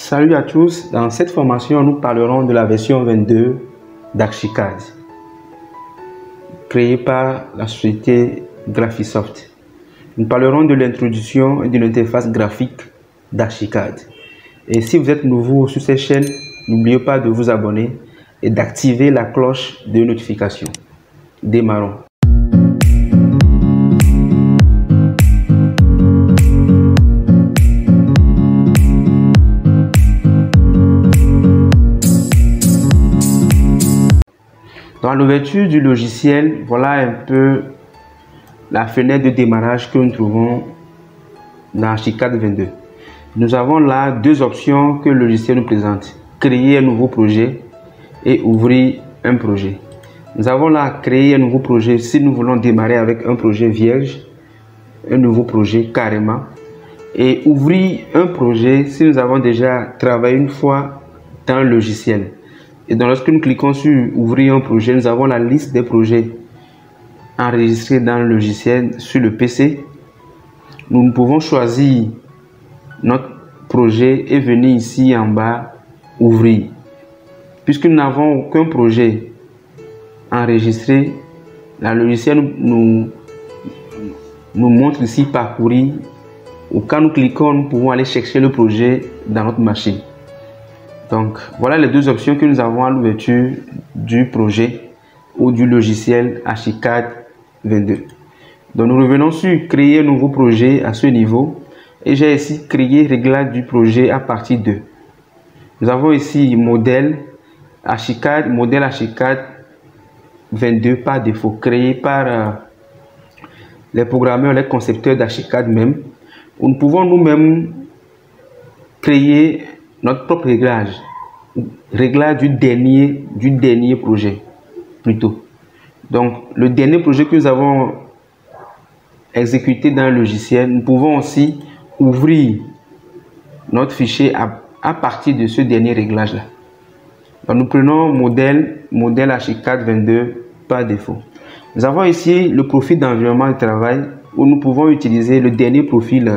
Salut à tous, dans cette formation nous parlerons de la version 22 d'Archicad créée par la société Graphisoft. Nous parlerons de l'introduction et de l'interface graphique d'Archicad. Et si vous êtes nouveau sur cette chaîne, n'oubliez pas de vous abonner et d'activer la cloche de notification. Démarrons. Dans l'ouverture du logiciel, voilà un peu la fenêtre de démarrage que nous trouvons dans Archicad 22. Nous avons là deux options que le logiciel nous présente. Créer un nouveau projet et ouvrir un projet. Nous avons là créer un nouveau projet si nous voulons démarrer avec un projet vierge, un nouveau projet carrément. Et ouvrir un projet si nous avons déjà travaillé une fois dans le logiciel. Et donc lorsque nous cliquons sur ouvrir un projet, nous avons la liste des projets enregistrés dans le logiciel sur le PC. Nous pouvons choisir notre projet et venir ici en bas ouvrir. Puisque nous n'avons aucun projet enregistré, le logiciel nous montre ici parcourir. Ou quand nous cliquons, nous pouvons aller chercher le projet dans notre machine. Donc, voilà les deux options que nous avons à l'ouverture du projet ou du logiciel Archicad 22. Donc, nous revenons sur créer un nouveau projet à ce niveau. Et j'ai ici créé réglage du projet à partir de. Nous avons ici modèle Archicad 22 par défaut, créé par les programmeurs, les concepteurs d'Archicad même. Où nous pouvons nous-mêmes créer notre propre réglage du dernier projet plutôt. Donc le dernier projet que nous avons exécuté dans le logiciel, nous pouvons aussi ouvrir notre fichier à partir de ce dernier réglage là. Donc nous prenons modèle Archicad 22 par défaut. Nous avons ici le profil d'environnement de travail où nous pouvons utiliser le dernier profil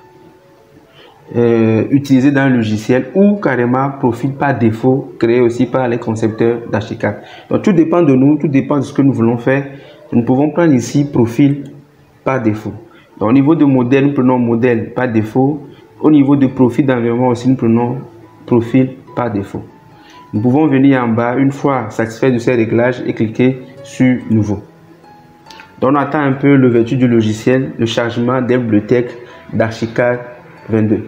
utilisé dans le logiciel ou carrément profil par défaut créé aussi par les concepteurs d'Archicad. Donc tout dépend de nous, tout dépend de ce que nous voulons faire. Nous pouvons prendre ici profil par défaut. Donc au niveau de modèle, nous prenons modèle par défaut. Au niveau de profil d'environnement aussi, nous prenons profil par défaut. Nous pouvons venir en bas une fois satisfait de ces réglages et cliquer sur nouveau. Donc on attend un peu l'ouverture du logiciel, le chargement des bibliothèques d'Archicad 22.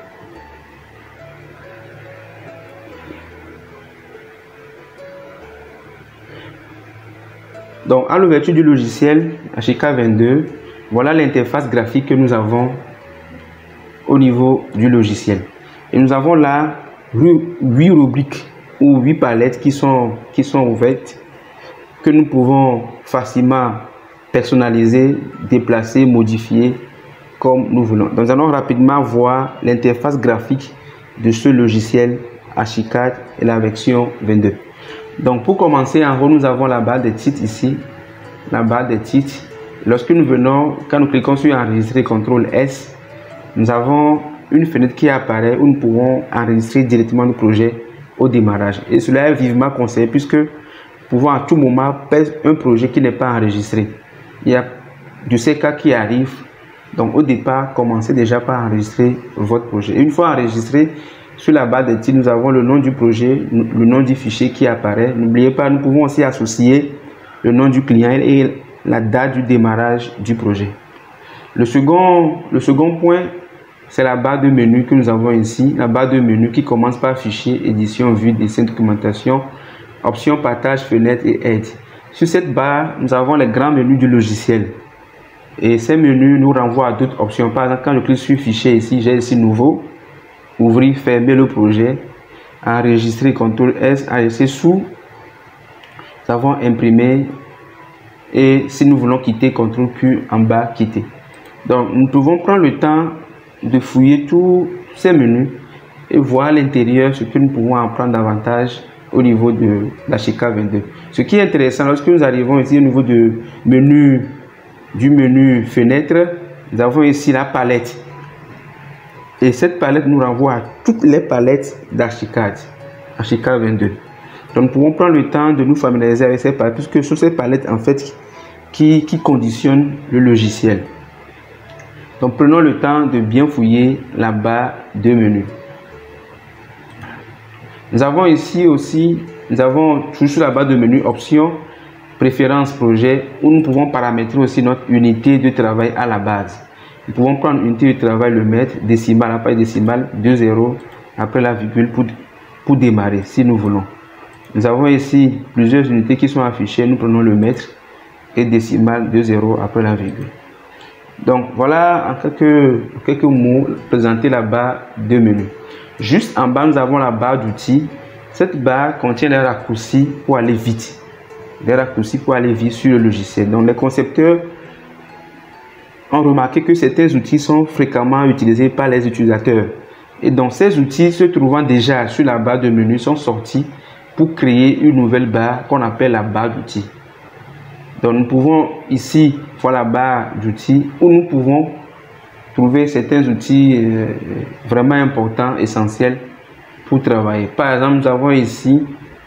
Donc, à l'ouverture du logiciel Archicad 22, voilà l'interface graphique que nous avons au niveau du logiciel. Et nous avons là 8 rubriques ou 8 palettes qui sont ouvertes, que nous pouvons facilement personnaliser, déplacer, modifier comme nous voulons. Donc, nous allons rapidement voir l'interface graphique de ce logiciel Archicad et la version 22. Donc pour commencer, en haut, nous avons la barre des titres ici, la barre des titres. Lorsque nous venons, quand nous cliquons sur enregistrer, CTRL S, nous avons une fenêtre qui apparaît où nous pouvons enregistrer directement le projet au démarrage. Et cela est vivement conseillé puisque nous pouvons à tout moment perdre un projet qui n'est pas enregistré. Il y a de ces cas qui arrivent. Donc au départ, commencez déjà par enregistrer votre projet. Et une fois enregistré, sur la barre des titres, nous avons le nom du projet, le nom du fichier qui apparaît. N'oubliez pas, nous pouvons aussi associer le nom du client et la date du démarrage du projet. Le second point, c'est la barre de menu que nous avons ici. La barre de menu qui commence par fichier, édition, vue, dessin, documentation, options, partage, fenêtre et aide. Sur cette barre, nous avons les grands menus du logiciel. Et ces menus nous renvoient à d'autres options. Par exemple, quand je clique sur fichier ici, j'ai ici nouveau. Ouvrir, fermer le projet, enregistrer, CTRL S, enregistrer sous, nous avons imprimé et si nous voulons quitter, CTRL Q en bas, quitter. Donc nous pouvons prendre le temps de fouiller tous ces menus et voir à l'intérieur ce que nous pouvons apprendre davantage au niveau de l'Archicad 22. Ce qui est intéressant, lorsque nous arrivons ici au niveau du menu fenêtre, nous avons ici la palette. Et cette palette nous renvoie à toutes les palettes d'Archicad, Archicad 22. Donc nous pouvons prendre le temps de nous familiariser avec ces palettes, puisque ce sont ces palettes en fait qui conditionnent le logiciel. Donc prenons le temps de bien fouiller la barre de menu. Nous avons ici aussi, nous avons toujours sur la barre de menu options, préférences projet, où nous pouvons paramétrer aussi notre unité de travail à la base. Nous pouvons prendre unité de travail, le mettre, décimale, après décimale, 2 zéros, après la virgule pour démarrer, si nous voulons. Nous avons ici plusieurs unités qui sont affichées, nous prenons le mètre et décimale, 2 zéros, après la virgule. Donc voilà en quelques mots présenter la barre de menu. Juste en bas, nous avons la barre d'outils. Cette barre contient des raccourcis pour aller vite. Des raccourcis pour aller vite sur le logiciel. Donc les concepteurs ont remarqué que certains outils sont fréquemment utilisés par les utilisateurs. Et donc ces outils se trouvant déjà sur la barre de menu sont sortis pour créer une nouvelle barre qu'on appelle la barre d'outils. Donc nous pouvons ici voir la barre d'outils où nous pouvons trouver certains outils vraiment importants, essentiels pour travailler. Par exemple, nous avons ici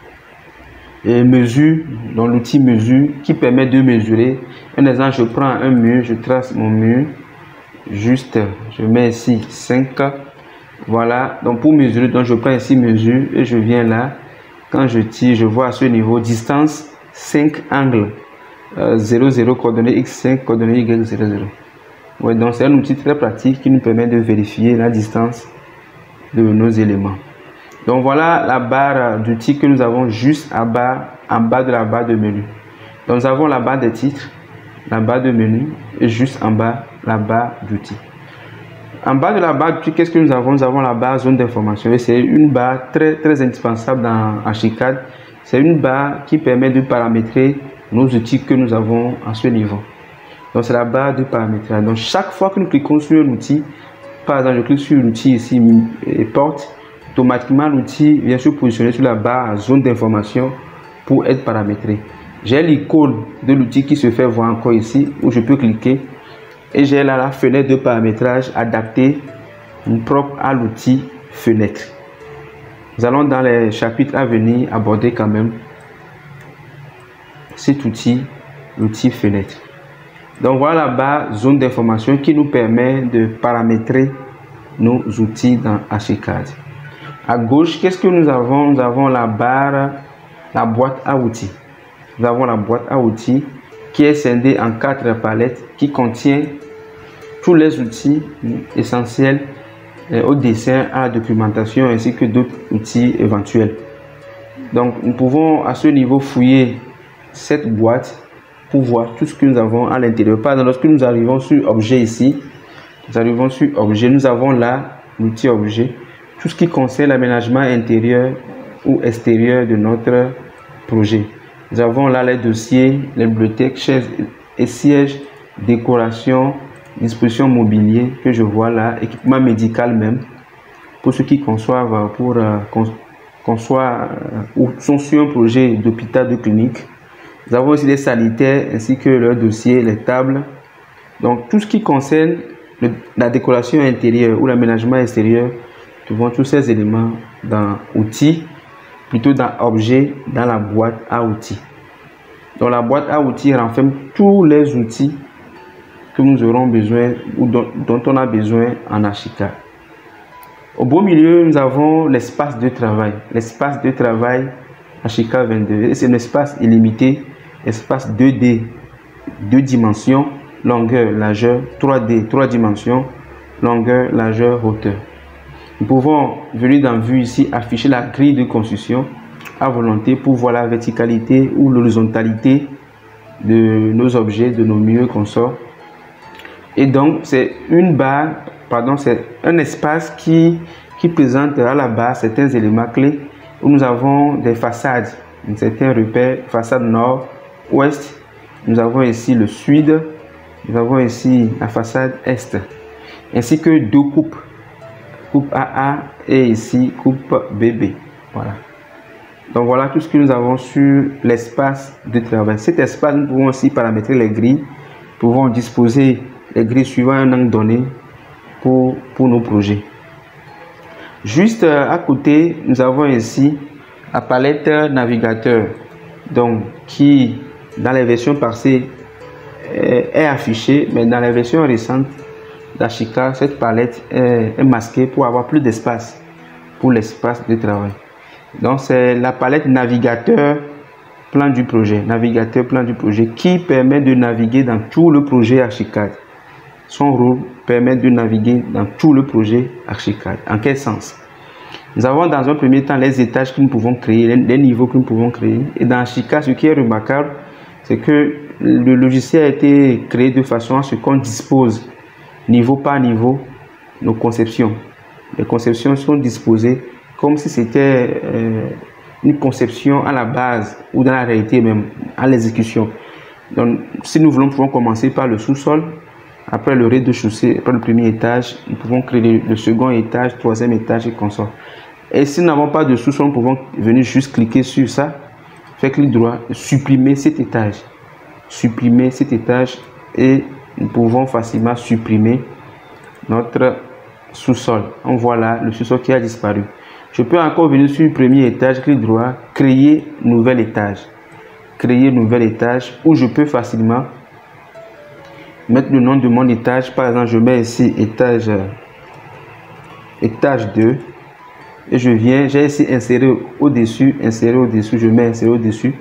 mesure, donc l'outil mesure qui permet de mesurer. Un exemple, je prends un mur, je trace mon mur, juste je mets ici 5. Voilà, donc pour mesurer, donc je prends ici mesure et je viens là. Quand je tire, je vois à ce niveau distance 5 angles 0 0 coordonnées x5 coordonnées y 0 0. Ouais, donc c'est un outil très pratique qui nous permet de vérifier la distance de nos éléments. Donc voilà la barre d'outils que nous avons juste en bas de la barre de menu. Donc nous avons la barre des titres, la barre de menu et juste en bas la barre d'outils. En bas de la barre d'outils, qu'est-ce que nous avons? Nous avons la barre zone d'information et c'est une barre très indispensable dans Archicad. C'est une barre qui permet de paramétrer nos outils que nous avons à ce niveau. Donc c'est la barre de paramétrage. Donc chaque fois que nous cliquons sur un outil, par exemple je clique sur l'outil ici et porte, automatiquement l'outil vient se positionner sur la barre zone d'information pour être paramétré. J'ai l'icône de l'outil qui se fait voir encore ici où je peux cliquer et j'ai là la fenêtre de paramétrage adaptée propre à l'outil fenêtre. Nous allons dans les chapitres à venir aborder quand même cet outil, l'outil fenêtre. Donc voilà la barre zone d'information qui nous permet de paramétrer nos outils dans Archicad. À gauche, qu'est-ce que nous avons? Nous avons la barre, la boîte à outils. Nous avons la boîte à outils qui est scindée en 4 palettes qui contient tous les outils essentiels au dessin, à la documentation ainsi que d'autres outils éventuels. Donc nous pouvons à ce niveau fouiller cette boîte pour voir tout ce que nous avons à l'intérieur. Par exemple, lorsque nous arrivons sur objet ici, nous arrivons sur objet, nous avons là l'outil objet, tout ce qui concerne l'aménagement intérieur ou extérieur de notre projet. Nous avons là les dossiers, les bibliothèques, chaises et sièges, décoration, disposition mobilier que je vois là, équipement médical même, pour ceux qui conçoivent ou sont sur un projet d'hôpital, de clinique. Nous avons aussi les sanitaires ainsi que leurs dossiers, les tables. Donc tout ce qui concerne la décoration intérieure ou l'aménagement extérieur, nous trouvons tous ces éléments dans outils, plutôt dans objet, dans la boîte à outils. Donc la boîte à outils renferme tous les outils que nous aurons besoin ou dont on a besoin en Archicad. Au beau milieu, nous avons l'espace de travail. L'espace de travail Archicad 22. C'est un espace illimité, espace 2D, 2 dimensions, longueur, largeur, 3D, 3 dimensions, longueur, largeur, hauteur. Nous pouvons venir dans vue ici afficher la grille de construction à volonté pour voir la verticalité ou l'horizontalité de nos objets, de nos murs qu'on sort. Et donc c'est une barre, pardon, c'est un espace qui présente à la base certains éléments clés où nous avons des façades, certains repères, façade nord, ouest. Nous avons ici le sud, nous avons ici la façade est, ainsi que 2 coupes, coupe AA et ici coupe BB. Voilà. Donc voilà tout ce que nous avons sur l'espace de travail. Cet espace, nous pouvons aussi paramétrer les grilles, nous pouvons disposer les grilles suivant un angle donné pour nos projets. Juste à côté, nous avons ici la palette navigateur, donc qui dans les versions passées est affichée, mais dans les versions récentes d'Ashika, cette palette est masquée pour avoir plus d'espace pour l'espace de travail. Donc c'est la palette navigateur plan du projet, qui permet de naviguer dans tout le projet Archicad. Son rôle permet de naviguer dans tout le projet Archicad. En quel sens? Nous avons dans un premier temps les étages que nous pouvons créer, les niveaux que nous pouvons créer. Et dans Archicad, ce qui est remarquable, c'est que le logiciel a été créé de façon à ce qu'on dispose niveau par niveau nos conceptions. Les conceptions sont disposées comme si c'était une conception à la base ou dans la réalité même, à l'exécution. Donc, si nous voulons, nous pouvons commencer par le sous-sol, après le rez-de-chaussée, après le premier étage, nous pouvons créer le second étage, troisième étage et consort. Et si nous n'avons pas de sous-sol, nous pouvons venir juste cliquer sur ça, faire clic droit, supprimer cet étage. Supprimer cet étage et nous pouvons facilement supprimer notre sous-sol. On voit là le sous-sol qui a disparu. Je peux encore venir sur le premier étage, clic droit, créer nouvel étage. Créer nouvel étage où je peux facilement mettre le nom de mon étage. Par exemple, je mets ici étage 2 et je viens, j'ai ici inséré au-dessus, je mets insérer au-dessus.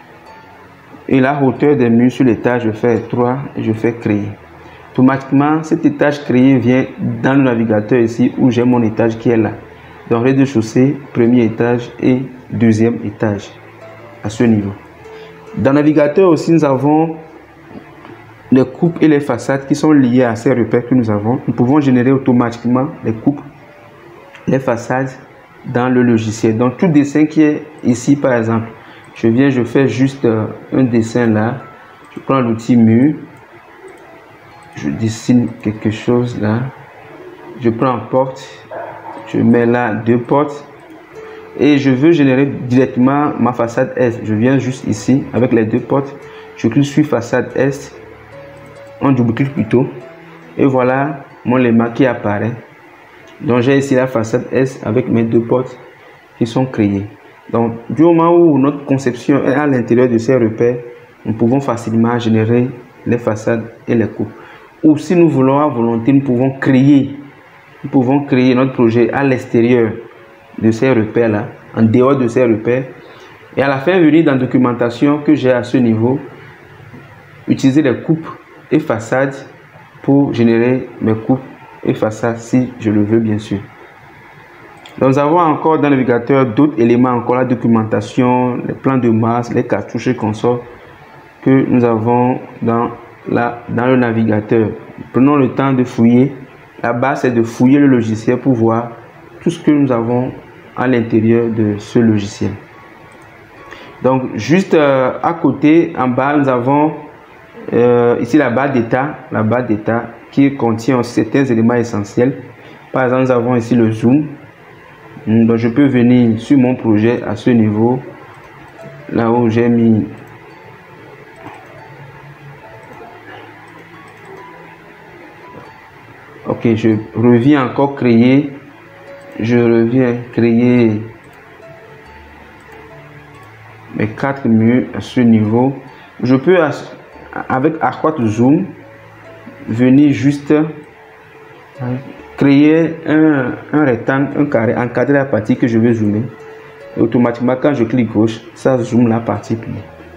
Et la hauteur des murs sur l'étage, je fais 3 et je fais créer. Automatiquement, cet étage créé vient dans le navigateur ici où j'ai mon étage qui est là. Donc, rez-de-chaussée, premier étage et deuxième étage à ce niveau. Dans le navigateur aussi, nous avons les coupes et les façades qui sont liées à ces repères que nous avons. Nous pouvons générer automatiquement les coupes, les façades dans le logiciel. Donc, tout dessin qui est ici, par exemple, je viens, je fais juste un dessin là. Je prends l'outil mur. Je dessine quelque chose là. Je prends porte. Je mets là 2 portes. Et je veux générer directement ma façade Est. Je viens juste ici avec les 2 portes. Je clique sur façade Est. On double-clique plutôt. Et voilà mon élément qui apparaît. Donc j'ai ici la façade Est avec mes 2 portes qui sont créées. Donc du moment où notre conception est à l'intérieur de ces repères, nous pouvons facilement générer les façades et les coupes. Ou si nous voulons à volonté, nous pouvons créer notre projet à l'extérieur de ces repères là, en dehors de ces repères. Et à la fin, venir dans la documentation que j'ai à ce niveau, utiliser les coupes et façades pour générer mes coupes et façades si je le veux bien sûr. Donc, nous avons encore dans le navigateur d'autres éléments, encore la documentation, les plans de masse, les cartouches et consorts que nous avons dans le navigateur. Prenons le temps de fouiller. La base, c'est de fouiller le logiciel pour voir tout ce que nous avons à l'intérieur de ce logiciel. Donc, juste à côté, en bas, nous avons ici la barre d'état qui contient certains éléments essentiels. Par exemple, nous avons ici le zoom. Donc, je peux venir sur mon projet à ce niveau, là où j'ai mis ok, je reviens encore créer, mes 4 murs à ce niveau. Je peux avec accroître zoom venir juste créer un rectangle, un carré, encadrer la partie que je veux zoomer. Et automatiquement, quand je clique gauche, ça zoome la partie pliée.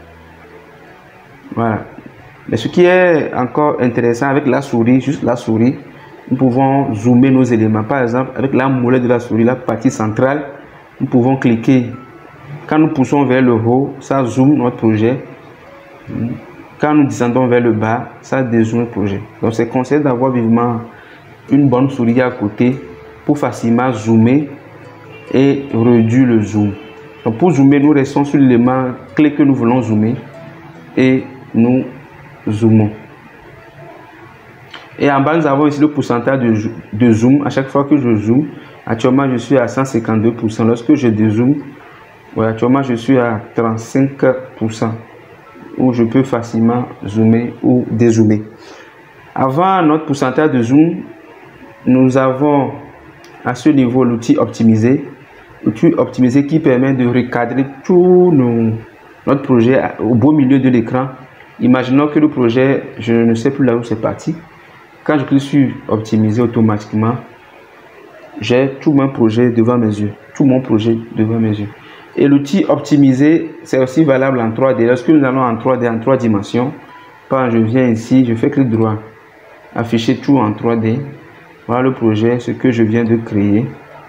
Voilà. Mais ce qui est encore intéressant avec la souris, juste la souris, nous pouvons zoomer nos éléments. Par exemple, avec la molette de la souris, la partie centrale, nous pouvons cliquer. Quand nous poussons vers le haut, ça zoome notre projet. Quand nous descendons vers le bas, ça dézoome le projet. Donc, c'est conseillé d'avoir vivement une bonne souris à côté pour facilement zoomer et réduire le zoom. Donc, pour zoomer, nous restons sur l'élément clé que nous voulons zoomer et nous zoomons. Et en bas, nous avons ici le pourcentage de zoom. À chaque fois que je zoome, actuellement, je suis à 152%. Lorsque je dézoome, voilà, actuellement, je suis à 35%. Où je peux facilement zoomer ou dézoomer. Avant notre pourcentage de zoom, nous avons à ce niveau l'outil optimiser. L'outil optimiser qui permet de recadrer tout notre projet au beau milieu de l'écran. Imaginons que le projet, je ne sais plus là où c'est parti. Quand je clique sur optimiser, automatiquement, j'ai tout mon projet devant mes yeux. Tout mon projet devant mes yeux. Et l'outil optimiser, c'est aussi valable en 3D. Lorsque nous allons en 3D, en 3 dimensions, quand je viens ici, je fais clic droit, afficher tout en 3D. Voilà le projet, ce que je viens de créer.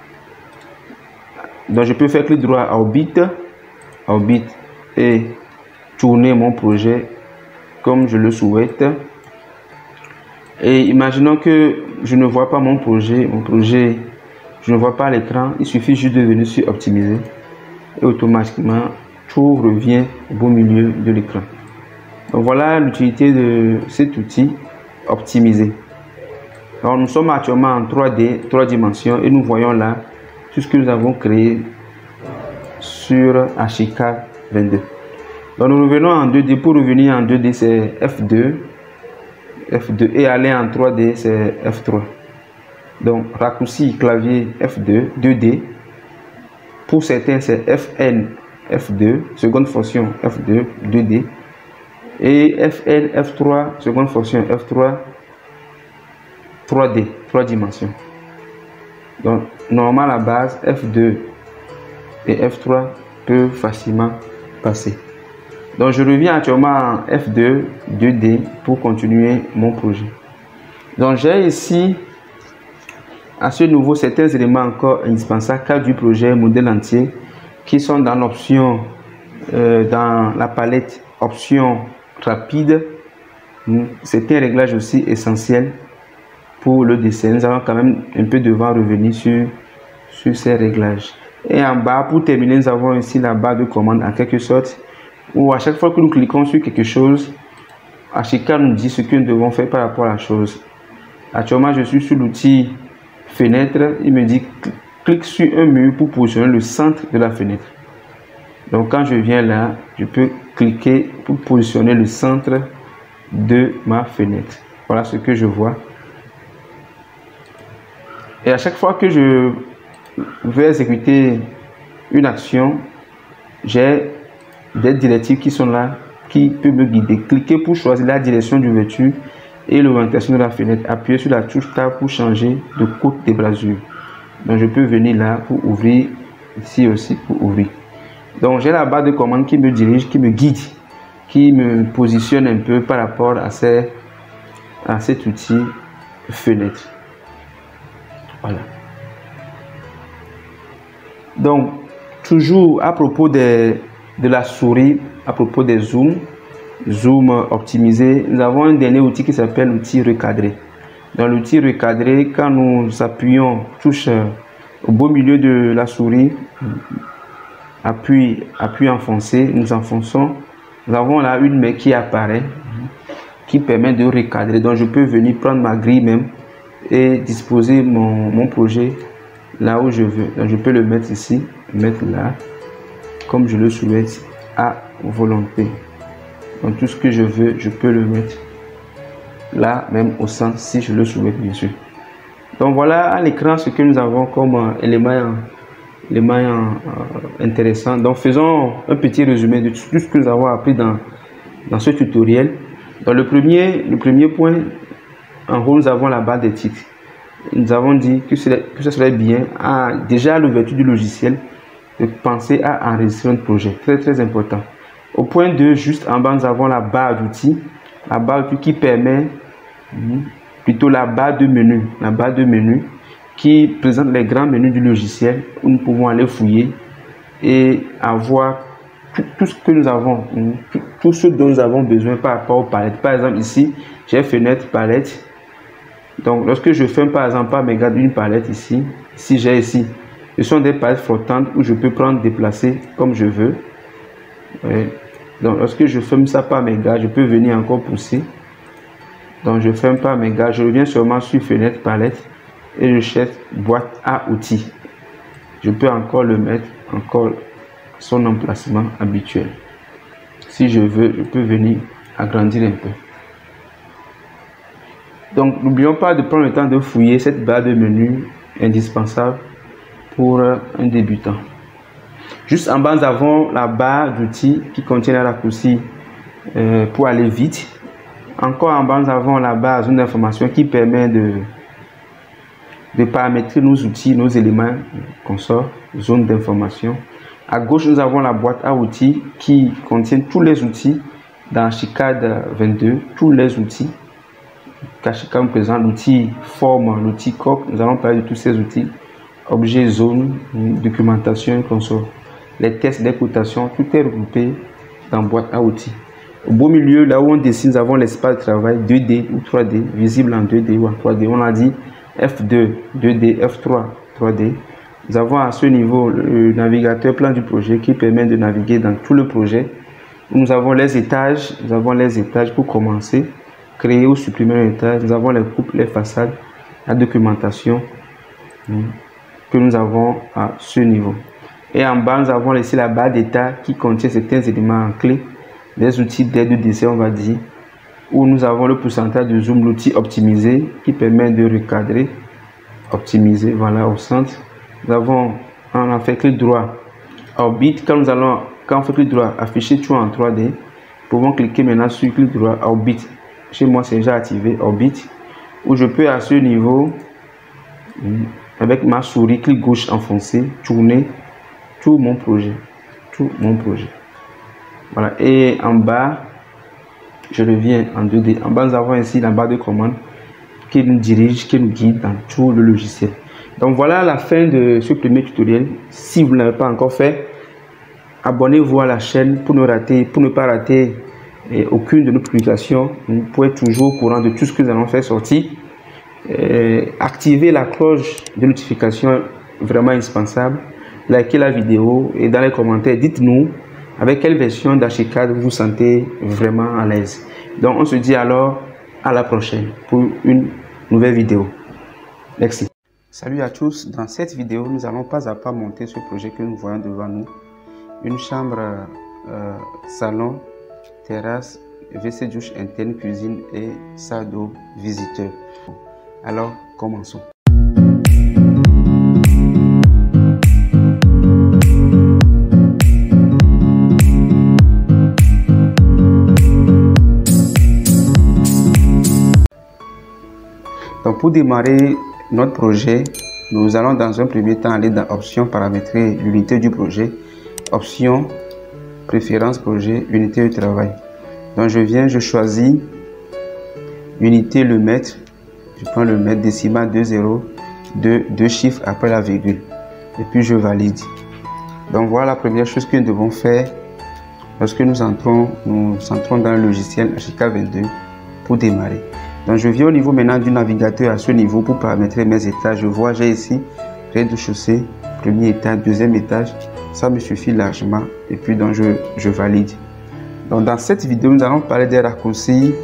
Donc je peux faire clic droit à Orbit et tourner mon projet comme je le souhaite. Et imaginons que je ne vois pas mon projet, je ne vois pas l'écran. Il suffit juste de venir sur optimiser et automatiquement tout revient au beau milieu de l'écran. Donc voilà l'utilité de cet outil optimiser. Alors nous sommes actuellement en 3D, 3 dimensions, et nous voyons là tout ce que nous avons créé sur HK22. Donc nous revenons en 2D. Pour revenir en 2D, c'est F2 et aller en 3D, c'est F3. Donc raccourci clavier F2, 2D. Pour certains, c'est FN, F2, seconde fonction F2, 2D. Et FN, F3, seconde fonction F3, 3D, 3 dimensions. Donc, normal à base, F2 et F3 peuvent facilement passer. Donc, je reviens actuellement en F2, 2D pour continuer mon projet. Donc, j'ai ici, à ce niveau, certains éléments encore indispensables, cadre du projet, modèle entier, qui sont dans l'option, dans la palette option rapide. Certains réglages aussi essentiels pour le dessin. Nous allons quand même un peu devoir revenir sur ces réglages. Et en bas, pour terminer, nous avons ici la barre de commande en quelque sorte, où à chaque fois que nous cliquons sur quelque chose, HK nous dit ce que nous devons faire par rapport à la chose. Actuellement, je suis sur l'outil fenêtre. Il me dit clique sur un mur pour positionner le centre de la fenêtre. Donc quand je viens là, je peux cliquer pour positionner le centre de ma fenêtre. Voilà ce que je vois. Et à chaque fois que je vais exécuter une action, j'ai des directives qui sont là, qui peuvent me guider. Cliquez pour choisir la direction d'ouverture et l'orientation de la fenêtre. Appuyez sur la touche Tab pour changer de côte de blasure. Donc je peux venir là pour ouvrir, ici aussi pour ouvrir. Donc j'ai la barre de commande qui me dirige, qui me guide, qui me positionne un peu par rapport à cet outil fenêtre. Voilà. Donc, toujours à propos de la souris, à propos des zooms, zoom optimisé, nous avons un dernier outil qui s'appelle l'outil recadré. Dans l'outil recadré, quand nous appuyons touche au beau milieu de la souris, appui enfoncé, nous enfonçons, nous avons là une main qui apparaît, qui permet de recadrer. Donc, je peux venir prendre ma grille même et disposer mon projet là où je veux. Donc je peux le mettre ici, mettre là, comme je le souhaite à volonté. Donc tout ce que je veux, je peux le mettre là, même au centre si je le souhaite bien sûr. Donc voilà à l'écran ce que nous avons comme élément intéressant. Donc faisons un petit résumé de tout ce que nous avons appris dans ce tutoriel. Dans le premier point, en haut, nous avons la barre des titres. Nous avons dit que ce serait bien, déjà à l'ouverture du logiciel, de penser à enregistrer un projet. Très, très important. Au point 2, juste en bas, nous avons la barre d'outils. La barre d'outils qui permet, plutôt la barre de menu. La barre de menu qui présente les grands menus du logiciel où nous pouvons aller fouiller et avoir tout ce que nous avons, tout ce dont nous avons besoin par rapport aux palettes. Par exemple, ici, j'ai fenêtre, palette. Donc, lorsque je ferme par exemple par mégarde une palette ici, j'ai ici, ce sont des palettes flottantes où je peux prendre, déplacer comme je veux. Ouais. Donc, lorsque je ferme ça par mégarde, je peux venir encore pousser. Donc, je ferme par mégarde, je reviens seulement sur fenêtre, palette et je cherche boîte à outils. Je peux encore le mettre, encore son emplacement habituel. Si je veux, je peux venir agrandir un peu. Donc, n'oublions pas de prendre le temps de fouiller cette barre de menu indispensable pour un débutant. Juste en bas, nous avons la barre d'outils qui contient les raccourcis pour aller vite. Encore en bas, nous avons la barre zone d'information qui permet de paramétrer nos outils, nos éléments qu'on sort, zone d'information. À gauche, nous avons la boîte à outils qui contient tous les outils dans Archicad 22, tous les outils. Archicad nous présente l'outil forme, l'outil coq. Nous allons parler de tous ces outils. Objet, zone, documentation, console. Les tests, les cotations, tout est regroupé dans boîte à outils. Au beau milieu, là où on dessine, nous avons l'espace de travail 2D ou 3D, visible en 2D ou en 3D. On a dit F2, 2D, F3, 3D. Nous avons à ce niveau le navigateur plan du projet qui permet de naviguer dans tout le projet. Nous avons les étages. Nous avons les étages pour commencer. Créer ou supprimer un étage. Nous avons les groupes, les façades, la documentation que nous avons à ce niveau. Et en bas, nous avons ici la barre d'état qui contient certains éléments en clé. Des outils d'aide de dessin, on va dire. Où nous avons le pourcentage de zoom, l'outil optimisé qui permet de recadrer. Optimiser, voilà, au centre. Nous avons, on a fait clic droit, Orbit. Quand on fait clic droit, afficher tout en 3D. Nous pouvons cliquer maintenant sur clic droit, Orbit. Chez moi, c'est déjà activé, Orbit. Où je peux à ce niveau, avec ma souris, clic gauche enfoncé, tourner tout mon projet. Tout mon projet. Voilà. Et en bas, je reviens en 2D. En bas, nous avons ici la barre de commande qui nous dirige, qui nous guide dans tout le logiciel. Donc voilà la fin de ce premier tutoriel. Si vous ne l'avez pas encore fait, abonnez-vous à la chaîne pour ne pas rater aucune de nos publications. Vous pouvez être toujours au courant de tout ce que nous allons faire sortir. Activez la cloche de notification, vraiment indispensable. Likez la vidéo et dans les commentaires, dites-nous avec quelle version d'Archicad vous vous sentez vraiment à l'aise. Donc on se dit alors à la prochaine pour une nouvelle vidéo. Merci. Salut à tous, dans cette vidéo nous allons pas à pas monter ce projet que nous voyons devant nous. Une chambre, salon, terrasse, WC douche interne, cuisine et salle d'eau visiteur. Alors commençons. Donc pour démarrer notre projet, nous allons dans un premier temps aller dans option paramétrer l'unité du projet, option préférence projet, unité de travail. Donc je choisis unité le mètre, je prends le mètre décimal 2,0, 2 chiffres après la virgule et puis je valide. Donc voilà la première chose que nous devons faire lorsque nous entrons dans le logiciel Archicad 22 pour démarrer. Donc je viens au niveau maintenant du navigateur à ce niveau pour paramétrer mes étages. Je vois, j'ai ici rez-de-chaussée, premier étage, deuxième étage. Ça me suffit largement et puis donc je valide. Donc dans cette vidéo, nous allons parler des raccourcis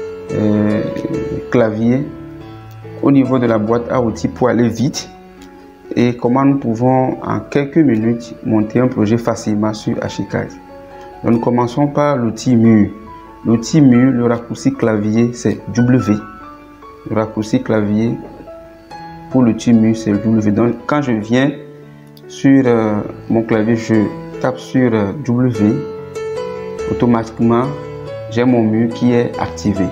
clavier au niveau de la boîte à outils pour aller vite et comment nous pouvons en quelques minutes monter un projet facilement sur Archicad. Donc nous commençons par l'outil mur. L'outil mur, le raccourci clavier, c'est W. Le raccourci clavier pour l'outil mur, c'est W. Donc, quand je viens sur mon clavier, je tape sur W. Automatiquement, j'ai mon mur qui est activé.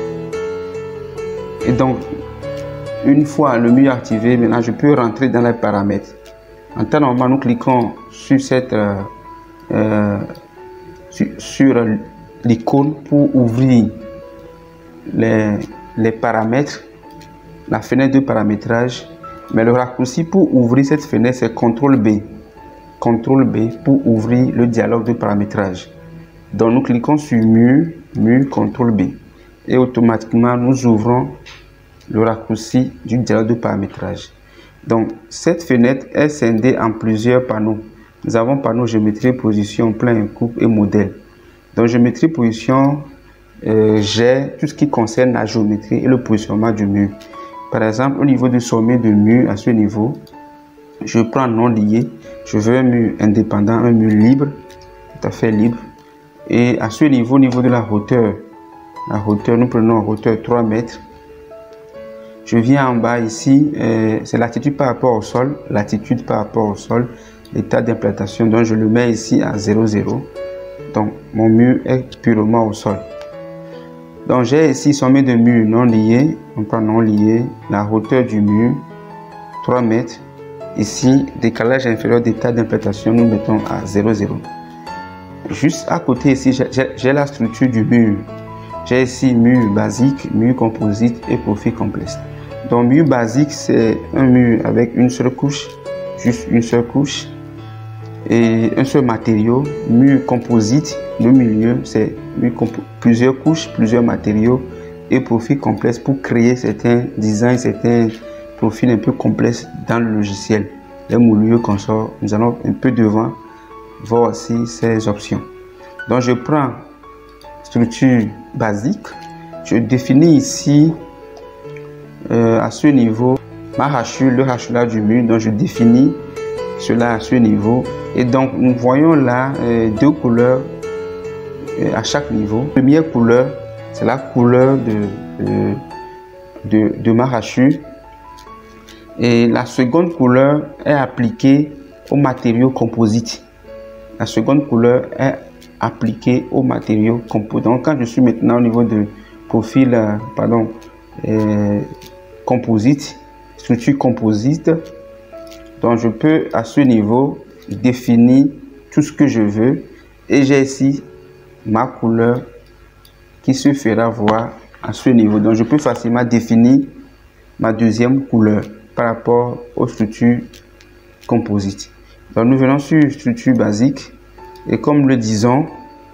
Et donc, une fois le mur activé, maintenant, je peux rentrer dans les paramètres. En temps normal, nous cliquons sur cette sur l'icône pour ouvrir les paramètres, la fenêtre de paramétrage. Mais le raccourci pour ouvrir cette fenêtre, c'est CTRL B. CTRL B pour ouvrir le dialogue de paramétrage. Donc nous cliquons sur mur, CTRL B. Et automatiquement, nous ouvrons le raccourci du dialogue de paramétrage. Donc cette fenêtre est scindée en plusieurs panneaux. Nous avons panneau géométrie, position, plan, coupe et modèle. Donc géométrie, position, j'ai tout ce qui concerne la géométrie et le positionnement du mur. Par exemple, au niveau du sommet de mur, à ce niveau, je prends un nom lié. Je veux un mur indépendant, un mur libre, tout à fait libre. Et à ce niveau, au niveau de la hauteur, nous prenons en hauteur 3 mètres. Je viens en bas ici, c'est l'attitude par rapport au sol, l'attitude par rapport au sol, l'état d'implantation. Donc je le mets ici à 0,0. Donc mon mur est purement au sol. Donc j'ai ici sommet de mur non lié, on prend non lié, la hauteur du mur, 3 mètres. Ici, décalage inférieur d'état d'implantation, nous mettons à 0,0. Juste à côté ici, j'ai la structure du mur. J'ai ici mur basique, mur composite et profil complexe. Donc mur basique, c'est un mur avec une seule couche, juste une seule couche et un seul matériau. Mur composite, le milieu, c'est plusieurs couches, plusieurs matériaux et profil complexe pour créer certains designs, certains profils un peu complexes dans le logiciel. Les moulures qu'on sort, nous allons un peu devant voir aussi ces options. Donc je prends structure basique, je définis ici à ce niveau ma hachure, le hachurage du mur. Donc je définis cela à ce niveau et donc nous voyons là deux couleurs à chaque niveau. La première couleur, c'est la couleur de ma hachure et la seconde couleur est appliquée au matériau composite. La seconde couleur est appliquée au matériau composite. Donc quand je suis maintenant au niveau de profil composite, structure composite, donc je peux à ce niveau définir tout ce que je veux et j'ai ici ma couleur qui se fera voir à ce niveau. Donc je peux facilement définir ma deuxième couleur par rapport aux structures composites. Donc nous venons sur structure basique et comme nous le disons,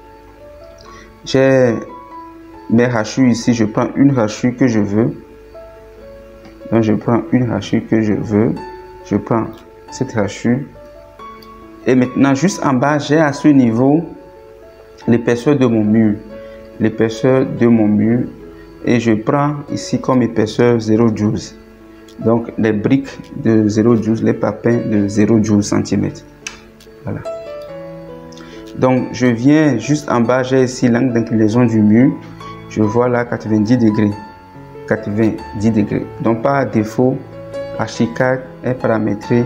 j'ai mes hachures ici. Je prends une hachure que je veux. Donc je prends une hachure que je veux. Je prends cette hachure. Et maintenant, juste en bas, j'ai à ce niveau l'épaisseur de mon mur. L'épaisseur de mon mur. Et je prends ici comme épaisseur 0,12. Donc les briques de 0,12, les papins de 0,12 cm. Voilà. Donc je viens juste en bas, j'ai ici l'angle d'inclinaison du mur. Je vois là 90 degrés. 90 degrés. Donc par défaut, Archicad est paramétré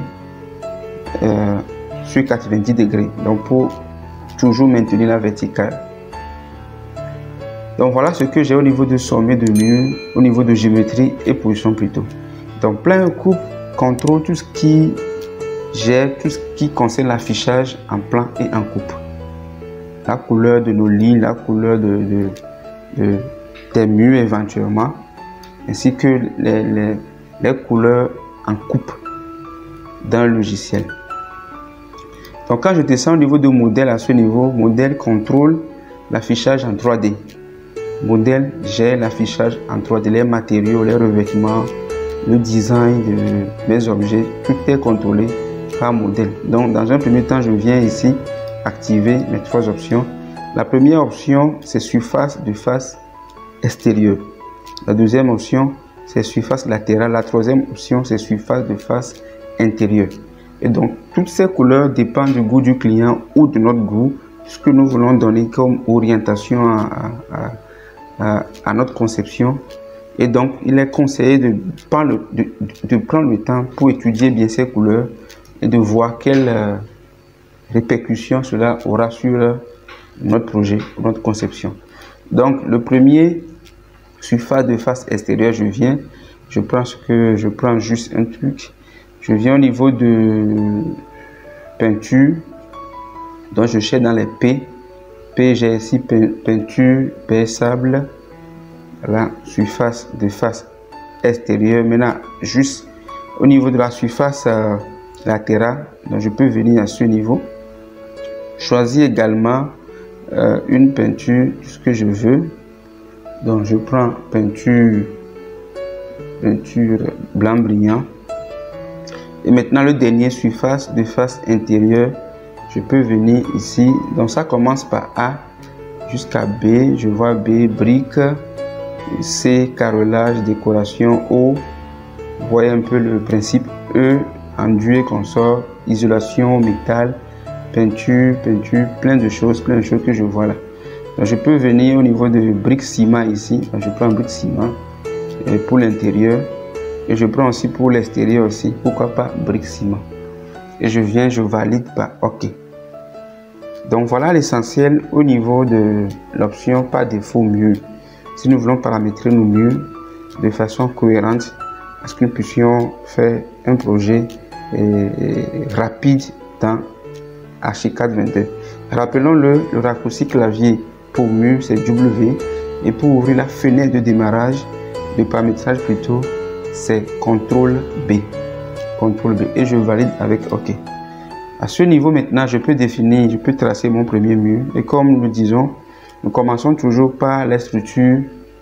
sur 90 degrés. Donc pour toujours maintenir la verticale. Donc voilà ce que j'ai au niveau de sommet de mur, au niveau de géométrie et position plutôt. Donc plein coupe, contrôle tout ce qui gère, tout ce qui concerne l'affichage en plan et en coupe. La couleur de nos lignes, la couleur des murs éventuellement, ainsi que les couleurs en coupe dans le logiciel. Donc quand je descends au niveau de modèle à ce niveau, modèle contrôle l'affichage en 3D. Modèle gère l'affichage en 3D, les matériaux, les revêtements, le design de mes objets, tout est contrôlé par modèle. Donc dans un premier temps, je viens ici activer mes trois options. La première option, c'est surface de face extérieure. La deuxième option, c'est surface latérale. La troisième option, c'est surface de face intérieure. Et donc, toutes ces couleurs dépendent du goût du client ou de notre goût, ce que nous voulons donner comme orientation à notre conception. Et donc, il est conseillé de prendre le temps pour étudier bien ces couleurs et de voir quelles répercussions cela aura sur notre projet, notre conception. Donc, le premier, surface de face extérieure, je prends juste un truc. Je viens au niveau de peinture. Donc, je cherche dans les P. P, j'ai ici peinture, sable. Là, surface de face extérieure. Maintenant, juste au niveau de la surface latérale, donc je peux venir à ce niveau. Choisir également une peinture, ce que je veux. Donc, je prends peinture blanc brillant. Et maintenant, le dernier, surface de face intérieure, je peux venir ici. Donc, ça commence par A jusqu'à B. Je vois B, brique. C, carrelage, décoration. O, vous voyez un peu le principe. E, enduit, consort, isolation, métal, peinture, plein de choses que je vois là. Donc, je peux venir au niveau de brique ciment ici. Donc, je prends brique ciment pour l'intérieur. Et je prends aussi pour l'extérieur aussi, pourquoi pas brique ciment. Et je viens, je valide par OK. Donc voilà l'essentiel au niveau de l'option par défaut mur. Si nous voulons paramétrer nos murs de façon cohérente, parce que nous puissions faire un projet rapide dans Archicad 22. Rappelons-le, le raccourci clavier pour mur c'est W, et pour ouvrir la fenêtre de démarrage, de paramétrage plutôt, c'est CTRL B. CTRL B et je valide avec OK. À ce niveau maintenant, je peux définir, je peux tracer mon premier mur. Et comme nous disons, nous commençons toujours par les structures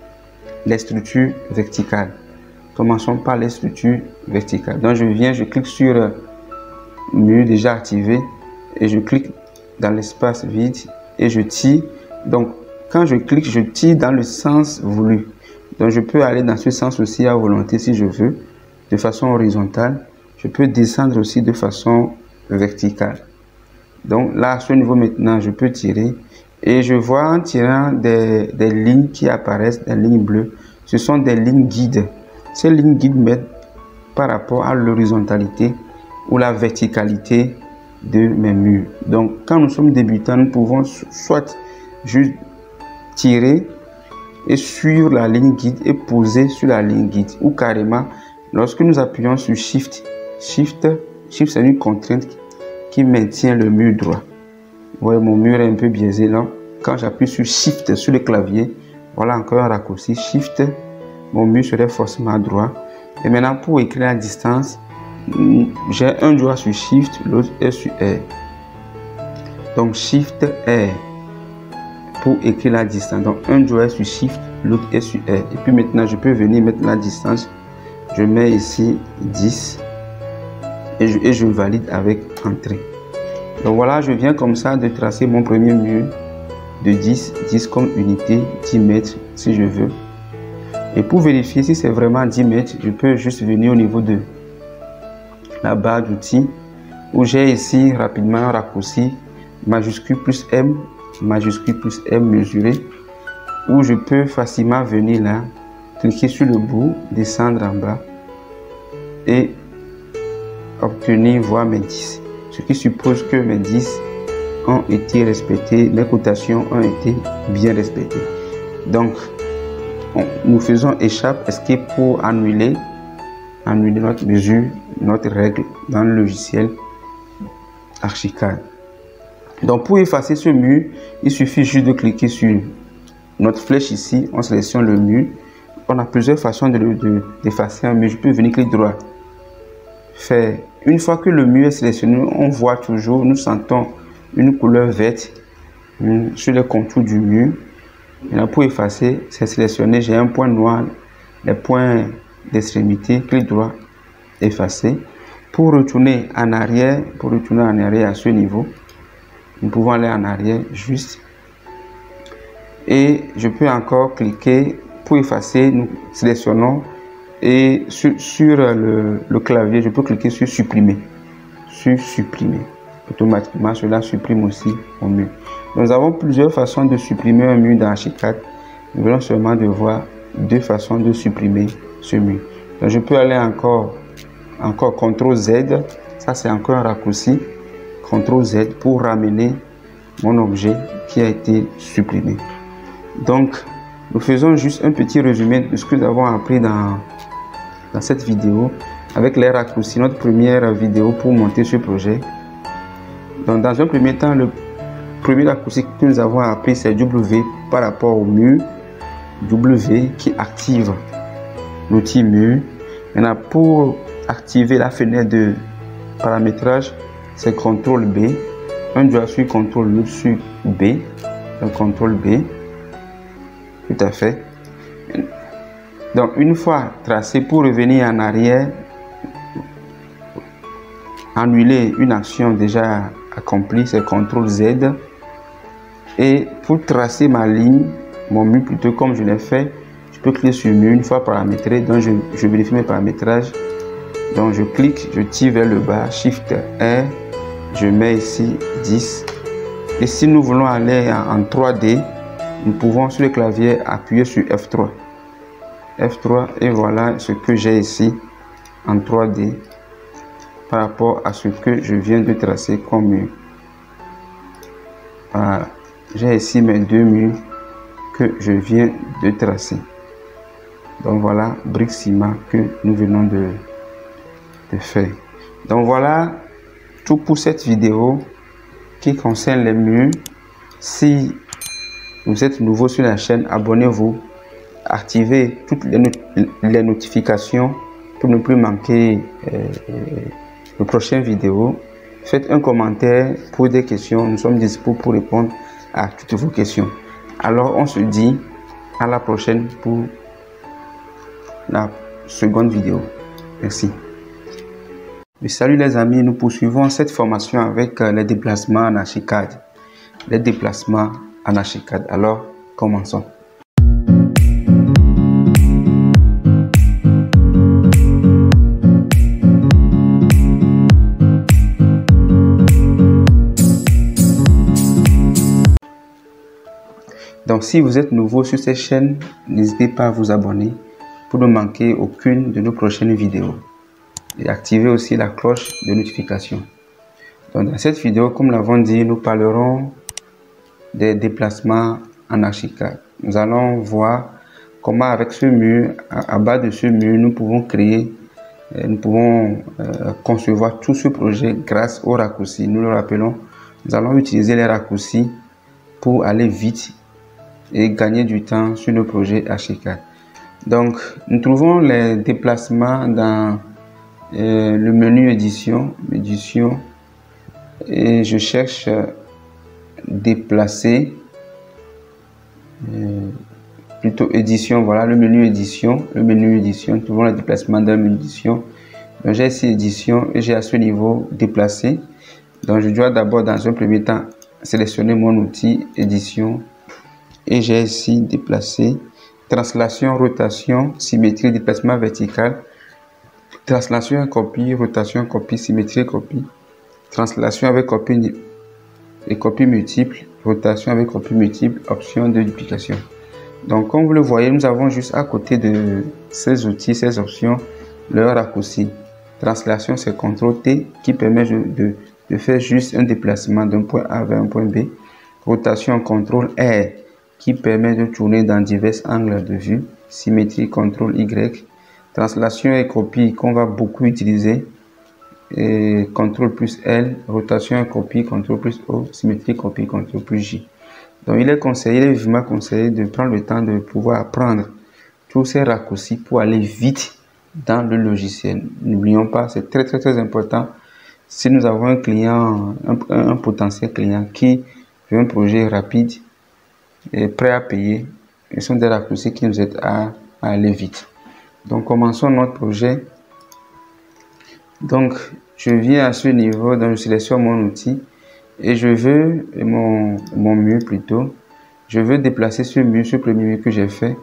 verticales. Commençons par les structures verticales. Donc je viens, je clique sur mur déjà activé et je clique dans l'espace vide et je tire. Donc quand je clique, je tire dans le sens voulu. Donc je peux aller dans ce sens aussi à volonté si je veux, de façon horizontale. Je peux descendre aussi de façon verticale. Donc là, à ce niveau maintenant, je peux tirer et je vois en tirant des lignes qui apparaissent, des lignes bleues. Ce sont des lignes guides. Ces lignes guides m'aident par rapport à l'horizontalité ou la verticalité de mes murs. Donc quand nous sommes débutants, nous pouvons soit juste tirer et suivre la ligne guide et poser sur la ligne guide, ou carrément lorsque nous appuyons sur Shift, c'est une contrainte qui maintient le mur droit. Vous voyez, mon mur est un peu biaisé là. Quand j'appuie sur Shift sur le clavier, voilà encore un raccourci Shift, mon mur serait forcément droit. Et maintenant pour écrire la distance, j'ai un doigt sur Shift, l'autre est sur R. Donc Shift R pour écrire la distance. Donc un doigt est sur Shift, l'autre est sur R. Et puis maintenant je peux venir mettre la distance. Je mets ici 10 et je valide avec Entrée. Donc voilà, je viens comme ça de tracer mon premier mur de 10 comme unité, 10 mètres si je veux. Et pour vérifier si c'est vraiment 10 mètres, je peux juste venir au niveau de la barre d'outils où j'ai ici rapidement un raccourci majuscule plus M mesuré, où je peux facilement venir là, cliquer sur le bout, descendre en bas et obtenir voir mes 10. Ce qui suppose que mes 10 ont été respectés, les cotations ont été bien respectées. Donc, nous faisons échappe, escape pour annuler notre mesure, notre règle dans le logiciel Archicad. Donc, pour effacer ce mur, il suffit juste de cliquer sur notre flèche ici, on sélectionne le mur. On a plusieurs façons d'effacer un mur. Je peux venir clic droit. Une fois que le mur est sélectionné, on voit toujours, nous sentons une couleur verte sur les contours du mur. Maintenant, pour effacer, c'est sélectionné. J'ai un point noir, les points d'extrémité, clic droit, effacer. Pour retourner en arrière, à ce niveau, nous pouvons aller en arrière juste. Et je peux encore cliquer pour effacer. Nous sélectionnons et sur le clavier, je peux cliquer sur supprimer. Automatiquement, cela supprime aussi mon mur. Nous avons plusieurs façons de supprimer un mur dans Archicad. Nous venons seulement de voir deux façons de supprimer ce mur. Donc, je peux aller encore CTRL Z. Ça, c'est encore un raccourci. CTRL Z pour ramener mon objet qui a été supprimé. Donc, nous faisons juste un petit résumé de ce que nous avons appris dans cette vidéo avec les raccourcis, notre première vidéo pour monter ce projet. Donc, dans un premier temps, le premier raccourci que nous avons appris, c'est W par rapport au mur. W qui active l'outil mur. Maintenant, pour activer la fenêtre de paramétrage, c'est CTRL B. Un doigt sur CTRL, l'autre sur B. Donc, CTRL B. Tout à fait. Donc, une fois tracé, pour revenir en arrière, annuler une action déjà accomplie, c'est CTRL Z. Et pour tracer ma ligne, mon mur plutôt comme je l'ai fait, je peux cliquer sur mur une fois paramétré. Donc, je vérifie mes paramétrages. Donc, je clique, je tire vers le bas, Shift R, je mets ici 10. Et si nous voulons aller en 3D, nous pouvons sur le clavier appuyer sur F3. F3 et voilà ce que j'ai ici en 3D par rapport à ce que je viens de tracer comme mur. J'ai ici mes deux murs que je viens de tracer. Donc voilà, briques ciment que nous venons de faire. Donc voilà tout pour cette vidéo qui concerne les murs. Si vous êtes nouveau sur la chaîne, abonnez-vous, activez toutes les notifications pour ne plus manquer les prochaines vidéos. Faites un commentaire pour des questions. Nous sommes dispo pour répondre à toutes vos questions. Alors on se dit à la prochaine pour la seconde vidéo. Merci. Salut les amis, nous poursuivons cette formation avec les déplacements en Archicad. Les déplacements en Archicad. Alors, commençons. Donc, si vous êtes nouveau sur cette chaîne, n'hésitez pas à vous abonner pour ne manquer aucune de nos prochaines vidéos. Et activez aussi la cloche de notification. Donc, dans cette vidéo, comme nous l'avons dit, nous parlerons des déplacements en Archicad. Nous allons voir comment avec ce mur, à bas de ce mur, nous pouvons créer, concevoir tout ce projet grâce aux raccourcis. Nous le rappelons, nous allons utiliser les raccourcis pour aller vite et gagner du temps sur nos projets Archicad. Donc, nous trouvons les déplacements dans le menu édition, et je cherche déplacer, plutôt édition. Voilà le menu édition, nous trouvons le déplacement dans le menu édition. Donc j'ai ici édition et j'ai à ce niveau déplacer. Donc je dois d'abord dans un premier temps sélectionner mon outil édition et j'ai ici déplacer, translation, rotation, symétrie, déplacement vertical, translation, copie, rotation, copie, symétrie, copie, translation avec copie et copie multiple, rotation avec copie multiple, option de duplication. Donc comme vous le voyez, nous avons juste à côté de ces outils, ces options, leur raccourci. Translation, c'est CTRL T qui permet de faire juste un déplacement d'un point A vers un point B. Rotation, CTRL R qui permet de tourner dans divers angles de vue. Symétrie, CTRL Y. Translation et copie qu'on va beaucoup utiliser. Et CTRL plus L, rotation et copie, CTRL plus O, symétrie, copie, CTRL plus J. Donc il est vivement conseillé de prendre le temps de pouvoir apprendre tous ces raccourcis pour aller vite dans le logiciel. N'oublions pas, c'est très important. Si nous avons un client, un potentiel client qui veut un projet rapide et prêt à payer, ce sont des raccourcis qui nous aident à aller vite. Donc commençons notre projet. Donc je viens à ce niveau, donc je sélectionne mon outil et je veux mon mur plutôt. Je veux déplacer ce mur, ce premier mur que j'ai fait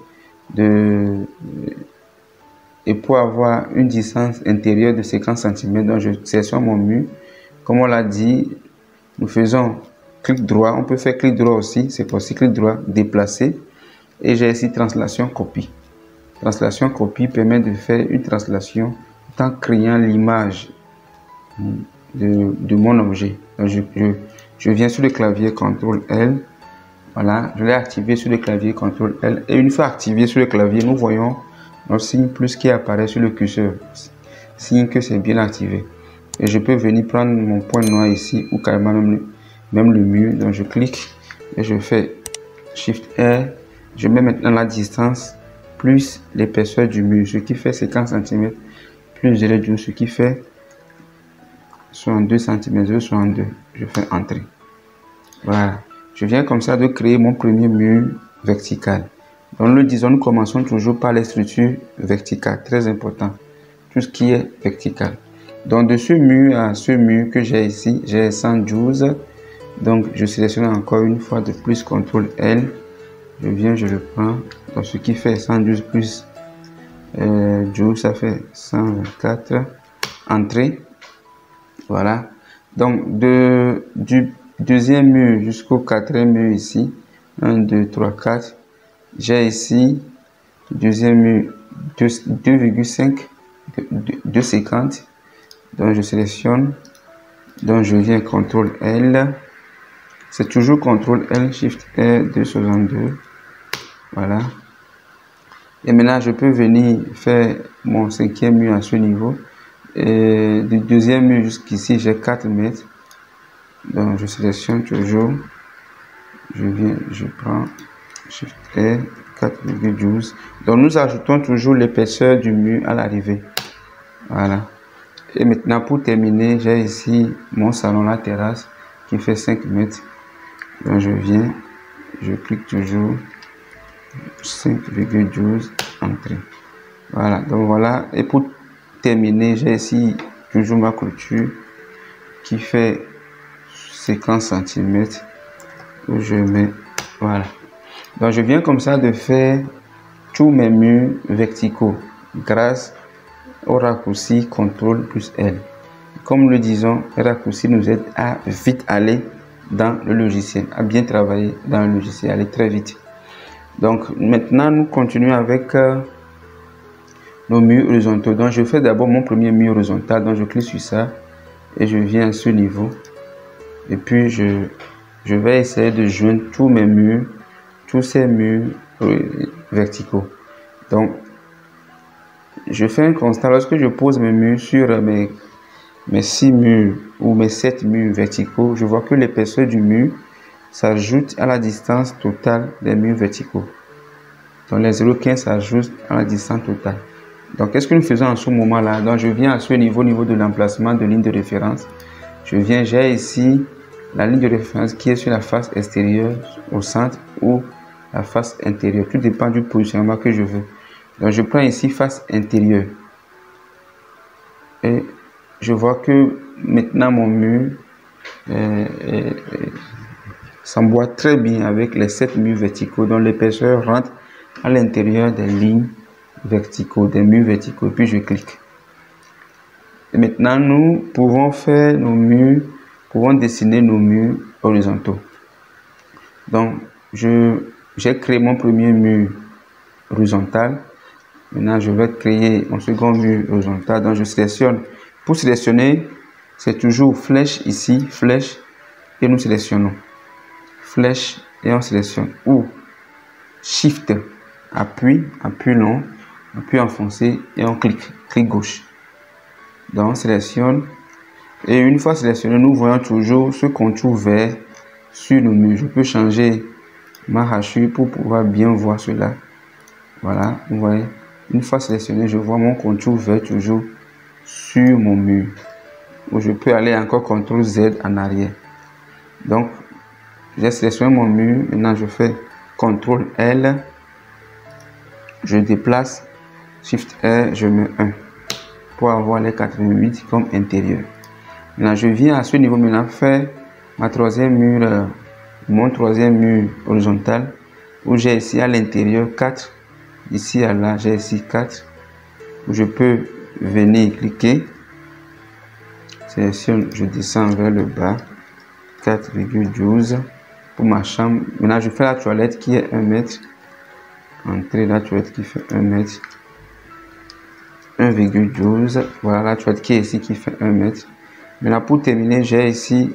et pour avoir une distance intérieure de 50 cm. Donc je sélectionne mon mur. Comme on l'a dit, nous faisons clic droit. On peut faire clic droit aussi, c'est possible, clic droit, déplacer. Et j'ai ici translation copie. Translation copie permet de faire une translation tout en créant l'image de mon objet. Donc je viens sur le clavier CTRL L. Voilà, je l'ai activé sur le clavier CTRL L. Et une fois activé sur le clavier, nous voyons notre signe plus qui apparaît sur le curseur. Signe que c'est bien activé. Et je peux venir prendre mon point noir ici ou carrément même le mur. Donc je clique et je fais Shift R. Je mets maintenant la distance plus l'épaisseur du mur, ce qui fait 50 cm, plus je l'ai, ce qui fait 62 cm, 0,62. Je fais Entrée. Voilà. Je viens comme ça de créer mon premier mur vertical. Dans le disons, nous commençons toujours par les structures verticales. Très important. Tout ce qui est vertical. Donc de ce mur à ce mur que j'ai ici, j'ai 112. Donc je sélectionne encore une fois de plus CTRL L. Je viens, je le prends. Donc ce qui fait 112 plus 12, ça fait 124. Entrée. Voilà. Donc du deuxième mur jusqu'au quatrième mur ici, 1, 2, 3, 4. J'ai ici deuxième mur 2,5 250. Donc je sélectionne, donc je viens CTRL L, c'est toujours CTRL L, Shift R, 262, voilà. Et maintenant je peux venir faire mon 5e mur à ce niveau, et du 2e mur jusqu'ici j'ai 4 mètres, donc je sélectionne toujours, je viens, je prends Shift R, 4,12, donc nous ajoutons toujours l'épaisseur du mur à l'arrivée, voilà. Et maintenant, pour terminer, j'ai ici mon salon, la terrasse, qui fait 5 mètres. Donc, je viens, je clique toujours, 5,12, entrée. Voilà, donc voilà. Et pour terminer, j'ai ici toujours ma clôture, qui fait 50 cm, où je mets, voilà. Donc, je viens comme ça de faire tous mes murs verticaux, grâce au raccourci CTRL plus L. Comme le disons, le raccourci nous aide à vite aller dans le logiciel, à bien travailler dans le logiciel, aller très vite. Donc maintenant, nous continuons avec nos murs horizontaux. Donc je fais d'abord mon premier mur horizontal, donc je clique sur ça et je viens à ce niveau. Et puis je vais essayer de joindre tous mes murs, tous ces murs verticaux. Donc je fais un constat, lorsque je pose mes murs sur mes 6 murs ou mes 7 murs verticaux, je vois que l'épaisseur du mur s'ajoute à la distance totale des murs verticaux. Donc les 0,15 s'ajoutent à la distance totale. Donc qu'est-ce que nous faisons en ce moment-là? Donc je viens à ce niveau de l'emplacement de ligne de référence. J'ai ici la ligne de référence qui est sur la face extérieure au centre ou la face intérieure. Tout dépend du positionnement que je veux. Donc je prends ici face intérieure. Et je vois que maintenant mon mur s'emboîte très bien avec les 7 murs verticaux, dont l'épaisseur rentre à l'intérieur des lignes verticaux, des murs verticaux. Et puis je clique. Et maintenant nous pouvons faire nos murs, pouvons dessiner nos murs horizontaux. Donc j'ai créé mon premier mur horizontal. Maintenant, je vais créer mon second mur horizontal. Donc, je sélectionne. Pour sélectionner, c'est toujours flèche ici, flèche, et nous sélectionnons. Flèche, et on sélectionne. Ou Shift, appui long, appui enfoncé, et on clique, clic gauche. Donc, on sélectionne. Et une fois sélectionné, nous voyons toujours ce contour vert sur le mur. Je peux changer ma hachure pour pouvoir bien voir cela. Voilà, vous voyez. Une fois sélectionné, je vois mon contour vert toujours sur mon mur. Où je peux aller encore CTRL Z en arrière. Donc, j'ai sélectionné mon mur. Maintenant, je fais CTRL L. Je déplace. Shift R, je mets 1. Pour avoir les 88 comme intérieur. Maintenant, je viens à ce niveau maintenant faire mon troisième mur horizontal. Où j'ai ici à l'intérieur 4. Ici à là, j'ai ici 4. Je peux venir cliquer. Sélectionne, je descends vers le bas. 4,12 pour ma chambre. Maintenant, je fais la toilette qui est 1 mètre. Entrée, la toilette qui fait 1 mètre. 1,12. Voilà la toilette qui est ici qui fait 1 mètre. Maintenant, pour terminer, j'ai ici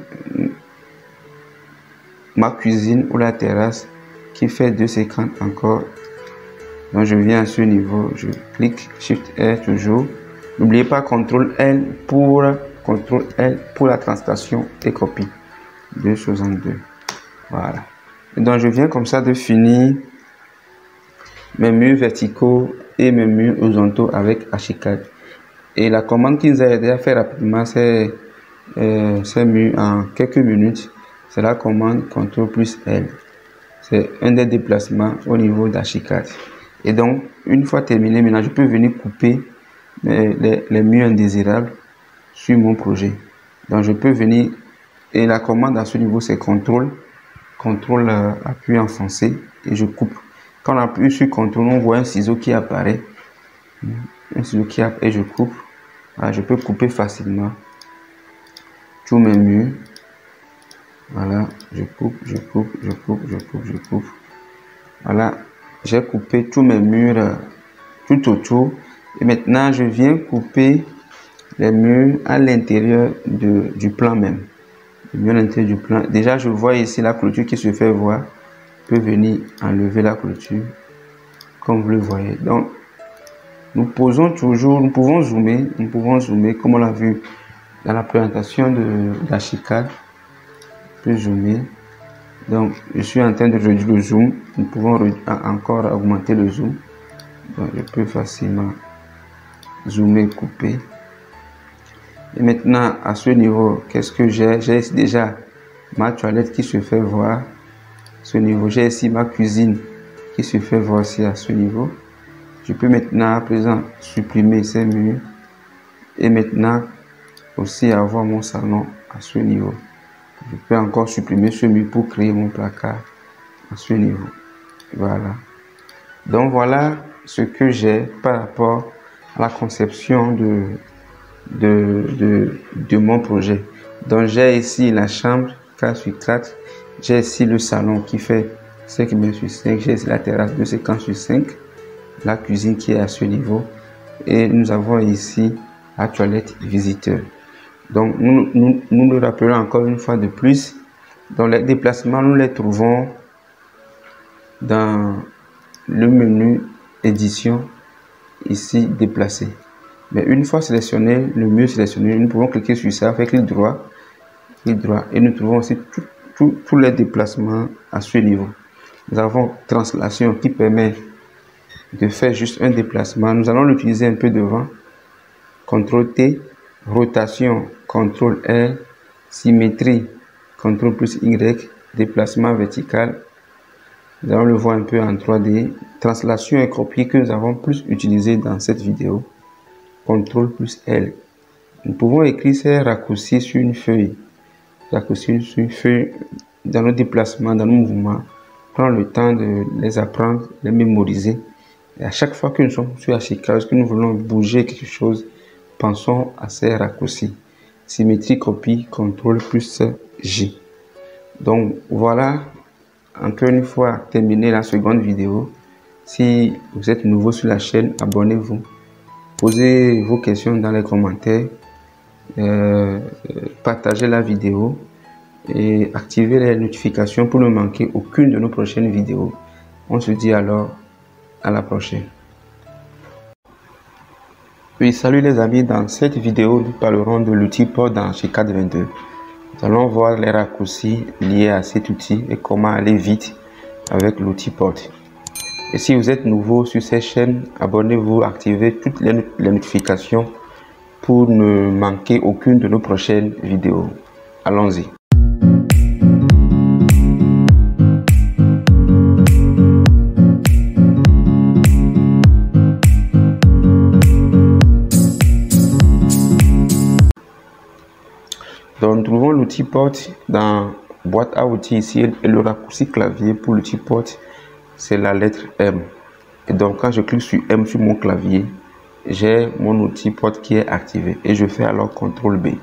ma cuisine ou la terrasse qui fait 2,50 encore. Donc je viens à ce niveau, je clique Shift R toujours. N'oubliez pas CTRL L pour la translation et copie. 2,62. Voilà. Et donc je viens comme ça de finir mes murs verticaux et mes murs horizontaux avec Archicad. Et la commande qui nous a aidé à faire rapidement ces murs en quelques minutes, c'est la commande CTRL plus L. C'est un des déplacements au niveau d'Archicad. Et donc, une fois terminé, maintenant, je peux venir couper les murs indésirables sur mon projet. Donc, je peux venir, et la commande à ce niveau, c'est CTRL appui enfoncé, et je coupe. Quand on appuie sur CTRL, on voit un ciseau qui apparaît. Un ciseau qui apparaît, et je coupe. Voilà, je peux couper facilement tous mes murs. Voilà, je coupe. Voilà. J'ai coupé tous mes murs tout autour Et maintenant, je viens couper les murs à l'intérieur du plan même. Les murs à l'intérieur du plan. Déjà, je vois ici la clôture qui se fait voir. Je peux venir enlever la clôture, comme vous le voyez. Donc, nous pouvons zoomer comme on l'a vu dans la présentation de l'archicad. Je peux zoomer. Donc, je suis en train de réduire le zoom. Nous pouvons encore augmenter le zoom. Donc, je peux facilement zoomer, couper. Et maintenant, à ce niveau, qu'est-ce que j'ai? J'ai déjà ma toilette qui se fait voir. À ce niveau, j'ai ici ma cuisine qui se fait voir aussi à ce niveau. Je peux maintenant à présent supprimer ces murs et maintenant aussi avoir mon salon à ce niveau. Je peux encore supprimer ce mur pour créer mon placard à ce niveau. Voilà. Donc voilà ce que j'ai par rapport à la conception de mon projet. Donc j'ai ici la chambre 4x4, j'ai ici le salon qui fait 5 mètres sur 5, j'ai ici la terrasse de 50 sur 5, la cuisine qui est à ce niveau et nous avons ici la toilette visiteur. Donc nous le rappelons encore une fois de plus. Dans les déplacements, nous les trouvons dans le menu édition, ici déplacer. Mais une fois sélectionné, le mur sélectionné, nous pouvons cliquer sur ça avec clic droit et nous trouvons aussi tous les déplacements à ce niveau. Nous avons translation qui permet de faire juste un déplacement. Nous allons l'utiliser un peu devant. CTRL T, rotation, CTRL R, symétrie, CTRL plus Y, déplacement vertical. Nous allons le voir un peu en 3D. Translation et copier que nous avons plus utilisé dans cette vidéo. CTRL plus L. Nous pouvons écrire ces raccourcis sur une feuille. Raccourcis sur une feuille dans nos déplacements, dans nos mouvements. Prendre le temps de les apprendre, les mémoriser. Et à chaque fois que nous sommes sur Archicad, que nous voulons bouger quelque chose, pensons à ces raccourcis. Symétrie, copie, CTRL plus J. Donc voilà, encore une fois, terminé la seconde vidéo. Si vous êtes nouveau sur la chaîne, abonnez-vous. Posez vos questions dans les commentaires. Partagez la vidéo et activez les notifications pour ne manquer aucune de nos prochaines vidéos. On se dit alors à la prochaine. Oui, salut les amis, dans cette vidéo nous parlerons de l'outil Port dans Archicad 22. Nous allons voir les raccourcis liés à cet outil et comment aller vite avec l'outil Port. Et si vous êtes nouveau sur cette chaîne, abonnez-vous, activez toutes les notifications pour ne manquer aucune de nos prochaines vidéos. Allons-y. Donc, nous trouvons l'outil Port dans boîte à outils ici et le raccourci clavier pour l'outil Port, c'est la lettre M. Et donc, quand je clique sur M sur mon clavier, j'ai mon outil Port qui est activé et je fais alors CTRL B.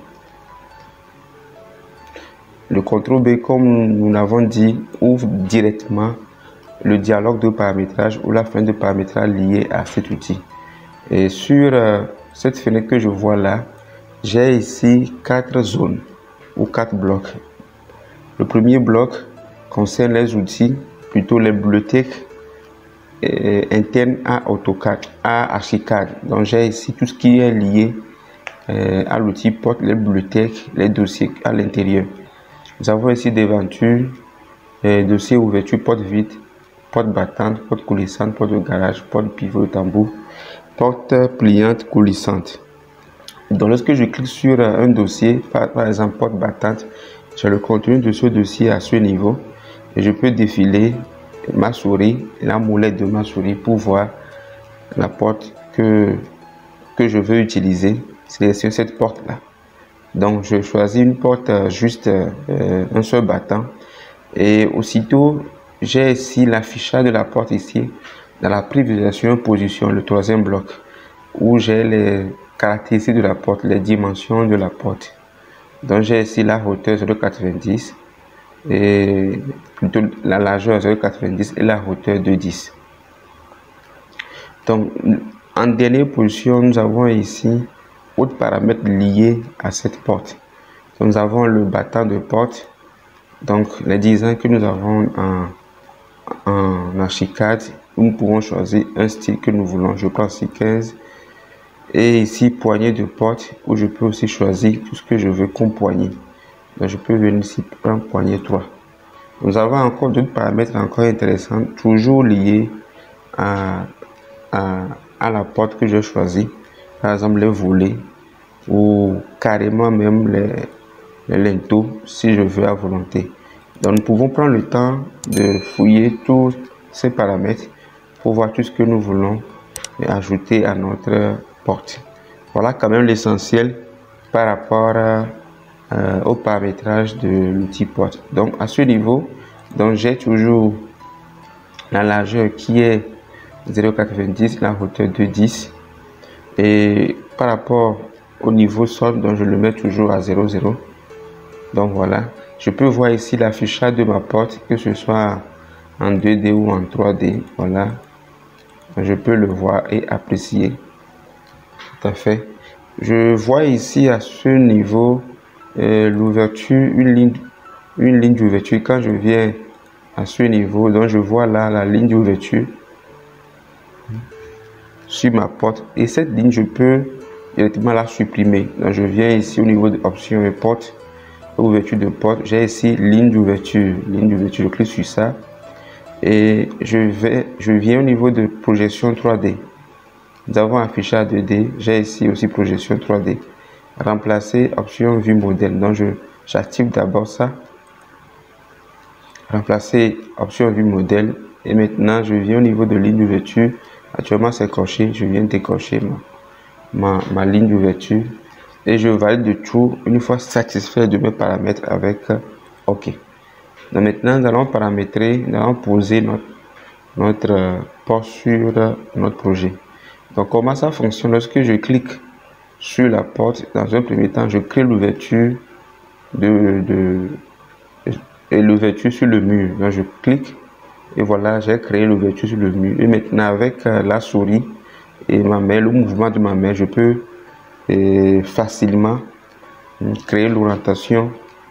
Le CTRL B, comme nous l'avons dit, ouvre directement le dialogue de paramétrage ou la fenêtre de paramétrage liée à cet outil. Et sur cette fenêtre que je vois là, j'ai ici 4 zones ou 4 blocs. Le premier bloc concerne les outils, plutôt les bibliothèques internes à AutoCAD, à Archicad. Donc j'ai ici tout ce qui est lié à l'outil Port, les bibliothèques, les dossiers à l'intérieur. Nous avons ici des ventures, dossiers ouverture, porte vide, porte battante, porte coulissante, porte de garage, porte pivot tambour, porte pliante coulissante. Donc lorsque je clique sur un dossier, par exemple porte battante, j'ai le contenu de ce dossier à ce niveau et je peux défiler ma souris, la molette de ma souris pour voir la porte que je veux utiliser. Sélectionne cette porte là. Donc je choisis une porte juste un seul battant et aussitôt j'ai ici l'affichage de la porte ici dans la prévisualisation position, le troisième bloc où j'ai les caractéristiques de la porte, les dimensions de la porte. Donc j'ai ici la hauteur 0,90 et plutôt la largeur 0,90 et la hauteur de 10. Donc En dernière position, nous avons ici autres paramètres liés à cette porte. Donc, nous avons le battant de porte, donc les designs que nous avons en Archicad. Nous pouvons choisir un style que nous voulons. Je prends ici 15. Et ici, poignée de porte, où je peux aussi choisir tout ce que je veux comme poignée. Donc, je peux venir ici prendre poignée 3. Nous avons encore d'autres paramètres encore intéressants, toujours liés à la porte que je choisis. Par exemple, les volets ou carrément même les linteaux si je veux à volonté. Donc, nous pouvons prendre le temps de fouiller tous ces paramètres pour voir tout ce que nous voulons ajouter à notre porte. Voilà quand même l'essentiel par rapport au paramétrage de l'outil porte. Donc à ce niveau, j'ai toujours la largeur qui est 0,90, la hauteur de 10, et par rapport au niveau sol, donc je le mets toujours à 0,0. Donc voilà, je peux voir ici l'affichage de ma porte, que ce soit en 2D ou en 3D. Voilà, je peux le voir et apprécier. Tout à fait. Je vois ici à ce niveau l'ouverture, une ligne d'ouverture. Quand je viens à ce niveau, donc je vois là la ligne d'ouverture sur ma porte, et cette ligne je peux directement la supprimer. Donc je viens ici au niveau de options et porte, ouverture de porte, j'ai ici ligne d'ouverture, je clique sur ça et je viens au niveau de projection 3D. Nous avons affichage 2D, j'ai ici aussi projection 3D. Remplacer option vue modèle. Donc j'active d'abord ça. Remplacer option vue modèle. Et maintenant je viens au niveau de ligne d'ouverture. Actuellement c'est coché, je viens décocher ma ligne d'ouverture. Et je valide le tout une fois satisfait de mes paramètres avec OK. Donc maintenant nous allons paramétrer, nous allons poser notre porte sur notre projet. Donc comment ça fonctionne? Lorsque je clique sur la porte, dans un premier temps, je crée l'ouverture et l'ouverture sur le mur. Donc je clique et voilà, j'ai créé l'ouverture sur le mur. Et maintenant avec la souris et ma main, le mouvement de ma main, je peux facilement créer l'orientation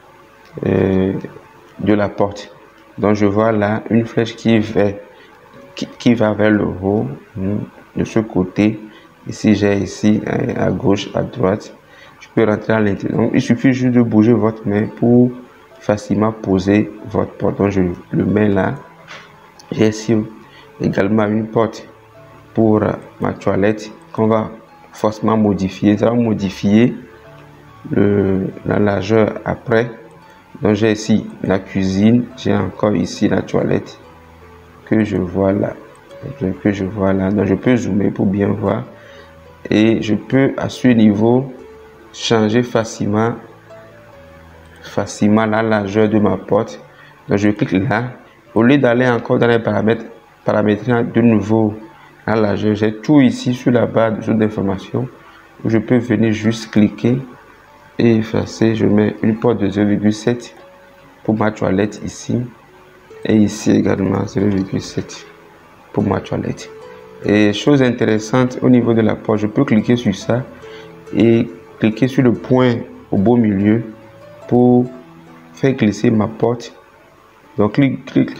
de la porte. Donc je vois là une flèche qui va vers le haut de ce côté. Ici j'ai ici à gauche, à droite, je peux rentrer à l'intérieur. Donc il suffit juste de bouger votre main pour facilement poser votre porte. Donc je le mets là. J'ai ici également une porte pour ma toilette qu'on va forcément modifier. Ça va modifier la largeur après. Donc j'ai ici la cuisine, j'ai encore ici la toilette que je vois là. Donc je peux zoomer pour bien voir. Et je peux à ce niveau changer facilement la largeur de ma porte. Donc je clique là. Au lieu d'aller encore dans les paramètres, paramétrer de nouveau la largeur, j'ai tout ici sur la barre d'information où je peux venir juste cliquer et effacer. Je mets une porte de 0,7 pour ma toilette ici, et ici également 0,7 pour ma toilette. Et chose intéressante au niveau de la porte, je peux cliquer sur ça et cliquer sur le point au beau milieu pour faire glisser ma porte. Donc clic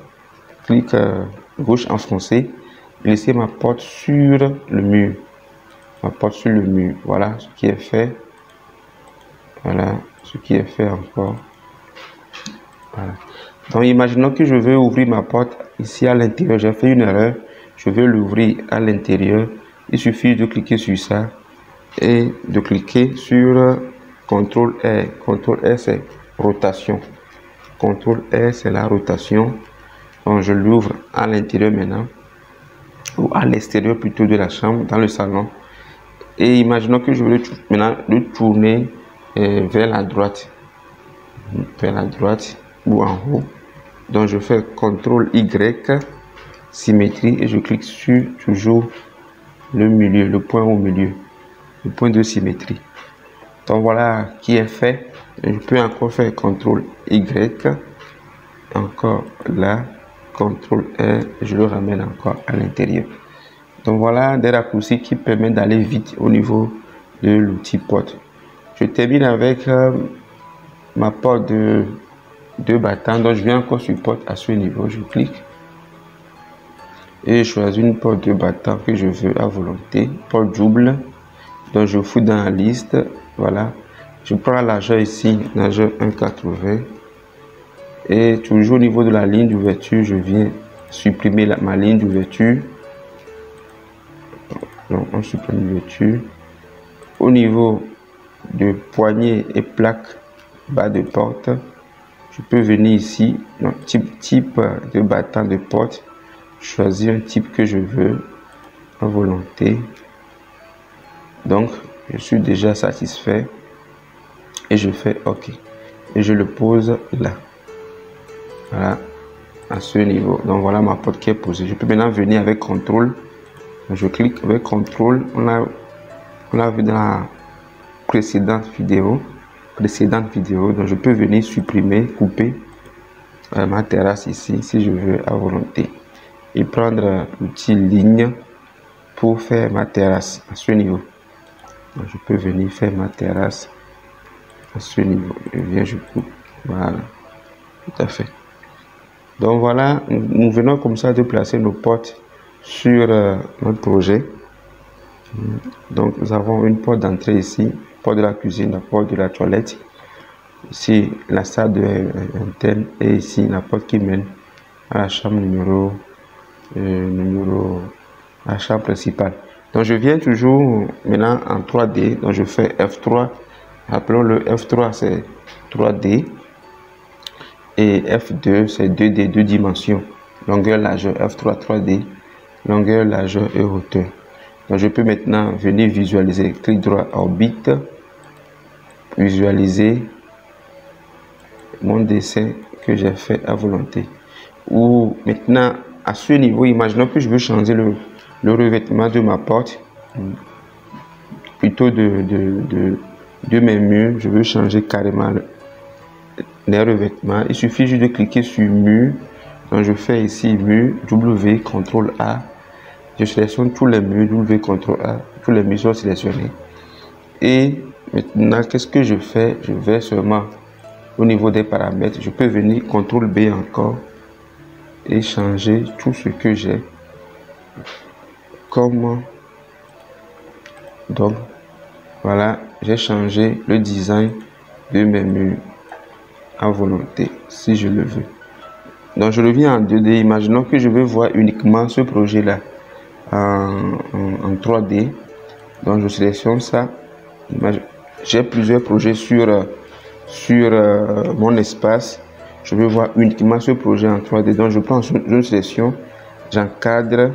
gauche enfoncé, glisser ma porte sur le mur. Voilà ce qui est fait. Voilà ce qui est fait encore. Voilà. Donc imaginons que je veux ouvrir ma porte ici à l'intérieur. J'ai fait une erreur. Je veux l'ouvrir à l'intérieur. Il suffit de cliquer sur ça et de cliquer sur CTRL R. CTRL R c'est rotation. CTRL R c'est la rotation. Donc je l'ouvre à l'intérieur maintenant, ou à l'extérieur plutôt de la chambre, dans le salon. Et imaginons que je veux maintenant le tourner vers la droite ou en haut. Donc je fais CTRL Y, symétrie, et je clique sur toujours le milieu, le point au milieu, le point de symétrie. Donc voilà qui est fait. Je peux encore faire CTRL Y, encore là, CTRL R, je le ramène encore à l'intérieur. Donc voilà des raccourcis qui permettent d'aller vite au niveau de l'outil porte. Je termine avec ma porte de battants. Donc je viens encore sur porte à ce niveau. Je clique et je choisis une porte de battant que je veux à volonté. Porte double. Donc je fous dans la liste. Voilà. Je prends la largeur ici, largeur 1,80. Et toujours au niveau de la ligne d'ouverture, je viens supprimer ma ligne d'ouverture. Donc on supprime l'ouverture. Au niveau de poignée et plaque bas de porte, je peux venir ici, donc type de battant de porte, choisir un type que je veux à volonté. Donc je suis déjà satisfait et je fais OK et je le pose là. Voilà, à ce niveau. Donc voilà ma porte qui est posée. Je peux maintenant venir avec contrôle. Je clique avec contrôle. On l'a vu dans la précédente vidéo. Donc je peux venir supprimer, couper ma terrasse ici si je veux à volonté et prendre l'outil ligne pour faire ma terrasse à ce niveau. Donc je peux venir faire ma terrasse à ce niveau. Je viens, je coupe. Voilà, tout à fait. Donc voilà, nous venons comme ça de placer nos portes sur notre projet. Donc nous avons une porte d'entrée ici, porte de la cuisine, la porte de la toilette. Ici la salle interne et ici la porte qui mène à la chambre la chambre principale. Donc je viens toujours maintenant en 3D. Donc je fais F3. Appelons le F3, c'est 3D. Et F2, c'est 2D, 2 dimensions. Longueur, largeur, F3, 3D. Longueur, largeur et hauteur. Donc je peux maintenant venir visualiser. Clic droit, orbite. Visualiser mon dessin que j'ai fait à volonté. Ou maintenant, à ce niveau, imaginons que je veux changer le revêtement de ma porte. Plutôt de mes murs, je veux changer carrément les revêtements. Il suffit juste de cliquer sur mur. Donc je fais ici mur, W, CTRL A. Je sélectionne tous les murs, W, CTRL A. Tous les murs sont sélectionnés. Et maintenant, qu'est-ce que je fais? Je vais seulement au niveau des paramètres. Je peux venir CTRL B encore et changer tout ce que j'ai. Comme donc voilà, j'ai changé le design de mes murs à volonté si je le veux. Donc je reviens en 2D. Imaginons que je veux voir uniquement ce projet là en 3D. Donc je sélectionne ça. J'ai plusieurs projets sur mon espace. Je veux voir uniquement ce projet en 3D. Donc je prends une sélection, j'encadre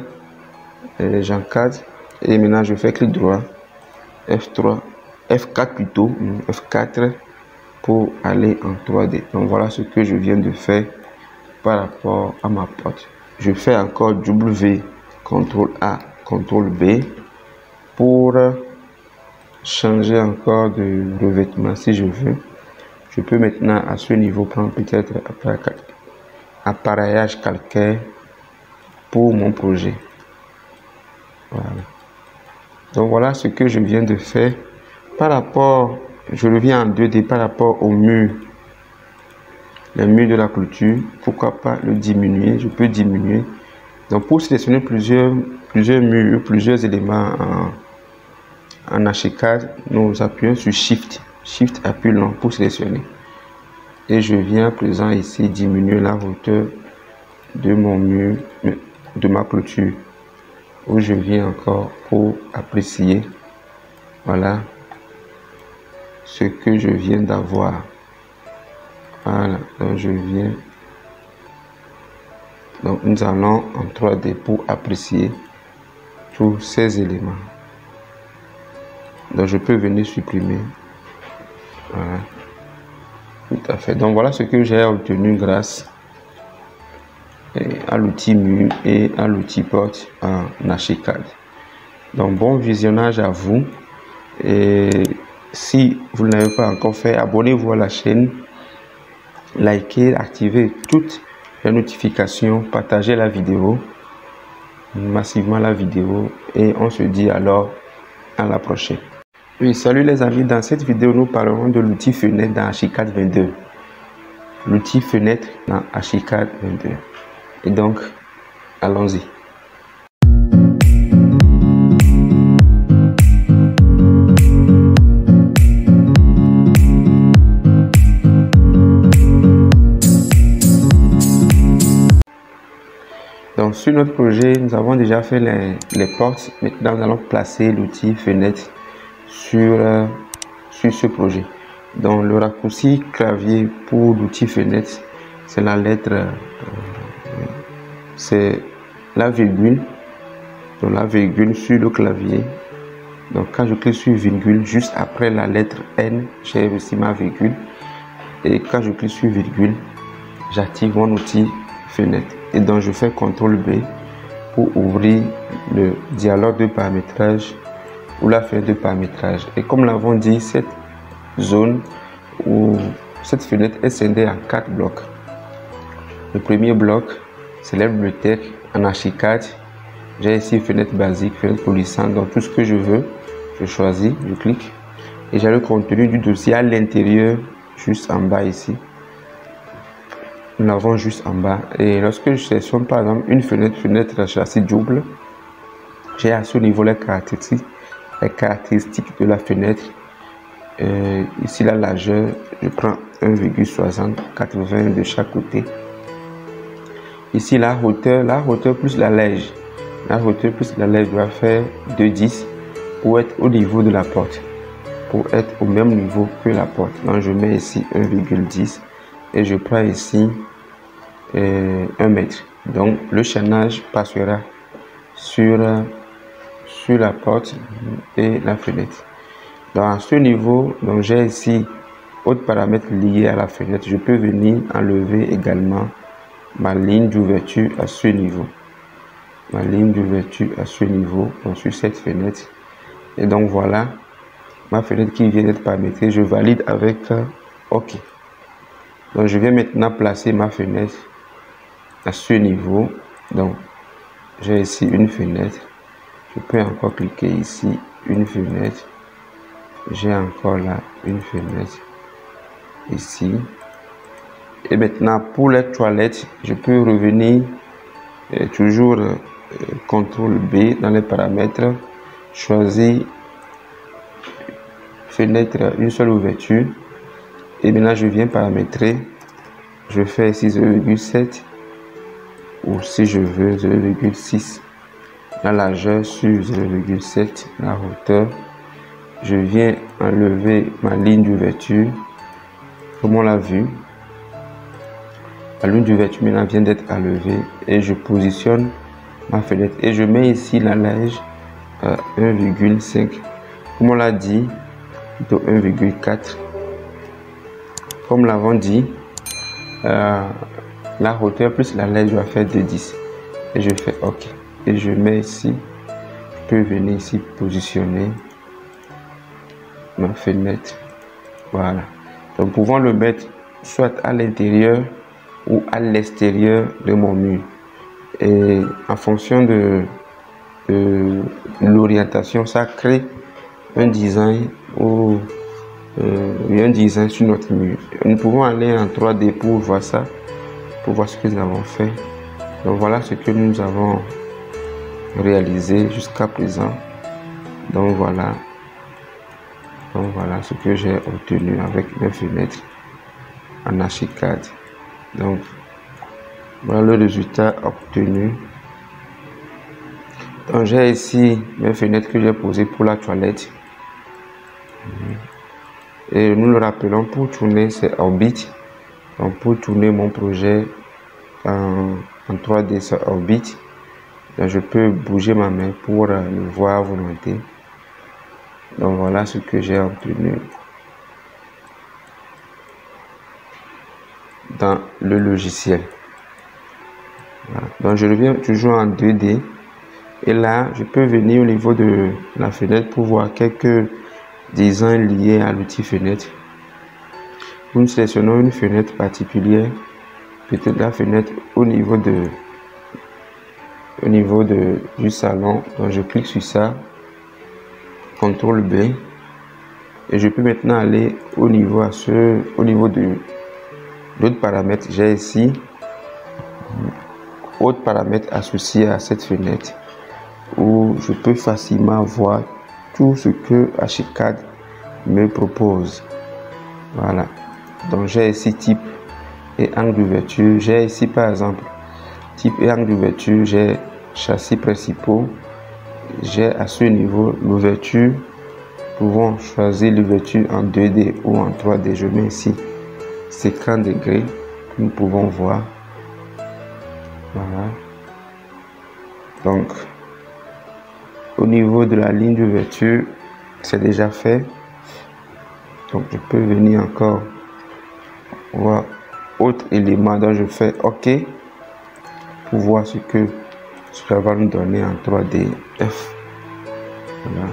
et maintenant je fais clic droit, F3, F4 plutôt, F4 pour aller en 3D. Donc voilà ce que je viens de faire par rapport à ma porte. Je fais encore W, CTRL A, CTRL B pour changer encore de revêtement si je veux. Je peux maintenant à ce niveau prendre peut-être appareillage calcaire pour mon projet. Voilà. Donc voilà ce que je viens de faire par rapport, je reviens en 2D par rapport au mur, les murs de la clôture. Pourquoi pas le diminuer? Je peux diminuer. Donc pour sélectionner plusieurs murs, plusieurs éléments en archicad, nous appuyons sur Shift. Shift appui long pour sélectionner. Et je viens à présent ici diminuer la hauteur de mon mur, de ma clôture. Où je viens encore pour apprécier. Voilà ce que je viens d'avoir. Voilà, donc je viens. Donc nous allons en 3D pour apprécier tous ces éléments. Donc je peux venir supprimer. Voilà. Tout à fait. Donc voilà ce que j'ai obtenu grâce à l'outil mur et à l'outil porte en archicad. Donc bon visionnage à vous. Et si vous ne l'avez pas encore fait, abonnez-vous à la chaîne, likez, activez toutes les notifications, partagez la vidéo massivement la vidéo et on se dit alors à la prochaine. Oui, salut les amis, dans cette vidéo nous parlerons de l'outil fenêtre dans Archicad 22. L'outil fenêtre dans Archicad 22. Et donc, allons-y. Donc sur notre projet, nous avons déjà fait les portes. Maintenant, nous allons placer l'outil fenêtre sur ce projet. Donc le raccourci clavier pour l'outil fenêtre, c'est la lettre, c'est la virgule. Donc la virgule sur le clavier. Donc quand je clique sur virgule, juste après la lettre N, j'ai aussi ma virgule. Et quand je clique sur virgule, j'active mon outil fenêtre. Et donc je fais CTRL B pour ouvrir le dialogue de paramétrage ou la fenêtre de paramétrage. Et comme l'avons dit, cette zone ou cette fenêtre est scindée en 4 blocs. Le premier bloc, c'est la bibliothèque en Archicad. J'ai ici fenêtre basique, fenêtre polissante, donc tout ce que je veux, je choisis, je clique. Et j'ai le contenu du dossier à l'intérieur, juste en bas ici. Nous l'avons juste en bas. Et lorsque je sélectionne par exemple une fenêtre châssis double, j'ai à ce niveau les caractéristiques de la fenêtre. Ici la largeur, je prends 1,60, 80 de chaque côté. Ici la hauteur plus la large. La hauteur plus la large doit faire 2,10 pour être au niveau de la porte. Pour être au même niveau que la porte. Donc je mets ici 1,10 et je prends ici 1 mètre. Donc le chaînage passera sur la porte et la fenêtre. Dans ce niveau, donc j'ai ici autres paramètres liés à la fenêtre. Je peux venir enlever également ma ligne d'ouverture à ce niveau. Ma ligne d'ouverture à ce niveau, donc sur cette fenêtre. Et donc voilà ma fenêtre qui vient d'être paramétrée. Je valide avec OK. Donc je vais maintenant placer ma fenêtre à ce niveau. Donc j'ai ici une fenêtre. Je peux encore cliquer ici, une fenêtre. J'ai encore là une fenêtre ici. Et maintenant pour les toilettes, je peux revenir toujours CTRL B dans les paramètres, choisir fenêtre, une seule ouverture. Et maintenant je viens paramétrer. Je fais ici 0,7 ou si je veux 0,6. La largeur sur 0,7, la hauteur. Je viens enlever ma ligne d'ouverture, comme on l'a vu. La ligne d'ouverture maintenant vient d'être enlevée et je positionne ma fenêtre et je mets ici la large à 1,5. Comme on l'a dit, plutôt 1,4. Comme l'avons dit, la hauteur plus la large doit faire 2,10 et je fais OK. Et je mets ici, je peux venir ici positionner ma fenêtre. Voilà. Donc, nous pouvons le mettre soit à l'intérieur ou à l'extérieur de mon mur. Et en fonction de l'orientation, ça crée un design ou un design sur notre mur. Nous pouvons aller en 3D pour voir ça, pour voir ce que nous avons fait. Donc voilà ce que nous avons réalisé jusqu'à présent. Donc voilà ce que j'ai obtenu avec mes fenêtres en Archicad. Donc voilà le résultat obtenu. Donc j'ai ici mes fenêtres que j'ai posées pour la toilette. Et nous le rappelons, pour tourner c'est Orbit. Donc pour tourner mon projet en 3D c'est Orbit. Donc je peux bouger ma main pour le voir à volonté. Donc voilà ce que j'ai obtenu dans le logiciel. Voilà. Donc je reviens toujours en 2D et là je peux venir au niveau de la fenêtre pour voir quelques designs liés à l'outil fenêtre. Nous sélectionnons une fenêtre particulière, peut-être la fenêtre au niveau de au niveau du salon. Donc je clique sur ça, CTRL B, et je peux maintenant aller au niveau de d'autres paramètres. J'ai ici autres paramètres associés à cette fenêtre où je peux facilement voir tout ce que Archicad me propose. Voilà, donc j'ai ici type et angle d'ouverture. J'ai ici par exemple type et angle d'ouverture, j'ai châssis principaux, j'ai à ce niveau l'ouverture. Pouvons choisir l'ouverture en 2D ou en 3D. Je mets ici 50 degrés, nous pouvons voir. Voilà, donc au niveau de la ligne d'ouverture, c'est déjà fait. Donc je peux venir encore voir autre élément, dont je fais OK pour voir ce que cela va nous donner en 3D F. Voilà.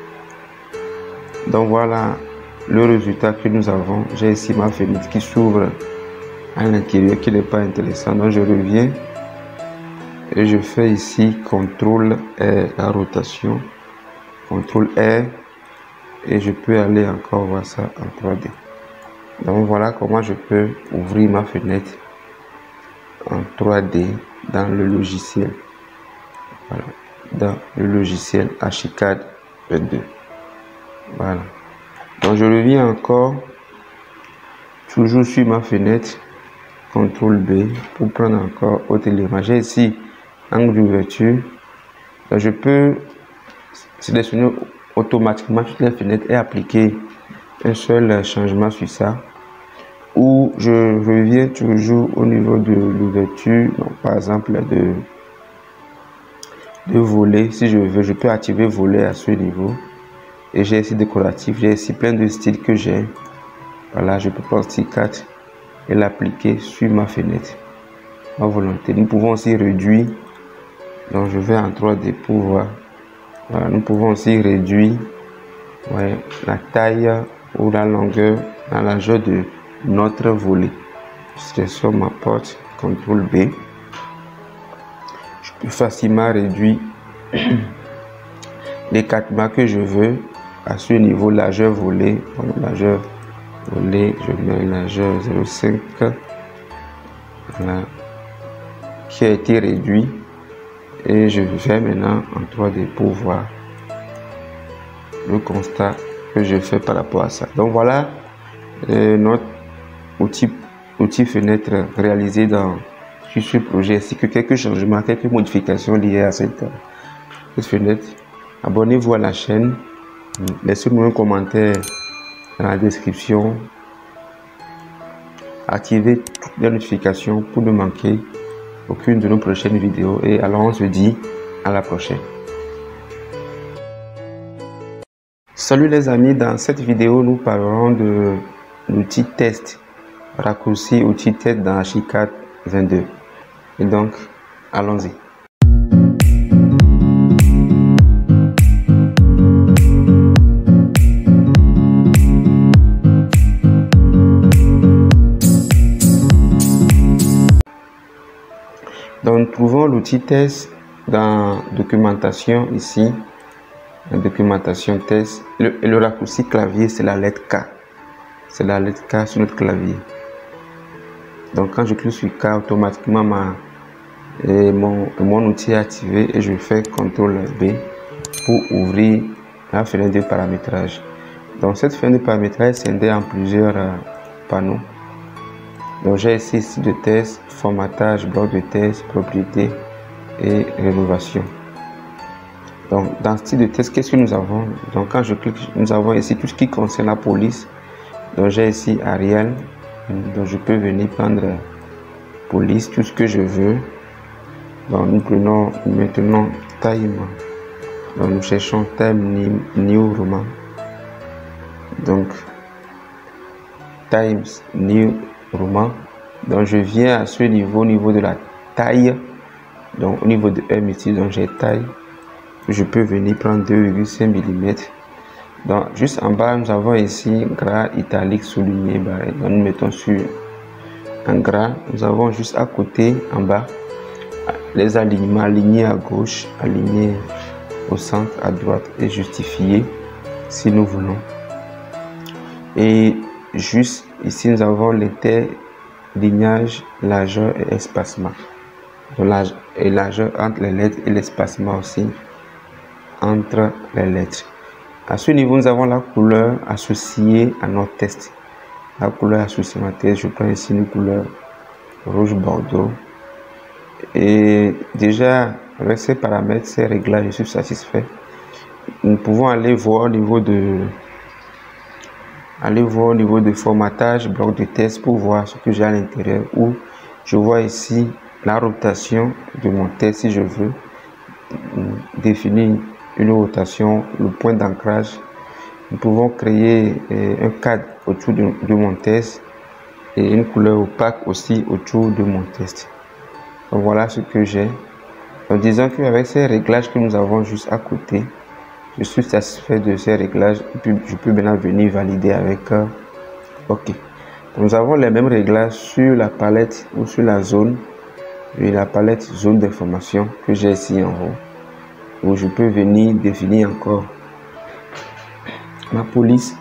Donc voilà le résultat que nous avons. J'ai ici ma fenêtre qui s'ouvre à l'intérieur, qui n'est pas intéressant. Donc je reviens et je fais ici CTRL R, la rotation, CTRL R, et je peux aller encore voir ça en 3D. Donc voilà comment je peux ouvrir ma fenêtre en 3D dans le logiciel. Voilà, dans le logiciel Archicad 2. Voilà. Donc je reviens encore, toujours sur ma fenêtre, CTRL B pour prendre encore autre élément. J'ai ici angle d'ouverture. Je peux sélectionner automatiquement toutes les fenêtres et appliquer un seul changement sur ça. Ou je reviens toujours au niveau de l'ouverture, par exemple de volet. Si je veux, je peux activer volet à ce niveau. Et j'ai ici décoratif, j'ai ici plein de styles que j'ai. Voilà, je peux prendre style 4 et l'appliquer sur ma fenêtre à volonté. Nous pouvons aussi réduire. Donc je vais en 3D pour voir. Voilà, nous pouvons aussi réduire la taille ou la longueur, la largeur de notre volet. Je sélectionne ma porte, CTRL B. Je peux facilement réduire l'écartement que je veux à ce niveau. Largeur volet, largeur volet, je mets largeur 0,5, voilà, qui a été réduit. Et je vais maintenant en 3D pour voir le constat que je fais par rapport à ça. Donc voilà notre outil fenêtre réalisé sur ce projet, ainsi que quelques changements, quelques modifications liées à cette fenêtre. Abonnez-vous à la chaîne, laissez-moi un commentaire dans la description, activez toutes les notifications pour ne manquer aucune de nos prochaines vidéos, et alors on se dit à la prochaine. Salut les amis, dans cette vidéo nous parlerons de l'outil test, raccourci outil test dans Archicad 22. Et donc allons-y. Donc nous trouvons l'outil test dans documentation ici, la documentation test, le raccourci clavier c'est la lettre K, c'est la lettre K sur notre clavier. Donc quand je clique sur K, automatiquement mon outil est activé et je fais CTRL B pour ouvrir la fenêtre de paramétrage. Donc cette fenêtre de paramétrage est scindée en plusieurs panneaux. Donc j'ai ici site de test, formatage, bloc de test, propriété et rénovation. Donc dans ce style de test, qu'est-ce que nous avons? Donc quand je clique, nous avons ici tout ce qui concerne la police. Donc j'ai ici Arial, donc je peux venir prendre police, tout ce que je veux. Donc nous prenons maintenant time. Donc nous cherchons time New Roman. Donc Times New Roman. Donc je viens à ce niveau, au niveau de la taille. Donc au niveau de M ici, donc j'ai taille. Je peux venir prendre 2,5 mm. Donc juste en bas, nous avons ici gras, italique, souligné, barré. Donc nous mettons sur un gras. Nous avons juste à côté, en bas, les alignements, aligner à gauche, aligner au centre, à droite et justifier si nous voulons. Et juste ici, nous avons l'interlignage, largeur et espacement. Et largeur entre les lettres et l'espacement aussi entre les lettres. À ce niveau, nous avons la couleur associée à notre test. La couleur associée à notre test, je prends ici une couleur rouge bordeaux. Et déjà, avec ces paramètres, ces réglages, je suis satisfait. Nous pouvons aller voir au niveau de formatage, bloc de test pour voir ce que j'ai à l'intérieur. Où je vois ici la rotation de mon test si je veux définir une rotation, le point d'ancrage. Nous pouvons créer un cadre autour de mon test et une couleur opaque aussi autour de mon test. Donc voilà ce que j'ai. En disant qu'avec ces réglages que nous avons juste à côté, je suis satisfait de ces réglages et puis je peux maintenant venir valider avec OK. Nous avons les mêmes réglages sur la palette ou sur la zone et la palette zone d'information que j'ai ici en haut, où je peux venir définir encore ma police,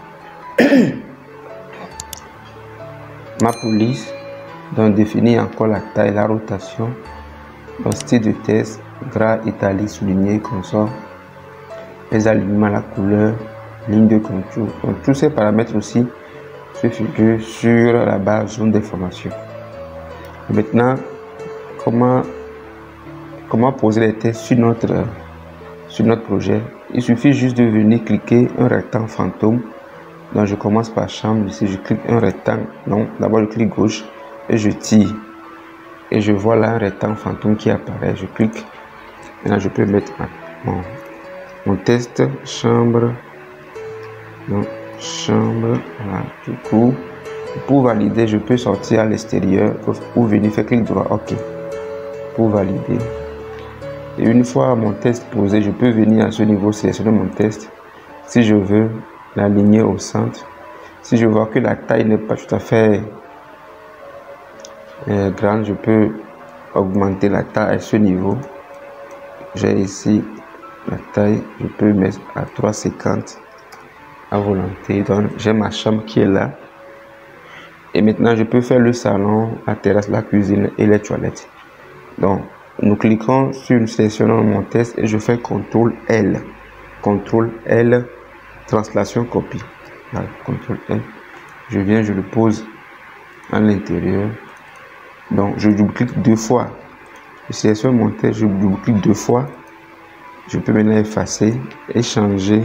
donc définir encore la taille, la rotation, le style de test, gras, italique, souligné, consort, les alignements, la couleur, ligne de contour. Donc tous ces paramètres aussi se figurent sur la barre zone d'information. Maintenant, comment poser les tests sur notre projet? Il suffit juste de venir cliquer un rectangle fantôme. Donc je commence par chambre. Ici je clique un rectangle. Donc d'abord je clique gauche et je tire. Et je vois là un rectangle fantôme qui apparaît. Je clique. Maintenant je peux mettre mon test chambre. Donc chambre. Voilà. Du coup, pour valider, je peux sortir à l'extérieur ou venir faire clic droit. OK. Pour valider. Et une fois mon test posé, je peux venir à ce niveau sélectionner mon test. Si je veux l'aligner au centre, si je vois que la taille n'est pas tout à fait grande, je peux augmenter la taille à ce niveau. J'ai ici la taille, je peux mettre à 3,50 à volonté. Donc j'ai ma chambre qui est là. Et maintenant je peux faire le salon, la terrasse, la cuisine et les toilettes. Donc nous cliquons sur, nous sélectionnons mon test et je fais CTRL L. CTRL L, translation copie. Voilà, CTRL L. Je viens, je le pose à l'intérieur. Donc je double-clique 2 fois. Je sélectionne mon test, je double-clique 2 fois. Je peux maintenant effacer et changer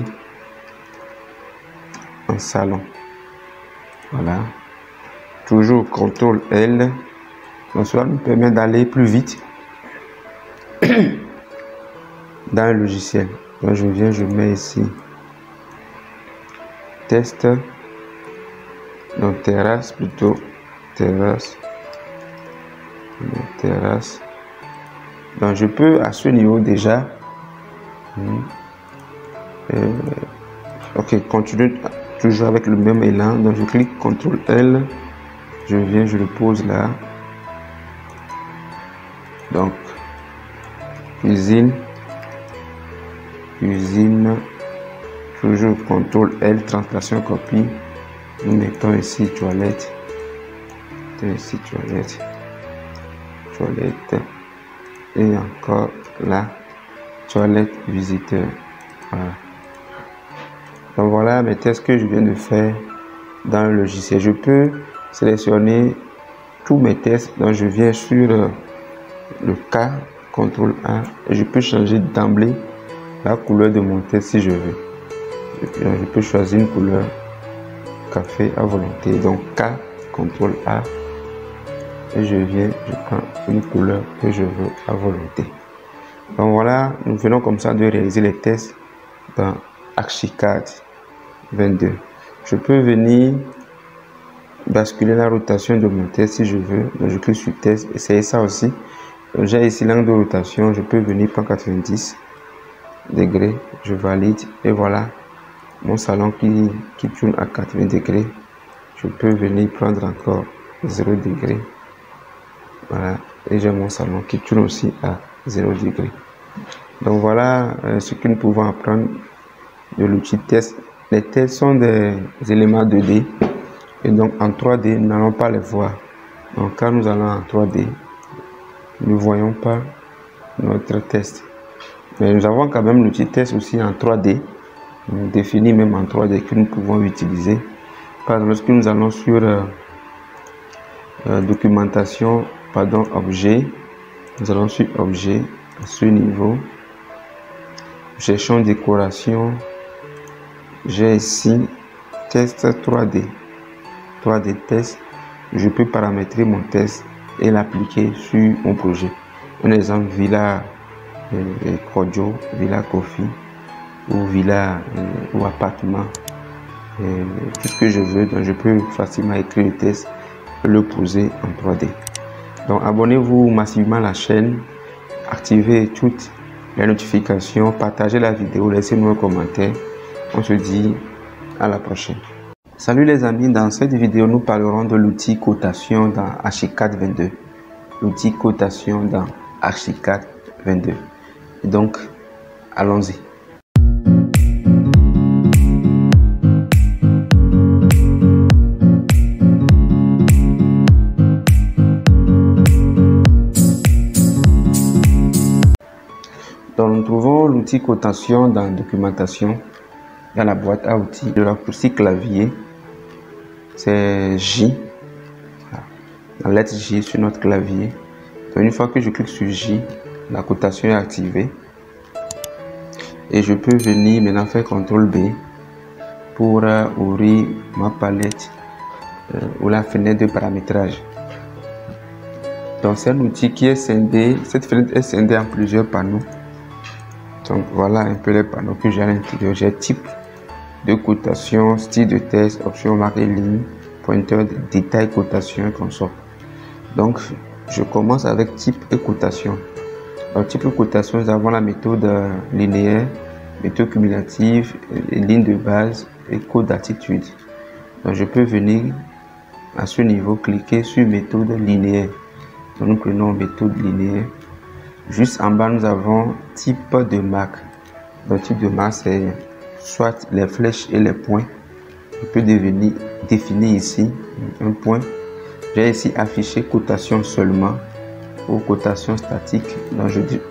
en salon. Voilà. Toujours CTRL L. Donc cela nous permet d'aller plus vite dans le logiciel. Donc je viens, je mets ici test, donc terrasse plutôt, terrasse. Donc je peux à ce niveau déjà OK, continue toujours avec le même élan. Donc je clique CTRL L, je viens, je le pose là. Donc cuisine, toujours CTRL L, translation copie. Nous mettons ici toilette, et encore là, toilette visiteur. Voilà. Donc voilà mes tests que je viens de faire dans le logiciel. Je peux sélectionner tous mes tests. Donc je viens sur le cas, CTRL A, et je peux changer d'emblée la couleur de mon test si je veux. Je peux choisir une couleur café à volonté. Donc K, CTRL A, et je viens, je prends une couleur que je veux à volonté. Donc voilà, nous venons comme ça de réaliser les tests dans Archicad 22. Je peux venir basculer la rotation de mon test si je veux. Donc je clique sur test, essayer ça aussi. J'ai ici l'angle de rotation, je peux venir prendre 90 degrés, je valide et voilà mon salon qui tourne à 80 degrés. Je peux venir prendre encore 0 degrés Voilà, et j'ai mon salon qui tourne aussi à 0 degré. Donc voilà ce que nous pouvons apprendre de l'outil test. Les tests sont des éléments 2D et donc en 3D nous n'allons pas les voir. Donc quand nous allons en 3D, nous ne voyons pas notre test. Mais nous avons quand même l'outil test aussi en 3D, défini même en 3D que nous pouvons utiliser. Par exemple, lorsque nous allons sur documentation, objet, nous allons sur objet à ce niveau. Cherchons décoration. J'ai ici test 3D. 3D test. Je peux paramétrer mon test et l'appliquer sur mon projet. Un exemple, villa Kojo, villa Kofi ou villa ou appartement. Tout ce que je veux, donc je peux facilement écrire le test et le poser en 3D. Donc abonnez-vous massivement à la chaîne, activez toutes les notifications, partagez la vidéo, laissez-moi un commentaire. On se dit à la prochaine. Salut les amis, dans cette vidéo nous parlerons de l'outil cotation dans Archicad 22. L'outil cotation dans Archicad 22. Et donc allons-y. Donc nous trouvons l'outil cotation dans documentation. Dans la boîte à outils, le raccourci clavier, c'est J, la lettre J sur notre clavier. Donc une fois que je clique sur J, la cotation est activée. Et je peux venir maintenant faire CTRL B pour ouvrir ma palette ou la fenêtre de paramétrage. Donc c'est un outil qui est scindé, cette fenêtre est scindée en plusieurs panneaux. Donc voilà un peu les panneaux que j'ai à l'intérieur. J'ai type de cotation, style de test, option marquée ligne, pointeur, détail, cotation, console. Donc je commence avec type et cotation. Dans type et cotation, nous avons la méthode linéaire, méthode cumulative, ligne de base et code d'attitude. Donc je peux venir à ce niveau, cliquer sur méthode linéaire. Donc nous prenons méthode linéaire. Juste en bas, nous avons type de marque. Le type de marque, c'est soit les flèches et les points. Je peux définir ici un point. J'ai ici affiché cotation seulement ou cotation statique. Donc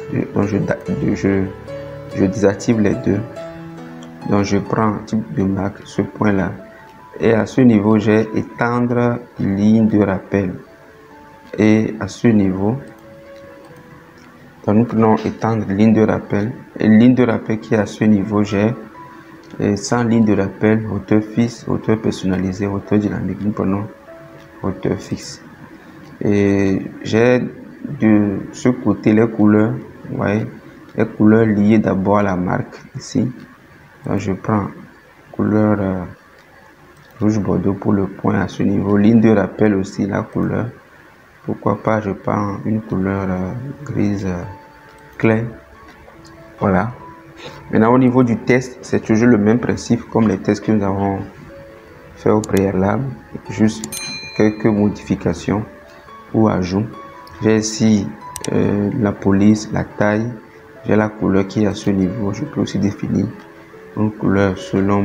je désactive les deux. Donc je prends type de marque, ce point là. Et à ce niveau, j'ai étendre ligne de rappel. Et à ce niveau, donc nous prenons étendre ligne de rappel. Et ligne de rappel qui est à ce niveau, j'ai sans ligne de rappel, hauteur fixe, hauteur personnalisée, hauteur dynamique. Nous prenons hauteur fixe. Et j'ai de ce côté les couleurs, vous voyez, les couleurs liées d'abord à la marque ici. Donc je prends couleur rouge bordeaux pour le point à ce niveau. Ligne de rappel aussi, la couleur. Pourquoi pas, je prends une couleur grise claire. Voilà. Maintenant, au niveau du test, c'est toujours le même principe comme les tests que nous avons fait au préalable. Juste quelques modifications ou ajouts. J'ai ici la police, la taille. J'ai la couleur qui est à ce niveau. Je peux aussi définir une couleur selon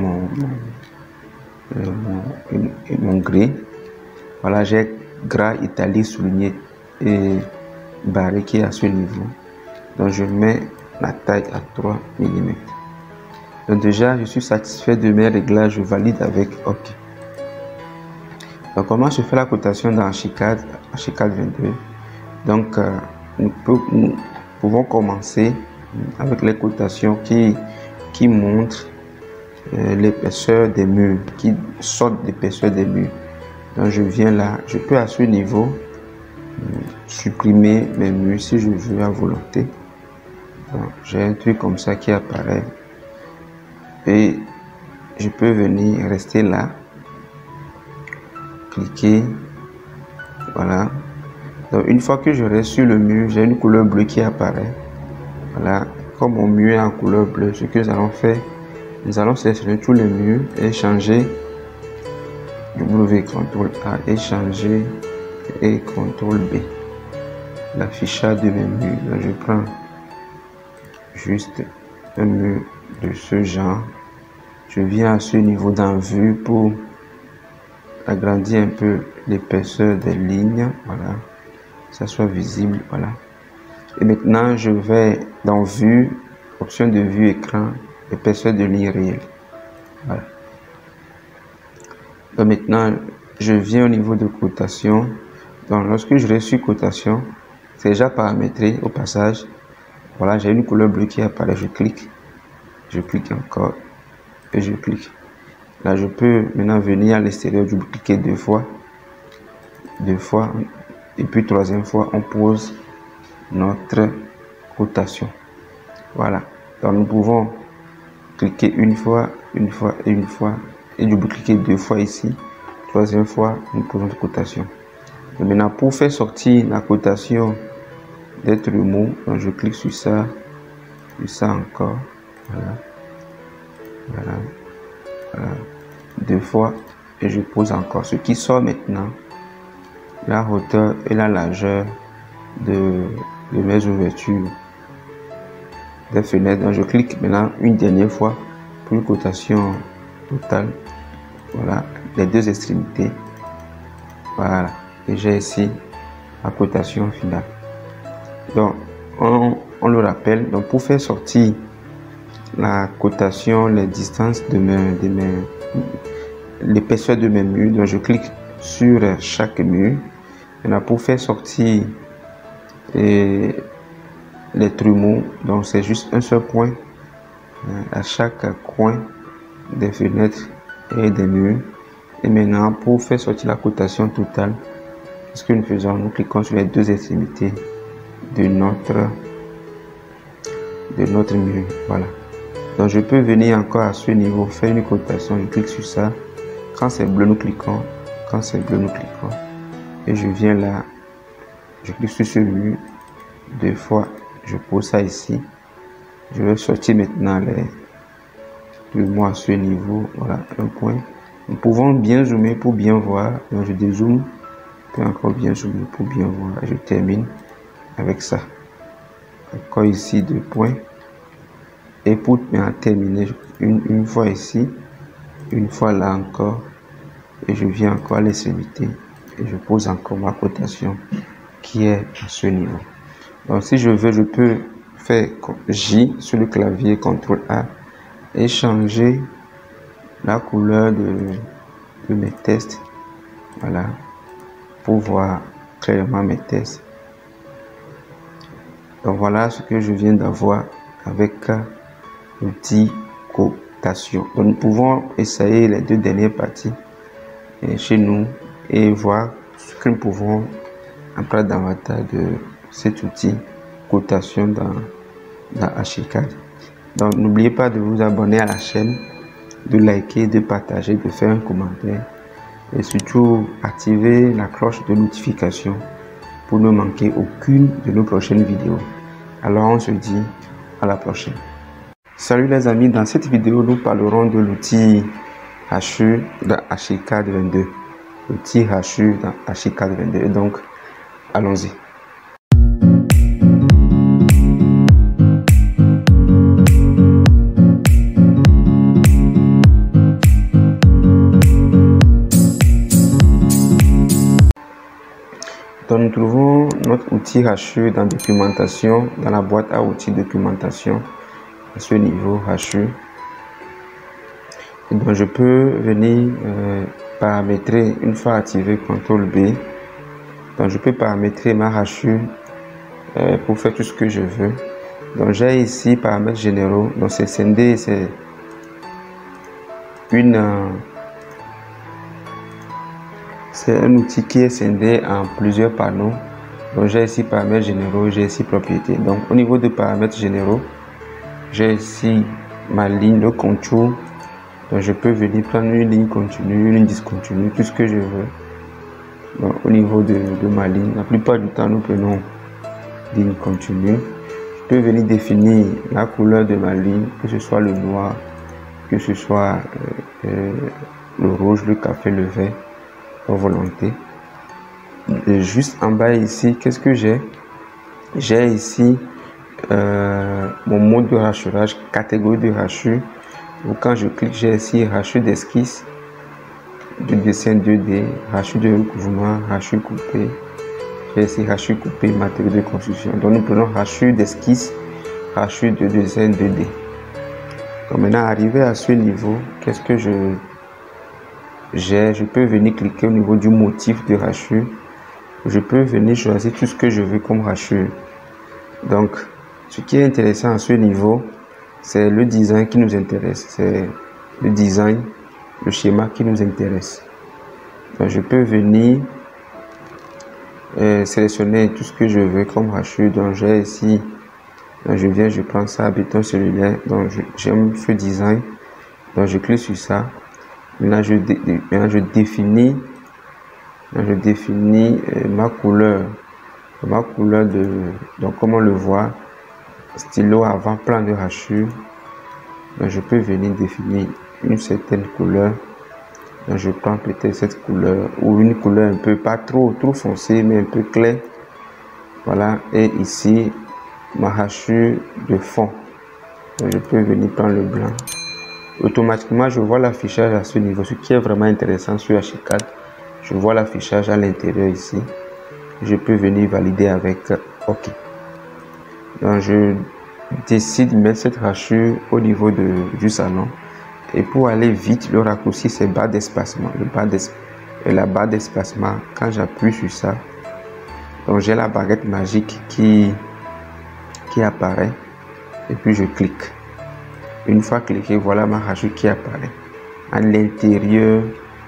mon gris. Voilà, j'ai gras, italique, souligné et barré qui est à ce niveau. Donc je mets la taille à 3 mm. Donc déjà je suis satisfait de mes réglages, je valide avec OK. Donc comment je fais la cotation dans Archicad 22? Donc nous pouvons commencer avec les cotations qui montrent l'épaisseur des murs, qui sortent l'épaisseur des murs. Donc je viens là, je peux à ce niveau supprimer mes murs si je veux à volonté. J'ai un truc comme ça qui apparaît et je peux venir rester là, cliquer, voilà. Donc une fois que je reste sur le mur, j'ai une couleur bleue qui apparaît. Voilà, comme mon mur est en couleur bleue, ce que nous allons faire, nous allons sélectionner tous les murs et changer W CTRL A et changer et CTRL B. l'affichage de mes murs. Donc, je prends juste un mur de ce genre. Je viens à ce niveau dans vue pour agrandir un peu l'épaisseur des lignes. Voilà, que ça soit visible. Voilà. Et maintenant, je vais dans vue, option de vue écran, épaisseur de ligne réelle. Voilà. Donc maintenant, je viens au niveau de cotation. Donc lorsque je reçois cotation, c'est déjà paramétré au passage. Voilà, j'ai une couleur bleue qui apparaît. Je clique encore et je clique. Là, je peux maintenant venir à l'extérieur, je cliquer deux fois, et puis troisième fois, on pose notre cotation. Voilà. Donc nous pouvons cliquer une fois, et double-cliquer deux fois ici. Troisième fois, nous posons la cotation. Et maintenant, pour faire sortir la cotation d'être mot, donc je clique sur ça encore. Voilà. Deux fois, et je pose encore. Ce qui sort maintenant, la hauteur et la largeur de mes ouvertures des fenêtres. Donc je clique maintenant une dernière fois pour une cotation totale. Voilà, les deux extrémités. Voilà, et j'ai ici la cotation finale. Donc on le rappelle, donc pour faire sortir la cotation, les distances de l'épaisseur de mes murs, donc je clique sur chaque mur. Maintenant pour faire sortir les trumeaux, donc c'est juste un seul point à chaque coin des fenêtres et des murs. Et maintenant pour faire sortir la cotation totale, ce que nous faisons, nous cliquons sur les deux extrémités de notre mur. Voilà. Donc je peux venir encore à ce niveau, faire une cotation, je clique sur ça. Quand c'est bleu, nous cliquons. Quand c'est bleu, nous cliquons. Et je viens là, je clique sur ce mur deux fois, je pose ça ici. Je vais sortir maintenant le mot à ce niveau. Voilà, un point. Nous pouvons bien zoomer pour bien voir. Donc je dézoome, puis encore bien zoomer pour bien voir. Et je termine avec ça. Encore ici deux points. Et pour terminer, une fois ici, une fois là encore, et je viens encore à l'extrémité et je pose encore ma cotation qui est à ce niveau. Donc si je veux, je peux faire J sur le clavier, CTRL A, et changer la couleur de mes tests. Voilà, pour voir clairement mes tests. Donc voilà ce que je viens d'avoir avec l'outil cotation. Donc nous pouvons essayer les deux dernières parties chez nous et voir ce que nous pouvons apprendre davantage de cet outil cotation dans Archicad. Donc n'oubliez pas de vous abonner à la chaîne, de liker, de partager, de faire un commentaire et surtout activer la cloche de notification pour ne manquer aucune de nos prochaines vidéos. Alors on se dit à la prochaine. Salut les amis, dans cette vidéo nous parlerons de l'outil HU dans Archicad 22. L'outil HU dans Archicad 22. Donc allons-y. Donc nous trouvons notre outil HU dans documentation, dans la boîte à outils documentation, à ce niveau HU. Et donc je peux venir paramétrer, une fois activé CTRL B, donc je peux paramétrer ma HU pour faire tout ce que je veux. Donc j'ai ici paramètres généraux, donc c'est scindé, c'est c'est un outil qui est scindé en plusieurs panneaux. Donc j'ai ici paramètres généraux, j'ai ici propriétés. Donc au niveau de paramètres généraux, j'ai ici ma ligne, le contour. Donc je peux venir prendre une ligne continue, une ligne discontinue, tout ce que je veux. Donc au niveau de ma ligne, la plupart du temps nous prenons ligne continue. Je peux venir définir la couleur de ma ligne, que ce soit le noir, que ce soit le rouge, le café, le vert, à volonté. Et juste en bas ici, qu'est-ce que j'ai? J'ai ici mon mode de hachurage, catégorie de hachure. Donc quand je clique, j'ai ici hachure d'esquisse, du dessin 2D, hachure de recouvrement, hachure coupée. J'ai ici hachure coupée, matériaux de construction. Donc nous prenons hachure d'esquisse, hachure de dessin 2D. Donc maintenant, arrivé à ce niveau, qu'est-ce que j'ai? Je peux venir cliquer au niveau du motif de hachure. Je peux venir choisir tout ce que je veux comme hachure. Donc, ce qui est intéressant à ce niveau, c'est le design qui nous intéresse. C'est le design, le schéma qui nous intéresse. Donc, je peux venir sélectionner tout ce que je veux comme hachure. Donc, j'ai ici, donc je viens, je prends ça, béton cellulaire. Donc, j'aime ce design. Donc, je clique sur ça. Maintenant, je définis ma couleur. Donc, comme on le voit, stylo avant plan de hachure. Donc, je peux venir définir une certaine couleur. Donc, je prends peut-être cette couleur ou une couleur un peu pas trop foncée, mais un peu claire. Voilà. Et ici, ma hachure de fond. Donc, je peux venir prendre le blanc. Automatiquement, je vois l'affichage à ce niveau. Ce qui est vraiment intéressant sur Archicad, je vois l'affichage à l'intérieur ici. Je peux venir valider avec OK. Donc, je décide de mettre cette hachure au niveau du salon. Et pour aller vite, le raccourci, c'est barre d'espacement. La barre d'espacement, quand j'appuie sur ça, donc j'ai la baguette magique qui apparaît. Et puis, je clique. Une fois cliqué, voilà ma hachure qui apparaît à l'intérieur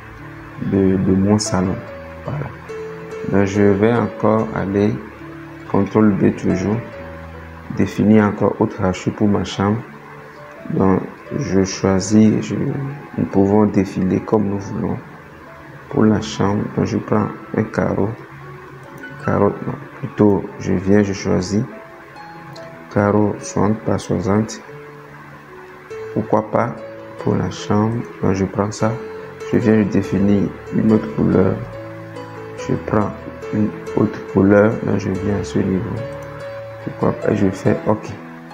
de mon salon. Voilà. Donc, je vais encore aller, CTRL B toujours, définir encore autre hachure pour ma chambre. Donc, je choisis, nous pouvons défiler comme nous voulons. Pour la chambre, donc je prends un carreau. Non, plutôt, je choisis carreau 60 par 60. Pourquoi pas pour la chambre? Donc, je prends ça. Je viens de définir une autre couleur. Je prends une autre couleur. Donc, je viens à ce niveau. Pourquoi pas? Je fais OK.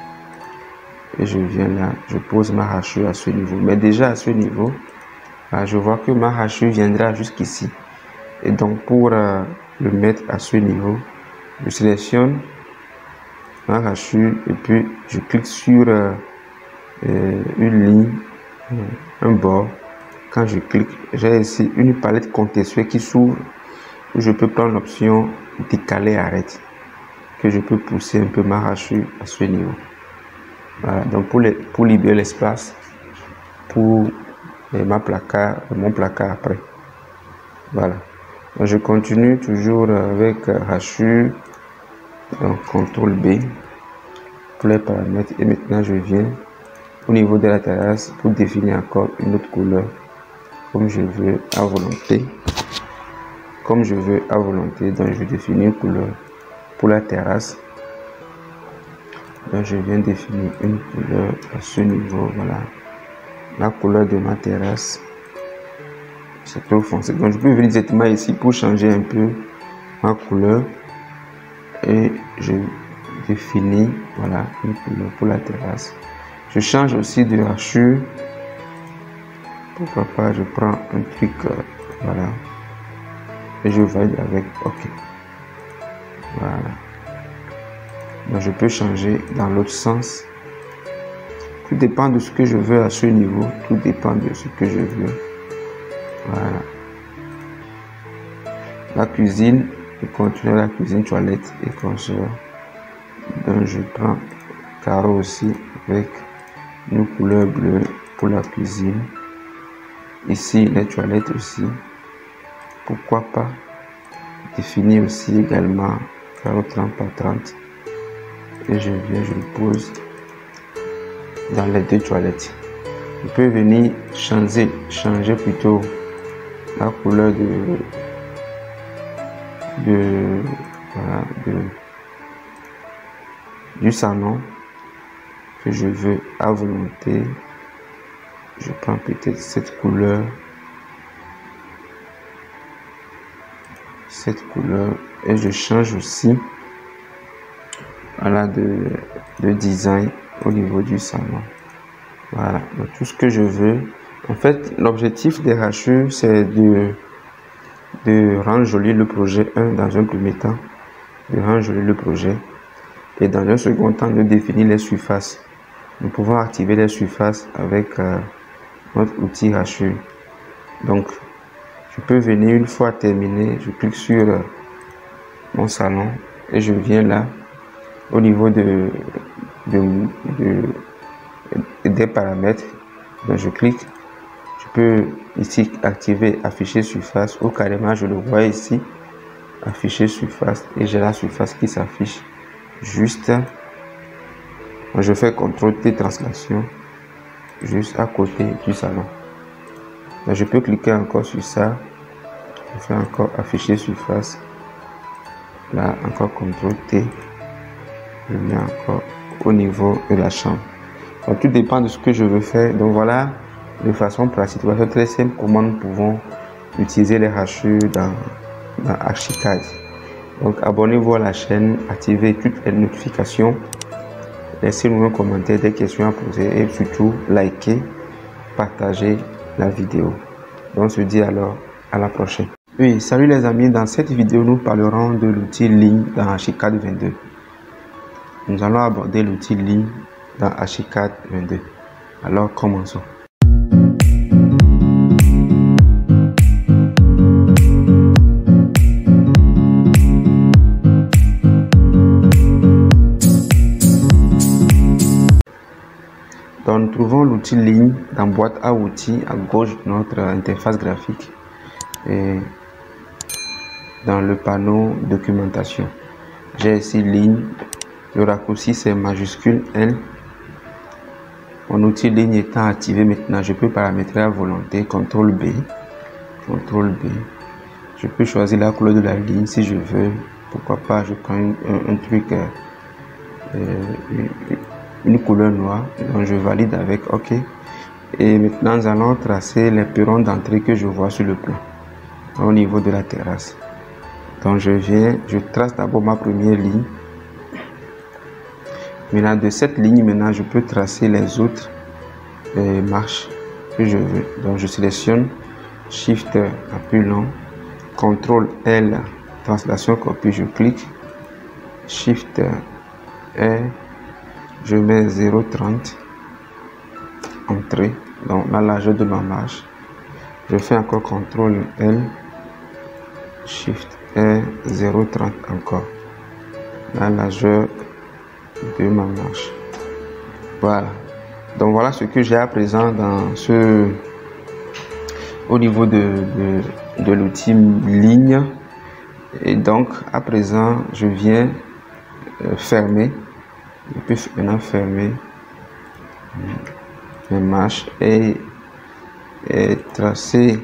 Et je viens là. Je pose ma hachure à ce niveau. Mais déjà à ce niveau, là, je vois que ma hachure viendra jusqu'ici. Et donc, pour le mettre à ce niveau, je sélectionne ma hachure et puis je clique sur une ligne, un bord. Quand je clique, j'ai ici une palette contextuelle qui s'ouvre où je peux prendre l'option décaler arrête, que je peux pousser un peu ma hachure à ce niveau. Voilà, donc pour libérer l'espace pour mon placard après. Voilà, donc je continue toujours avec hachure, donc CTRL B pour les paramètres, et maintenant je viens au niveau de la terrasse pour définir encore une autre couleur comme je veux à volonté. Donc je définis une couleur pour la terrasse. Donc je viens définir une couleur à ce niveau. Voilà, la couleur de ma terrasse, c'est trop foncé. Donc je peux venir directement ici pour changer un peu ma couleur et je définis, voilà, une couleur pour la terrasse. Je change aussi de hachure. Pourquoi pas, je prends un truc, voilà, et je valide avec OK. Voilà. Donc, je peux changer dans l'autre sens. Tout dépend de ce que je veux à ce niveau. Tout dépend de ce que je veux. Voilà. La cuisine, je continue la cuisine, toilette et console. Donc, je prends carreau aussi avec une couleur bleue pour la cuisine. Ici, les toilettes aussi. Pourquoi pas définir aussi également carreau 30 par 30. Et je viens, je le pose dans les deux toilettes. Je peux venir changer plutôt la couleur du salon que je veux à volonté. Je prends peut-être cette couleur et je change aussi voilà, de design au niveau du salon. Voilà, donc tout ce que je veux. En fait, l'objectif des hachures, c'est de rendre joli le projet 1 dans un premier temps, de rendre joli le projet, et dans un second temps, de définir les surfaces. Nous pouvons activer les surfaces avec notre outil hachure. Donc, je peux venir une fois terminé, je clique sur mon salon et je viens là au niveau des paramètres. Donc je clique, je peux ici activer afficher surface ou carrément je le vois ici afficher surface et j'ai la surface qui s'affiche juste. Je fais CTRL T translation juste à côté du salon. Donc je peux cliquer encore sur ça, je fais encore afficher surface. Là encore CTRL T, je mets encore au niveau de la chambre. Donc tout dépend de ce que je veux faire. Donc voilà de façon pratique, de façon très simple, comment nous pouvons utiliser les hachures dans Archicad. Donc abonnez-vous à la chaîne, activez toutes les notifications, laissez-nous un commentaire, des questions à poser et surtout likez, partagez la vidéo. Donc on se dit alors à la prochaine. Oui, salut les amis, dans cette vidéo nous parlerons de l'outil ligne dans Archicad 22. Nous allons aborder l'outil ligne dans Archicad 22. Alors commençons. Donc nous trouvons l'outil ligne dans boîte à outils à gauche de notre interface graphique et dans le panneau documentation. J'ai ici ligne, le raccourci c'est majuscule L. Mon outil ligne étant activé maintenant, je peux paramétrer à volonté, CTRL B, CTRL B. Je peux choisir la couleur de la ligne si je veux. Pourquoi pas, je prends un truc, une couleur noire, donc je valide avec OK. Et maintenant nous allons tracer les perrons d'entrée que je vois sur le plan au niveau de la terrasse. Donc je trace d'abord ma première ligne. Maintenant de cette ligne, maintenant je peux tracer les autres marches que je veux. Donc je sélectionne Shift appui long, CTRL L translation copie, je clique, Shift R, je mets 0,30 entrée, donc la largeur de ma marche. Je fais encore CTRL L, Shift R, 0,30 encore, la largeur de ma marche. Voilà, donc voilà ce que j'ai à présent dans au niveau de l'outil ligne. Et donc à présent je viens fermer, je peux maintenant fermer mes marches et tracer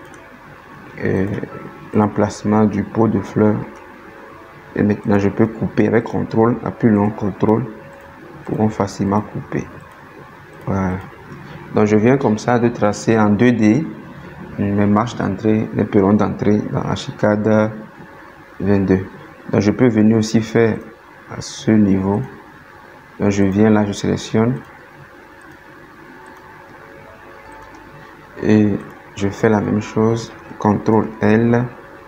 l'emplacement du pot de fleurs. Et maintenant je peux couper avec CTRL, appui long, CTRL, pour facilement couper. Voilà. Donc je viens comme ça de tracer en 2D mes marches d'entrée, les perrons d'entrée dans Archicad 22. Donc je peux venir aussi faire à ce niveau. Donc je viens là, je sélectionne et je fais la même chose, CTRL L,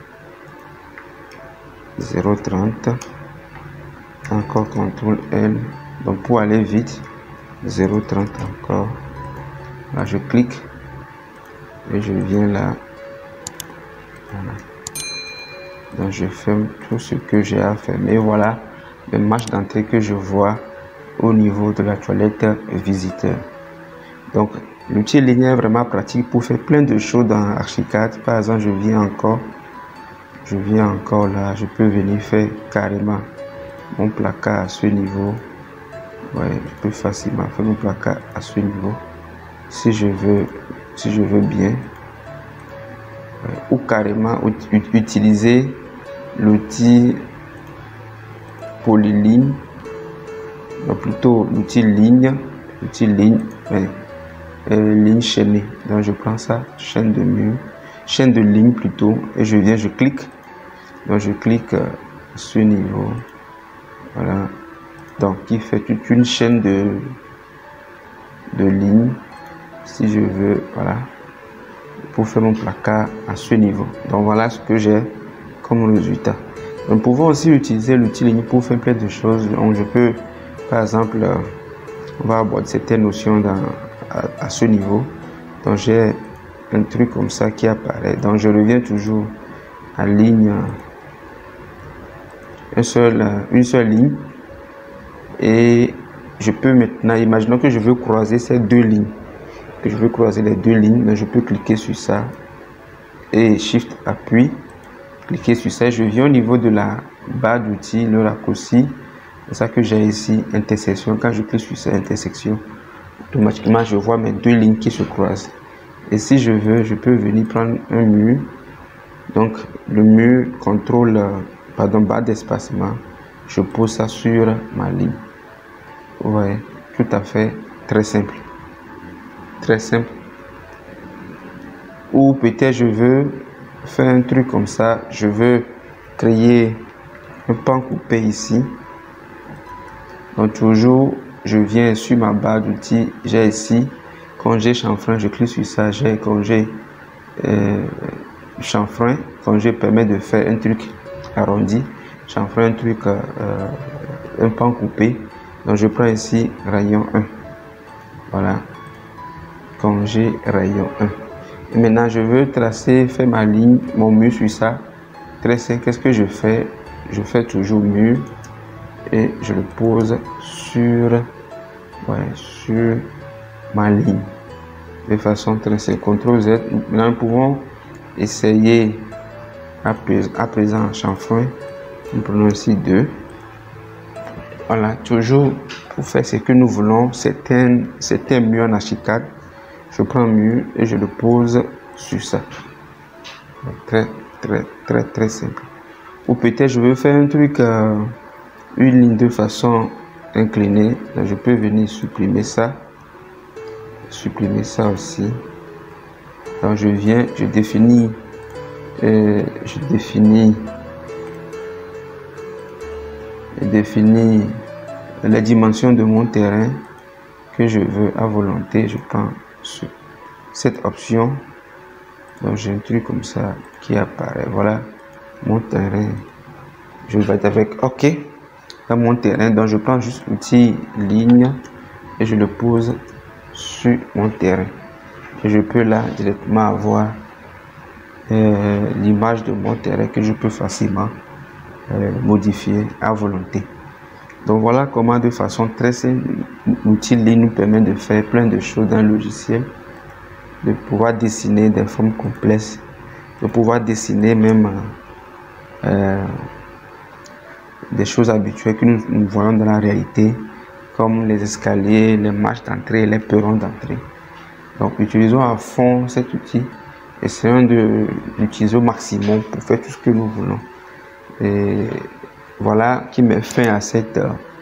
0,30, encore CTRL L, donc pour aller vite, 0,30 encore. Là je clique et je viens là. Voilà. Donc je ferme tout ce que j'ai à fermer. Voilà les marches d'entrée que je vois au niveau de la toilette visiteur. Donc l'outil ligne est vraiment pratique pour faire plein de choses dans Archicad. Par exemple, je viens encore là, je peux venir faire carrément mon placard à ce niveau. Ouais, je peux facilement faire mon placard à ce niveau si je veux bien. Ouais, ou carrément utiliser l'outil polyligne, donc plutôt l'outil ligne, ligne chaînée. Donc je prends ça, chaîne de mur, chaîne de ligne plutôt, et je clique. Donc je clique à ce niveau, voilà, donc qui fait toute une chaîne de lignes, si je veux, voilà, pour faire mon placard à ce niveau. Donc voilà ce que j'ai comme résultat. Nous pouvons aussi utiliser l'outil ligne pour faire plein de choses. Donc je peux, par exemple, on va aborder certaines notions à ce niveau. Donc j'ai un truc comme ça qui apparaît. Donc je reviens toujours à ligne, une seule ligne, et je peux maintenant, imaginons que je veux croiser ces deux lignes, que je veux croiser les deux lignes, donc je peux cliquer sur ça et Shift appui, cliquer sur ça, je viens au niveau de la barre d'outils, le raccourci, c'est ça que j'ai ici, intersection. Quand je clique sur cette intersection, automatiquement je vois mes deux lignes qui se croisent. Et si je veux, je peux venir prendre un mur, donc le mur contrôle, barre d'espacement, je pose ça sur ma ligne. Ouais, tout à fait, très simple. Très simple. Ou peut-être je veux faire un truc comme ça, je veux créer un pan coupé ici. Donc toujours, je viens sur ma barre d'outils, j'ai ici congé chanfrein, je clique sur ça, j'ai congé chanfrein, congé permet de faire un truc arrondi, chanfrein, un truc, un pan coupé. Donc je prends ici rayon 1, voilà, congé rayon 1. Et maintenant je veux tracer, faire ma ligne, mon mur sur ça, très simple. Qu'est-ce que je fais? Je fais toujours mur et je le pose sur, sur ma ligne de façon très simple. CTRL Z. Maintenant nous pouvons essayer à présent en chanfrein. Nous prenons ici 2. Voilà, toujours pour faire ce que nous voulons, c'est un mur en archicad. Je prends un mur et je le pose sur ça. Très simple. Ou peut-être je veux faire un truc, une ligne de façon inclinée. Là, je peux venir supprimer ça aussi. Donc je viens, je définis les dimensions de mon terrain que je veux à volonté. Je prends cette option, donc j'ai un truc comme ça qui apparaît. Voilà mon terrain, je vais être avec OK dans mon terrain. Donc je prends juste l'outil ligne et je le pose sur mon terrain et je peux là directement avoir l'image de mon terrain que je peux facilement modifier à volonté. Donc voilà comment, de façon très simple, l'outil ligne nous permet de faire plein de choses dans le logiciel, de pouvoir dessiner des formes complexes, de pouvoir dessiner même des choses habituelles que nous voyons dans la réalité, comme les escaliers, les marches d'entrée, les perrons d'entrée. Donc utilisons à fond cet outil, essayons de l'utiliser au maximum pour faire tout ce que nous voulons. Et voilà qui met fin à cette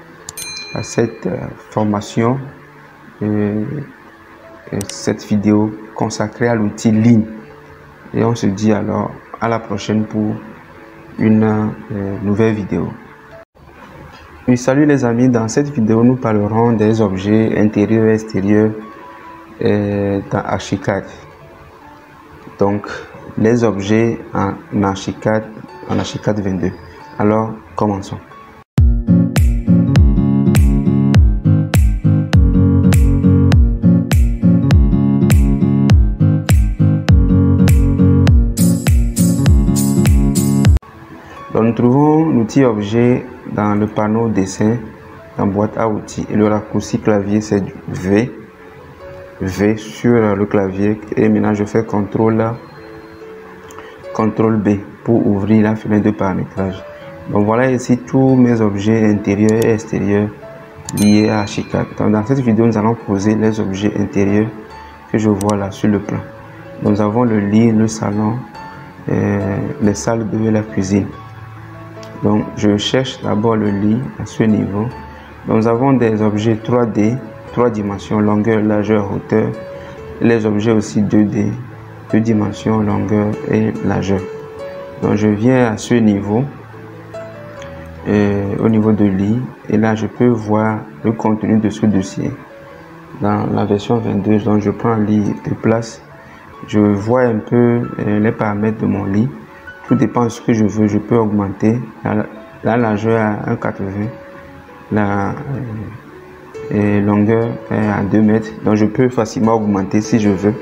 formation et cette vidéo consacrée à l'outil ligne. Et on se dit alors à la prochaine pour une nouvelle vidéo. Oui, salut les amis, dans cette vidéo nous parlerons des objets intérieurs et extérieurs dans Archicad. Donc les objets en Archicad 22. Alors commençons. Donc, nous trouvons l'outil objet dans le panneau dessin, dans boîte à outils, et le raccourci clavier c'est V sur le clavier. Et maintenant je fais CTRL B pour ouvrir la fenêtre de paramétrage. Donc voilà ici tous mes objets intérieurs et extérieurs liés à Archicad. Donc dans cette vidéo nous allons poser les objets intérieurs que je vois là sur le plan. Donc, nous avons le lit, le salon, les salles de la cuisine. Donc je cherche d'abord le lit à ce niveau. Donc, nous avons des objets 3D, 3 dimensions, longueur, largeur, hauteur. Et les objets aussi 2D, 2 dimensions, longueur et largeur. Donc je viens à ce niveau au niveau de lit. Et là, je peux voir le contenu de ce dossier. Dans la version 22, donc je prends lit de place. Je vois un peu les paramètres de mon lit. Tout dépend de ce que je veux. Je peux augmenter la largeur à 1,80 m. La longueur est à 2 mètres. Donc je peux facilement augmenter si je veux.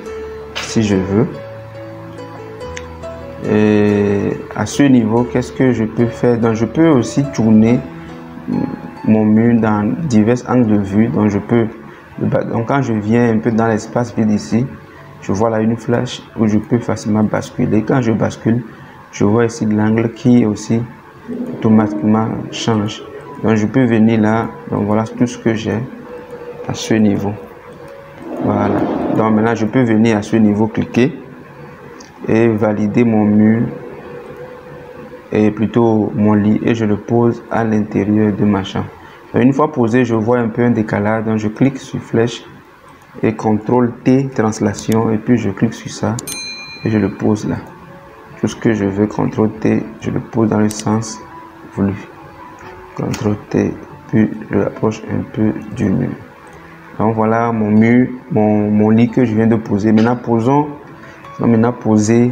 Et à ce niveau, qu'est-ce que je peux faire? Donc je peux aussi tourner mon mur dans divers angles de vue. Donc quand je viens un peu dans l'espace vide ici, je vois là une flèche où je peux facilement basculer. Quand je bascule, je vois ici l'angle qui aussi automatiquement change. Donc je peux venir là. Donc voilà tout ce que j'ai à ce niveau. Voilà. Donc maintenant je peux venir à ce niveau, cliquer et valider mon mur, et plutôt mon lit, et je le pose à l'intérieur de ma chambre. Donc, une fois posé, je vois un peu un décalage. Donc je clique sur flèche et CTRL T translation, et puis je clique sur ça et je le pose là. Tout ce que je veux, CTRL T, je le pose dans le sens voulu. CTRL T, puis je l'approche un peu du mur. Donc voilà mon mur, mon lit que je viens de poser. Maintenant poser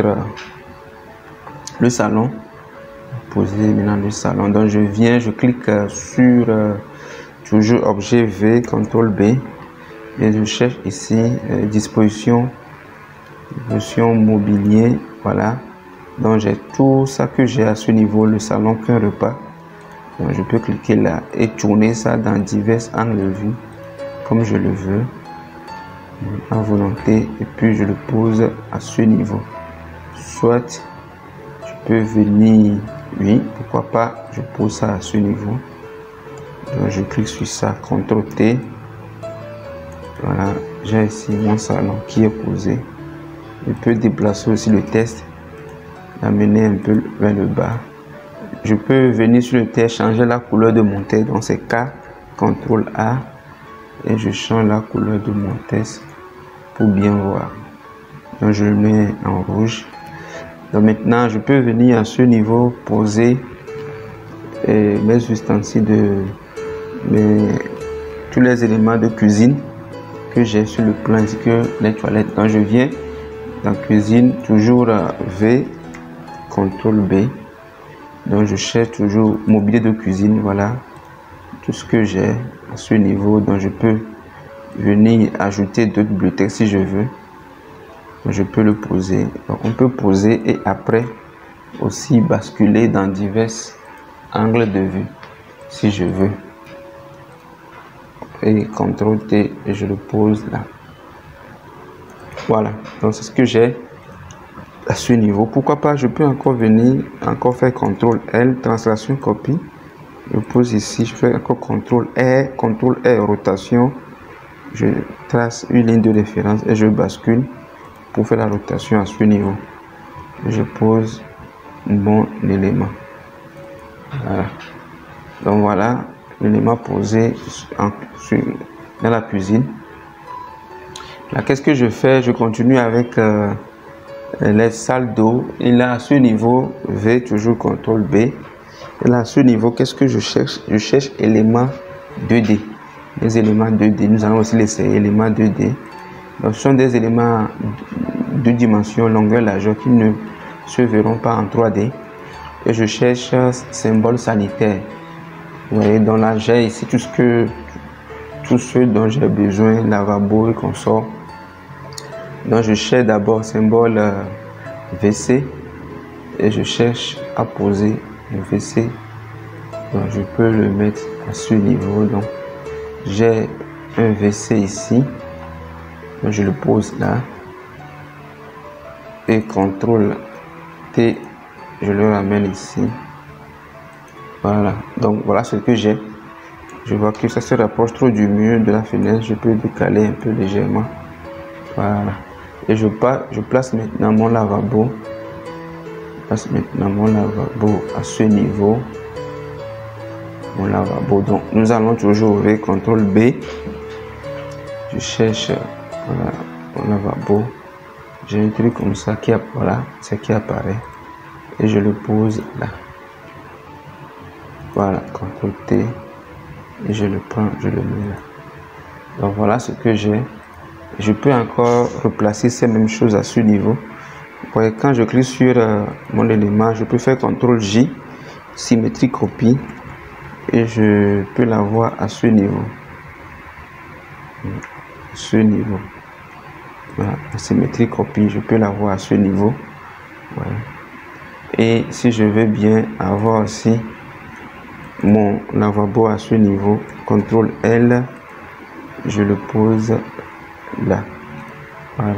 le salon. Poser maintenant le salon. Donc je viens, je clique sur toujours objet V, CTRL B, et je cherche ici disposition mobilier. Voilà. Donc j'ai tout ça que j'ai à ce niveau, le salon qu'un repas. Donc je peux cliquer là et tourner ça dans divers angles de vue comme je le veux à volonté, et puis je le pose à ce niveau. Soit je peux venir, oui, pourquoi pas, je pose ça à ce niveau. Donc je clique sur ça, CTRL T. Voilà, j'ai ici mon salon qui est posé. Je peux déplacer aussi le texte, l'amener un peu vers le bas. Je peux venir sur le texte, changer la couleur de mon texte. Donc c'est K, CTRL A, et je change la couleur de mon texte pour bien voir. Donc je le mets en rouge. Donc maintenant je peux venir à ce niveau poser mes ustensiles tous les éléments de cuisine que j'ai sur le plan, ainsi que les toilettes. Donc je viens dans cuisine, toujours V, CTRL B. Donc je cherche toujours mobilier de cuisine. Voilà tout ce que j'ai à ce niveau. Donc je peux venir ajouter d'autres bibliothèques si je veux. Donc je peux le poser. Donc on peut poser et après aussi basculer dans divers angles de vue si je veux. Et CTRL T, et je le pose là. Voilà, donc c'est ce que j'ai à ce niveau. Pourquoi pas, je peux encore venir, faire CTRL L, translation copie. Je pose ici, je fais encore CTRL R, rotation. Je trace une ligne de référence et je bascule pour faire la rotation à ce niveau. Je pose mon élément. Voilà. Donc voilà l'élément posé dans la cuisine. Là, qu'est-ce que je fais? Je continue avec les salles d'eau. Et là, à ce niveau, V, toujours CTRL B. Et là, à ce niveau, qu'est-ce que je cherche? Je cherche éléments 2D. Les éléments 2D, nous allons aussi l'essayer, éléments 2D. Donc, ce sont des éléments de dimension, longueur, largeur qui ne se verront pas en 3D. Et je cherche symbole sanitaire. Vous voyez, donc là, j'ai ici tout ce dont j'ai besoin, lavabo et consort. Donc, je cherche d'abord symbole WC et je cherche à poser le WC. Donc, je peux le mettre à ce niveau. Donc, j'ai un WC ici. Donc, je le pose là. Et CTRL T, je le ramène ici. Voilà. Donc, voilà ce que j'ai. Je vois que ça se rapproche trop du mur de la fenêtre. Je peux décaler un peu légèrement. Voilà. Et je place maintenant mon lavabo. À ce niveau. Mon lavabo. Donc, nous allons toujours ouvrir CTRL B. Je cherche voilà, mon lavabo. J'ai un truc comme ça qui voilà, c'est qui apparaît. Et je le pose là. Voilà, CTRL T. Et je le prends, je le mets là. Donc voilà ce que j'ai. Je peux encore replacer ces mêmes choses à ce niveau. Vous voyez, quand je clique sur mon élément, je peux faire CTRL J, symétrie copie, et je peux l'avoir à ce niveau. Ce niveau. Voilà, la symétrie copie, je peux l'avoir à ce niveau. Voilà. Et si je veux bien avoir aussi mon lavabo à ce niveau, CTRL L, je le pose là. Voilà.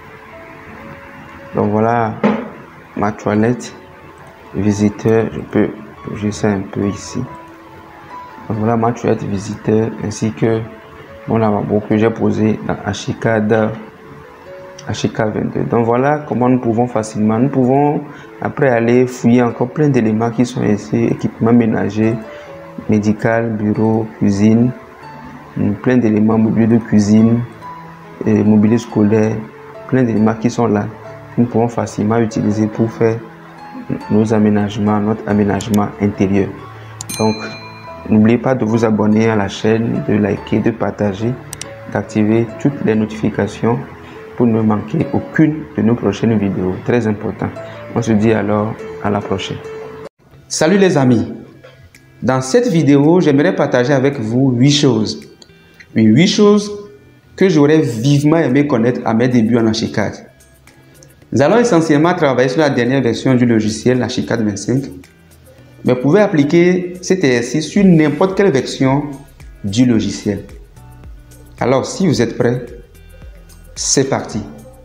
Donc voilà ma toilette visiteur. Je peux bouger ça un peu ici. Donc voilà ma toilette visiteur ainsi que mon lavabo que j'ai posé dans Archicad 22. Donc voilà comment nous pouvons facilement, nous pouvons après aller fouiller encore plein d'éléments qui sont ici, équipement ménager, médical, bureau, cuisine, plein d'éléments, mobilier de cuisine, et mobilier scolaire, plein d'éléments qui sont là. Nous pouvons facilement utiliser pour faire nos aménagements, notre aménagement intérieur. Donc n'oubliez pas de vous abonner à la chaîne, de liker, de partager, d'activer toutes les notifications pour ne manquer aucune de nos prochaines vidéos. Très important. On se dit alors à la prochaine. Salut les amis. Dans cette vidéo, j'aimerais partager avec vous 8 choses. Oui, 8 choses que j'aurais vivement aimé connaître à mes débuts en Archicad. Nous allons essentiellement travailler sur la dernière version du logiciel Archicad 25. Mais vous pouvez appliquer cet exercice sur n'importe quelle version du logiciel. Alors, si vous êtes prêts, c'est parti.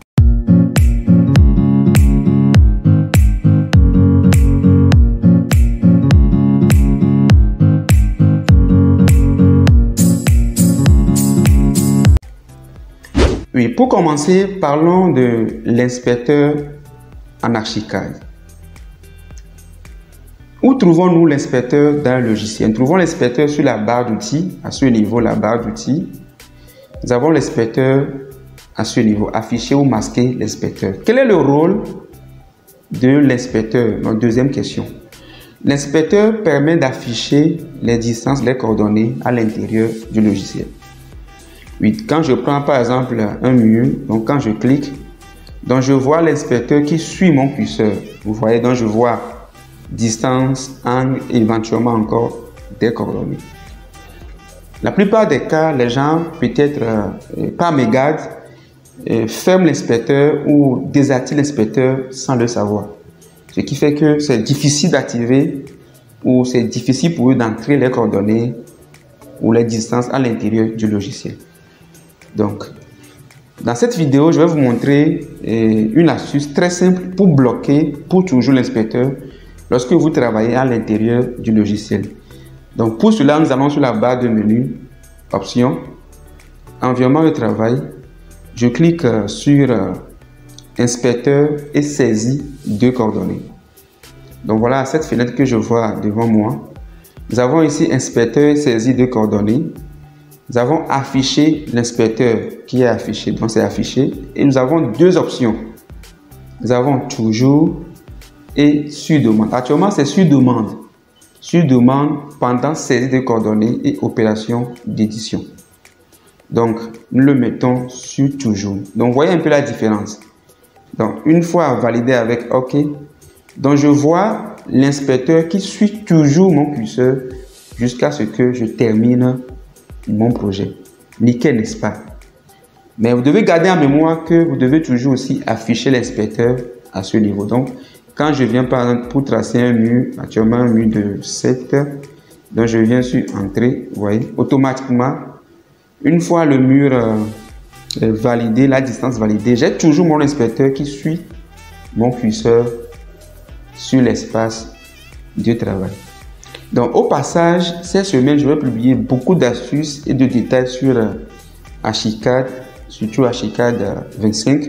Oui, pour commencer, parlons de l'inspecteur en Archicad. Où trouvons-nous l'inspecteur dans le logiciel? Nous trouvons l'inspecteur sur la barre d'outils, à ce niveau, la barre d'outils. Nous avons l'inspecteur à ce niveau, afficher ou masquer l'inspecteur. Quel est le rôle de l'inspecteur? Notre deuxième question. L'inspecteur permet d'afficher les distances, les coordonnées à l'intérieur du logiciel. Oui, quand je prends par exemple un mur, donc quand je clique, donc je vois l'inspecteur qui suit mon curseur. Vous voyez, donc je vois distance, angle, éventuellement encore des coordonnées. La plupart des cas, les gens peut-être par mégarde ferment l'inspecteur ou désactivent l'inspecteur sans le savoir. Ce qui fait que c'est difficile d'activer ou c'est difficile pour eux d'entrer les coordonnées ou les distances à l'intérieur du logiciel. Donc, dans cette vidéo, je vais vous montrer une astuce très simple pour bloquer pour toujours l'inspecteur lorsque vous travaillez à l'intérieur du logiciel. Donc, pour cela, nous allons sur la barre de menu, Options, Environnement de travail. Je clique sur Inspecteur et saisie de coordonnées. Donc, voilà cette fenêtre que je vois devant moi. Nous avons ici Inspecteur et saisie de coordonnées. Nous avons affiché l'inspecteur qui est affiché, donc c'est affiché. Et nous avons deux options. Nous avons toujours et sur demande. Actuellement, c'est sur demande. Sur demande pendant saisie de coordonnées et opération d'édition. Donc, nous le mettons sur toujours. Donc, vous voyez un peu la différence. Donc, une fois validé avec OK, donc je vois l'inspecteur qui suit toujours mon curseur jusqu'à ce que je termine mon projet. Nickel, n'est-ce pas? Mais vous devez garder en mémoire que vous devez toujours aussi afficher l'inspecteur à ce niveau. Donc, quand je viens par exemple pour tracer un mur, actuellement un mur de 7, donc je viens sur Entrée, vous voyez, automatiquement, une fois le mur validé, la distance validée, j'ai toujours mon inspecteur qui suit mon curseur sur l'espace de travail. Donc, au passage, cette semaine, je vais publier beaucoup d'astuces et de détails sur Archicad, surtout Archicad 25,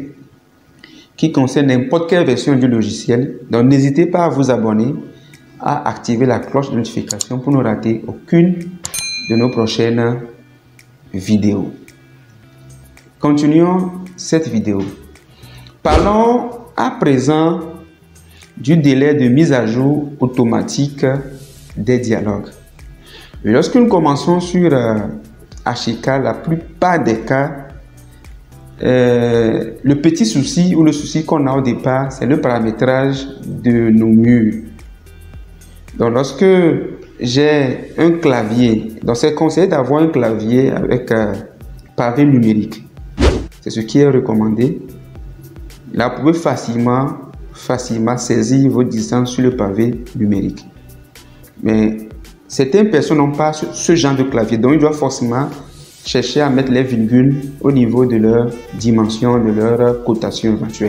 qui concerne n'importe quelle version du logiciel. Donc, n'hésitez pas à vous abonner, à activer la cloche de notification pour ne rater aucune de nos prochaines vidéos. Continuons cette vidéo. Parlons à présent du délai de mise à jour automatique des dialogues. Et lorsque nous commençons sur HK, la plupart des cas, le petit souci ou le souci qu'on a au départ, c'est le paramétrage de nos murs. Donc lorsque j'ai un clavier, donc c'est conseillé d'avoir un clavier avec pavé numérique. C'est ce qui est recommandé. Là, vous pouvez facilement saisir vos distances sur le pavé numérique. Mais certaines personnes n'ont pas ce genre de clavier, donc ils doivent forcément chercher à mettre les virgules au niveau de leur dimension, de leur cotation éventuelle.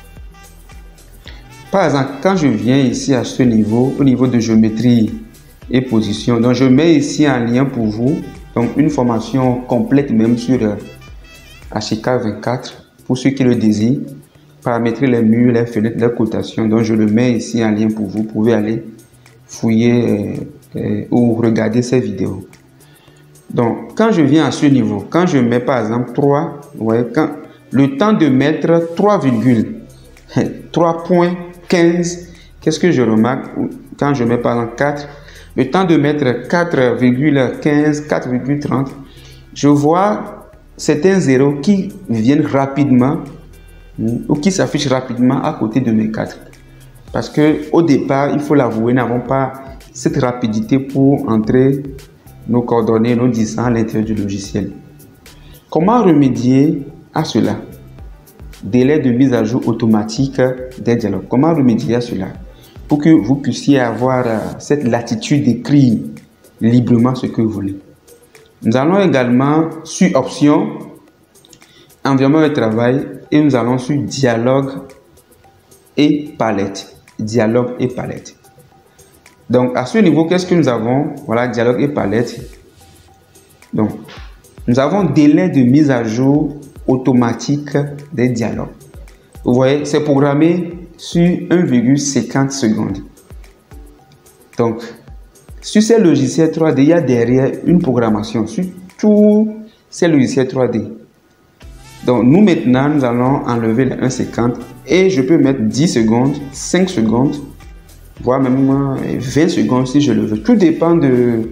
Par exemple, quand je viens ici à ce niveau, au niveau de géométrie et position, donc je mets ici en lien pour vous donc une formation complète même sur HK24 pour ceux qui le désirent, paramétrer les murs, les fenêtres, les cotations. Donc je le mets ici en lien pour vous. Vous pouvez aller fouiller ou regarder ces vidéos. Donc quand je viens à ce niveau, quand je mets par exemple 3, ouais, quand le temps de mettre 3,15, qu'est-ce que je remarque quand je mets par exemple 4, le temps de mettre 4,15, 4,30, je vois certains zéros qui viennent rapidement ou qui s'affichent rapidement à côté de mes 4. Parce que au départ, il faut l'avouer, nous n'avons pas cette rapidité pour entrer nos coordonnées, nos distances à l'intérieur du logiciel. Comment remédier à cela? Délai de mise à jour automatique des dialogues. Comment remédier à cela? Pour que vous puissiez avoir cette latitude d'écrire librement ce que vous voulez. Nous allons également sur Options, Environnement de travail, et nous allons sur Dialogue et Palette. Dialogue et Palette. Donc, à ce niveau, qu'est-ce que nous avons? Voilà, Dialogue et Palette. Donc, nous avons délai de mise à jour automatique des dialogues. Vous voyez, c'est programmé sur 1,50 secondes. Donc, sur ces logiciels 3D, il y a derrière une programmation sur tous ces logiciels 3D. Donc, nous maintenant, nous allons enlever les 1,50 et je peux mettre 10 secondes, 5 secondes, voire même 20 secondes si je le veux. Tout dépend du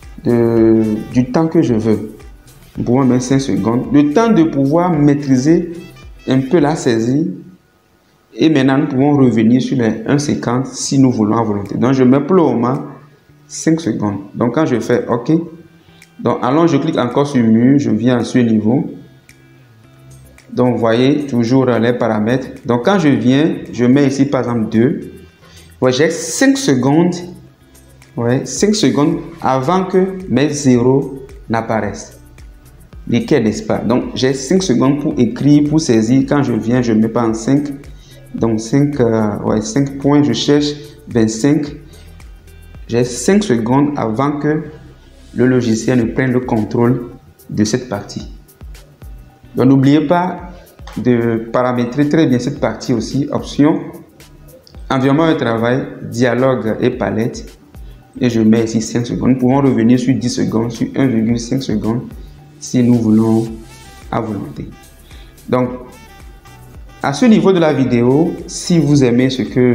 temps que je veux. Nous pouvons mettre 5 secondes. Le temps de pouvoir maîtriser un peu la saisie. Et maintenant, nous pouvons revenir sur les 1,50 si nous voulons à volonté. Donc, je mets pour le moment 5 secondes. Donc, quand je fais OK, donc alors je clique encore sur mur, je viens à ce niveau. Donc, vous voyez toujours les paramètres. Donc, quand je viens, je mets ici par exemple 2. Ouais, j'ai 5 secondes. Ouais, 5 secondes avant que mes zéros n'apparaissent. Lesquels, n'est-ce pas? Donc, j'ai 5 secondes pour écrire, pour saisir. Quand je viens, je mets pas en 5. Donc, 5 points, je cherche 25. J'ai 5 secondes avant que le logiciel ne prenne le contrôle de cette partie. Donc, n'oubliez pas de paramétrer très bien cette partie aussi. Options, environnement de travail, dialogue et palette. Et je mets ici 5 secondes. Nous pouvons revenir sur 10 secondes, sur 1,5 secondes si nous voulons à volonté. Donc, à ce niveau de la vidéo, si vous aimez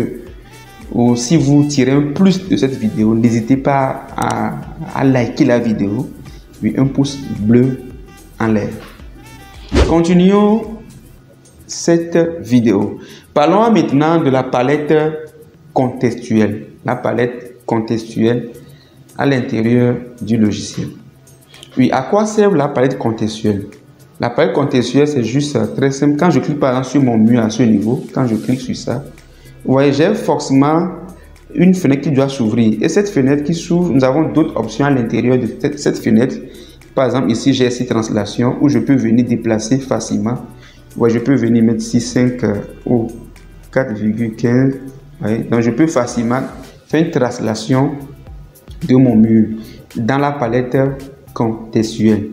ou si vous tirez un plus de cette vidéo, n'hésitez pas à liker la vidéo, puis un pouce bleu en l'air. Continuons cette vidéo. Parlons maintenant de la palette contextuelle. La palette contextuelle à l'intérieur du logiciel. Oui, à quoi sert la palette contextuelle? La palette contextuelle, c'est juste très simple. Quand je clique par exemple sur mon mur à ce niveau, quand je clique sur ça, vous voyez, j'ai forcément une fenêtre qui doit s'ouvrir. Et cette fenêtre qui s'ouvre, nous avons d'autres options à l'intérieur de cette fenêtre. Par exemple, ici, j'ai ici translation où je peux venir déplacer facilement. Ouais, je peux venir mettre ici 5 ou 4,15. Ouais, donc, je peux facilement faire une translation de mon mur dans la palette contextuelle.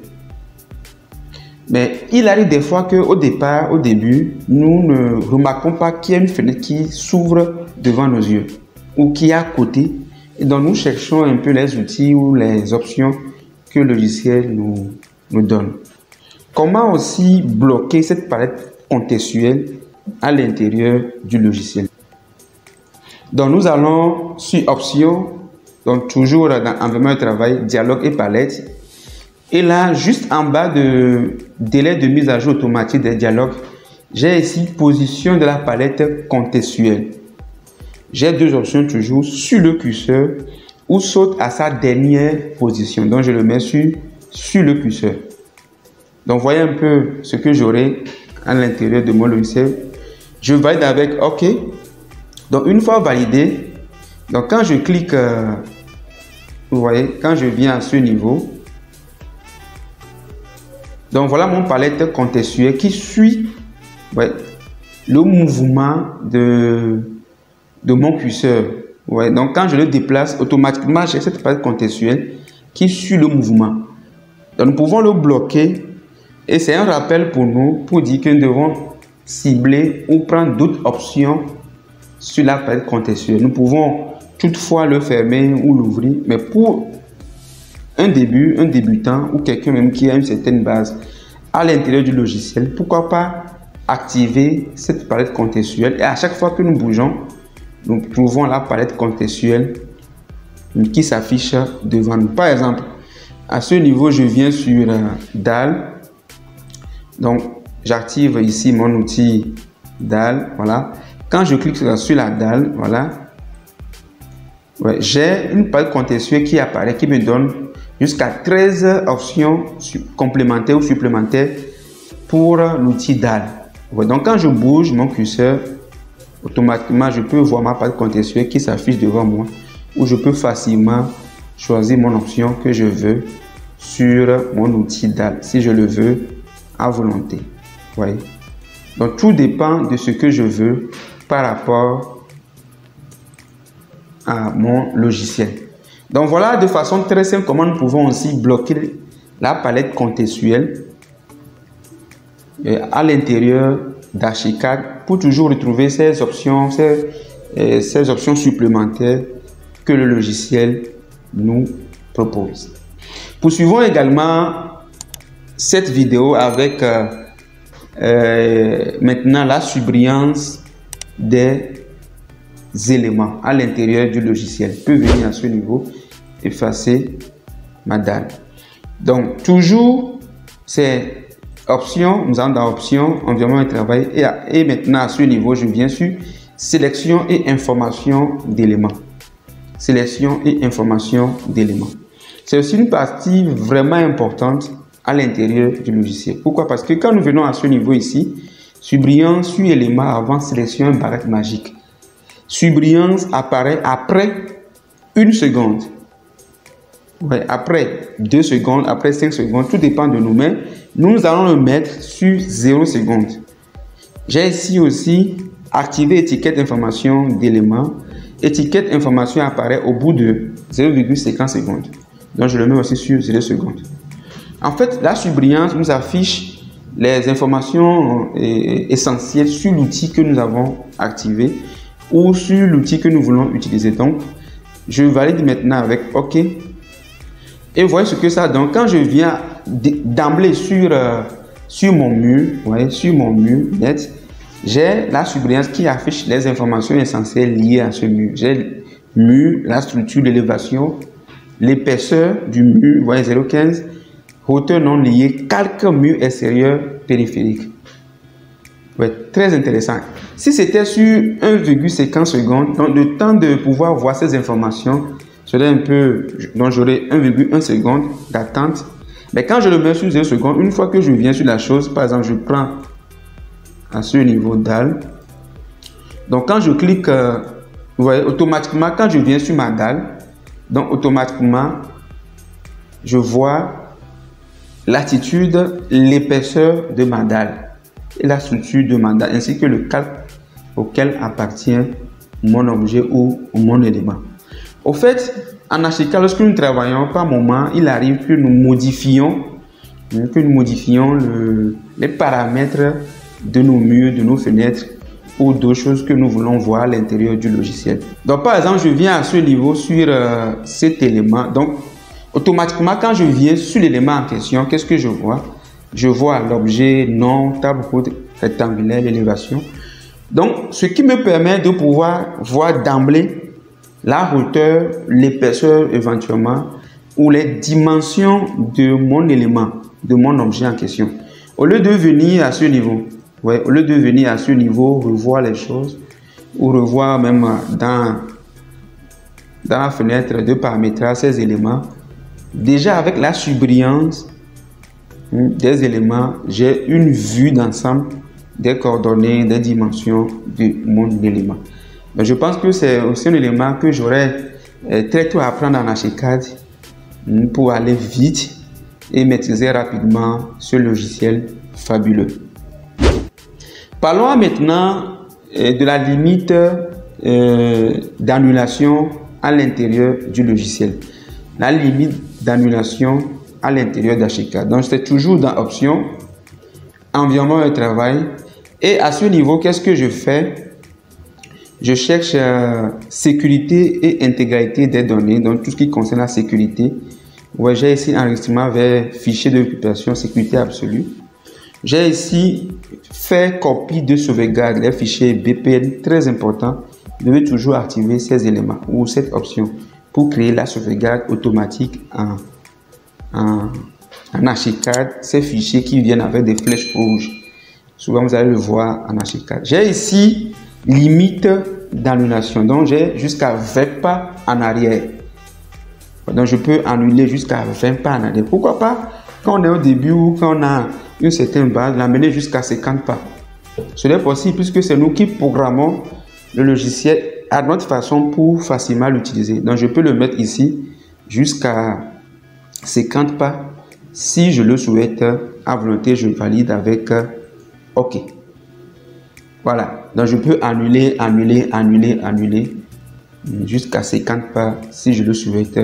Mais il arrive des fois qu'au départ, au début, nous ne remarquons pas qu'il y a une fenêtre qui s'ouvre devant nos yeux ou qui est à côté. Et donc, nous cherchons un peu les outils ou les options que le logiciel nous donne. Comment aussi bloquer cette palette contextuelle à l'intérieur du logiciel? Donc, nous allons sur Options, Donc toujours dans environnement de travail, dialogue et palette. Et là, juste en bas de délai de mise à jour automatique des dialogues, j'ai ici position de la palette contextuelle. J'ai deux options toujours sur le curseur ou saute à sa dernière position. Donc je le mets sur le curseur. Donc voyez un peu ce que j'aurai à l'intérieur de mon logiciel. Je valide avec OK. Donc une fois validé, donc quand je clique, vous voyez, quand je viens à ce niveau, donc voilà mon palette contextuelle qui suit le mouvement de mon curseur. Ouais, donc quand je le déplace, automatiquement j'ai cette palette contextuelle qui suit le mouvement. Donc nous pouvons le bloquer et c'est un rappel pour nous pour dire que nous devons cibler ou prendre d'autres options sur la palette contextuelle. Nous pouvons toutefois le fermer ou l'ouvrir, mais pour un débutant ou quelqu'un même qui a une certaine base à l'intérieur du logiciel, pourquoi pas activer cette palette contextuelle et à chaque fois que nous bougeons, nous trouvons la palette contextuelle qui s'affiche devant nous. Par exemple, à ce niveau, je viens sur DAL. Donc, j'active ici mon outil DAL. Voilà. Quand je clique sur la DAL, voilà, j'ai une palette contextuelle qui apparaît, qui me donne jusqu'à 13 options complémentaires ou supplémentaires pour l'outil DAL. Donc, quand je bouge mon curseur, automatiquement, je peux voir ma palette contextuelle qui s'affiche devant moi, où je peux facilement choisir mon option que je veux sur mon outil DAL, si je le veux à volonté. Voyez? Donc, tout dépend de ce que je veux par rapport à mon logiciel. Donc, voilà de façon très simple comment nous pouvons aussi bloquer la palette contextuelle à l'intérieur d'Archicad pour toujours retrouver ces options supplémentaires que le logiciel nous propose. Poursuivons également cette vidéo avec maintenant la surbrillance des éléments à l'intérieur du logiciel. Je peux venir à ce niveau, effacer ma dalle. Donc toujours c'est options, nous allons dans options, environnement de travail et maintenant à ce niveau je viens sur sélection et information d'éléments. Sélection et information d'éléments. C'est aussi une partie vraiment importante à l'intérieur du logiciel. Pourquoi? Parce que quand nous venons à ce niveau ici, surbrillance sur élément avant sélection une barrette magique. Surbrillance apparaît après 1 seconde. Ouais, après 2 secondes, après 5 secondes, tout dépend de nous, mais nous allons le mettre sur 0 seconde. J'ai ici aussi activé étiquette information d'éléments. Étiquette information apparaît au bout de 0,50 secondes. Donc je le mets aussi sur 0 secondes. En fait, la surbrillance nous affiche les informations essentielles sur l'outil que nous avons activé ou sur l'outil que nous voulons utiliser. Donc, je valide maintenant avec OK. Et voyez ce que ça donne. Quand je viens d'emblée sur mon mur, voyez, sur mon mur net, j'ai la surbrillance qui affiche les informations essentielles liées à ce mur. J'ai le mur, la structure, l'élévation, l'épaisseur du mur, voyez 0,15, hauteur non liée, calque mur extérieur périphérique. Ouais, très intéressant. Si c'était sur 1,50 secondes, donc le temps de pouvoir voir ces informations serait un peu, donc j'aurai 1,1 seconde d'attente. Mais quand je le mets sur 0 secondes, une fois que je viens sur la chose, par exemple, je prends à ce niveau dalle. Donc quand je clique, vous voyez, automatiquement, quand je viens sur ma dalle, donc automatiquement, je vois l'attitude, l'épaisseur de ma dalle et la structure de ma dalle, ainsi que le calque auquel appartient mon objet ou mon élément. Au fait, en Archicad, lorsque nous travaillons, par moment, il arrive que nous modifions les paramètres de nos murs, de nos fenêtres ou d'autres choses que nous voulons voir à l'intérieur du logiciel. Donc, par exemple, je viens à ce niveau sur cet élément. Donc, automatiquement, quand je viens sur l'élément en question, qu'est-ce que je vois? Je vois l'objet, nom, table haute, rectangulaire, l'élévation. Donc, ce qui me permet de pouvoir voir d'emblée la hauteur, l'épaisseur éventuellement, ou les dimensions de mon élément, de mon objet en question. Au lieu de venir à ce niveau, ouais, au lieu de venir à ce niveau, revoir les choses, ou revoir même dans la fenêtre de paramétrage ces éléments, déjà avec la surbrillance des éléments, j'ai une vue d'ensemble des coordonnées, des dimensions de mon élément. Mais je pense que c'est aussi un élément que j'aurais très tôt à apprendre en Archicad pour aller vite et maîtriser rapidement ce logiciel fabuleux. Parlons maintenant de la limite d'annulation à l'intérieur du logiciel. La limite d'annulation à l'intérieur d'Archicad. Donc, c'est toujours dans Options, Environnement de travail. Et à ce niveau, qu'est-ce que je fais? Je cherche sécurité et intégralité des données, donc tout ce qui concerne la sécurité. Ouais, j'ai ici enregistrement vers fichier de récupération sécurité absolue. J'ai ici fait copie de sauvegarde, les fichiers BPN, très important. Vous devez toujours activer ces éléments ou cette option pour créer la sauvegarde automatique en Archicad, ces fichiers qui viennent avec des flèches rouges. Souvent, vous allez le voir en Archicad. J'ai ici limite d'annulation. Donc, j'ai jusqu'à 20 pas en arrière. Donc, je peux annuler jusqu'à 20 pas en arrière. Pourquoi pas, quand on est au début ou quand on a une certaine base, l'amener jusqu'à 50 pas. Ce n'est possible puisque c'est nous qui programmons le logiciel à notre façon pour facilement l'utiliser. Donc, je peux le mettre ici jusqu'à 50 pas. Si je le souhaite, à volonté, je valide avec OK. Voilà. Donc, je peux annuler jusqu'à 50 pas si je le souhaite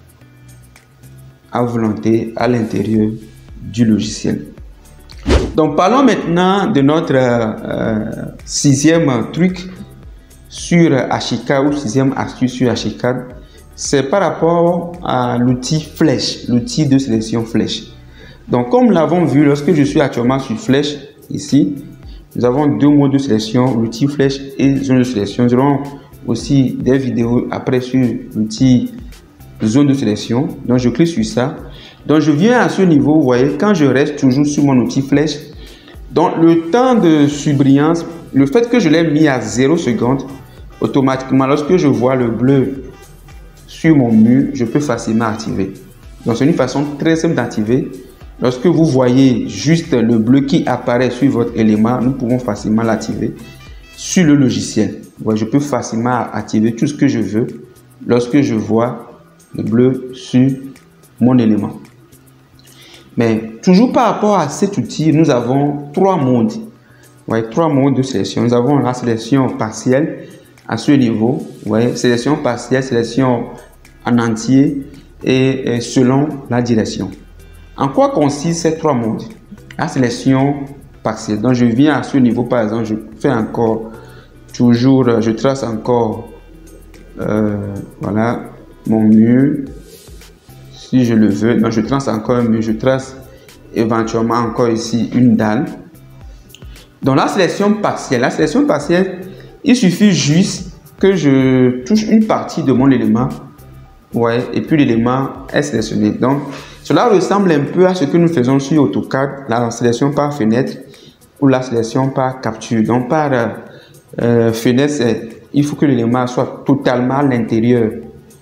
à volonté à l'intérieur du logiciel. Donc, parlons maintenant de notre sixième truc sur Archicad ou sixième astuce sur Archicad. C'est par rapport à l'outil flèche, l'outil de sélection flèche. Donc, comme nous l'avons vu lorsque je suis actuellement sur flèche, ici, nous avons deux modes de sélection, l'outil flèche et zone de sélection. Nous aurons aussi des vidéos après sur l'outil zone de sélection. Donc, je clique sur ça. Donc, je viens à ce niveau, vous voyez, quand je reste toujours sur mon outil flèche, donc le temps de surbrillance, le fait que je l'ai mis à 0 secondes, automatiquement, lorsque je vois le bleu sur mon mur, je peux facilement activer. Donc, c'est une façon très simple d'activer. Lorsque vous voyez juste le bleu qui apparaît sur votre élément, nous pouvons facilement l'activer sur le logiciel. Ouais, je peux facilement activer tout ce que je veux lorsque je vois le bleu sur mon élément. Mais toujours par rapport à cet outil, nous avons trois modes. Ouais, trois modes de sélection. Nous avons la sélection partielle à ce niveau. Ouais, sélection partielle, sélection en entier et selon la direction. En quoi consistent ces trois modes? La sélection partielle. Donc, je viens à ce niveau, par exemple, je fais encore toujours, je trace encore, voilà, mon mur. Si je le veux, donc je trace encore un mur, je trace éventuellement encore ici une dalle. Dans la sélection partielle, il suffit juste que je touche une partie de mon élément, ouais, et puis l'élément est sélectionné. Donc, cela ressemble un peu à ce que nous faisons sur AutoCAD, la sélection par fenêtre ou la sélection par capture. Donc, par fenêtre, il faut que l'élément soit totalement à l'intérieur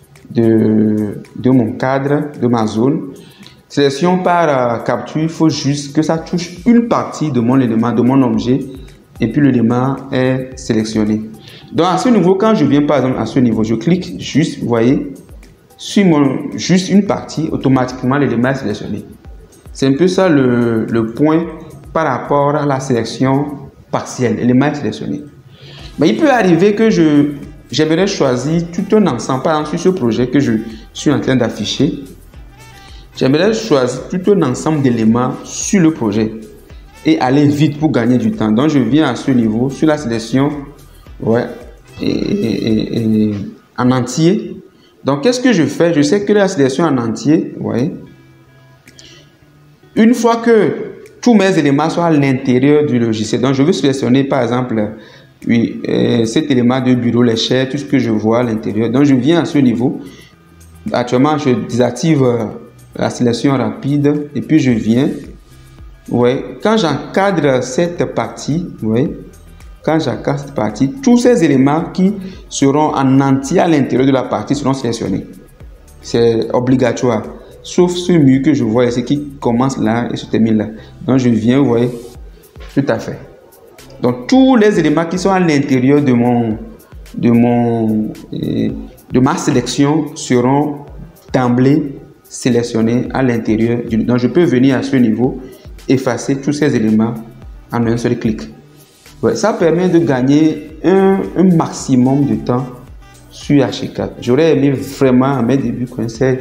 de mon cadre, de ma zone. Sélection par capture, il faut juste que ça touche une partie de mon élément, de mon objet, et puis l'élément est sélectionné. Donc, à ce niveau, quand je viens par exemple à ce niveau, je clique juste, vous voyez, sur juste une partie, automatiquement l'élément est sélectionné. C'est un peu ça le point par rapport à la sélection partielle. L'élément est sélectionné. Mais il peut arriver que j'aimerais choisir tout un ensemble. Par exemple, sur ce projet que je suis en train d'afficher, j'aimerais choisir tout un ensemble d'éléments sur le projet et aller vite pour gagner du temps. Donc, je viens à ce niveau, sur la sélection, ouais, et en entier. Donc, qu'est-ce que je fais? Je sais que la sélection en entier, ouais, une fois que tous mes éléments sont à l'intérieur du logiciel, donc je veux sélectionner par exemple Oui, cet élément de bureau, les chaises, tout ce que je vois à l'intérieur. Donc je viens à ce niveau. Actuellement, je désactive la sélection rapide et puis je viens. Ouais, quand j'encadre cette partie, ouais, quand j'encadre cette partie, tous ces éléments qui seront en entier à l'intérieur de la partie seront sélectionnés. C'est obligatoire. Sauf ce mur que je vois ici qui commence là et se termine là. Donc je viens, vous voyez, tout à fait. Donc tous les éléments qui sont à l'intérieur de ma sélection seront d'emblée sélectionnés à l'intérieur. Donc je peux venir à ce niveau, effacer tous ces éléments en un seul clic. Ouais, ça permet de gagner un maximum de temps sur Archicad. J'aurais aimé vraiment à mes débuts connaître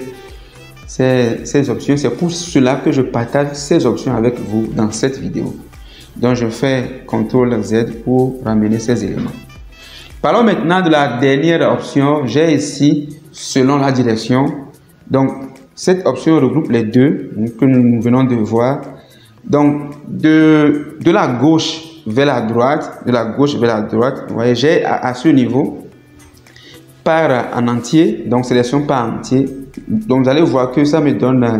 ces options. C'est pour cela que je partage ces options avec vous dans cette vidéo. Donc je fais CTRL Z pour ramener ces éléments. Parlons maintenant de la dernière option. J'ai ici selon la direction. Donc cette option regroupe les deux que nous venons de voir. Donc de la gauche vers la droite, vous voyez, j'ai à ce niveau par en entier, donc sélection par entier. Donc vous allez voir que ça me donne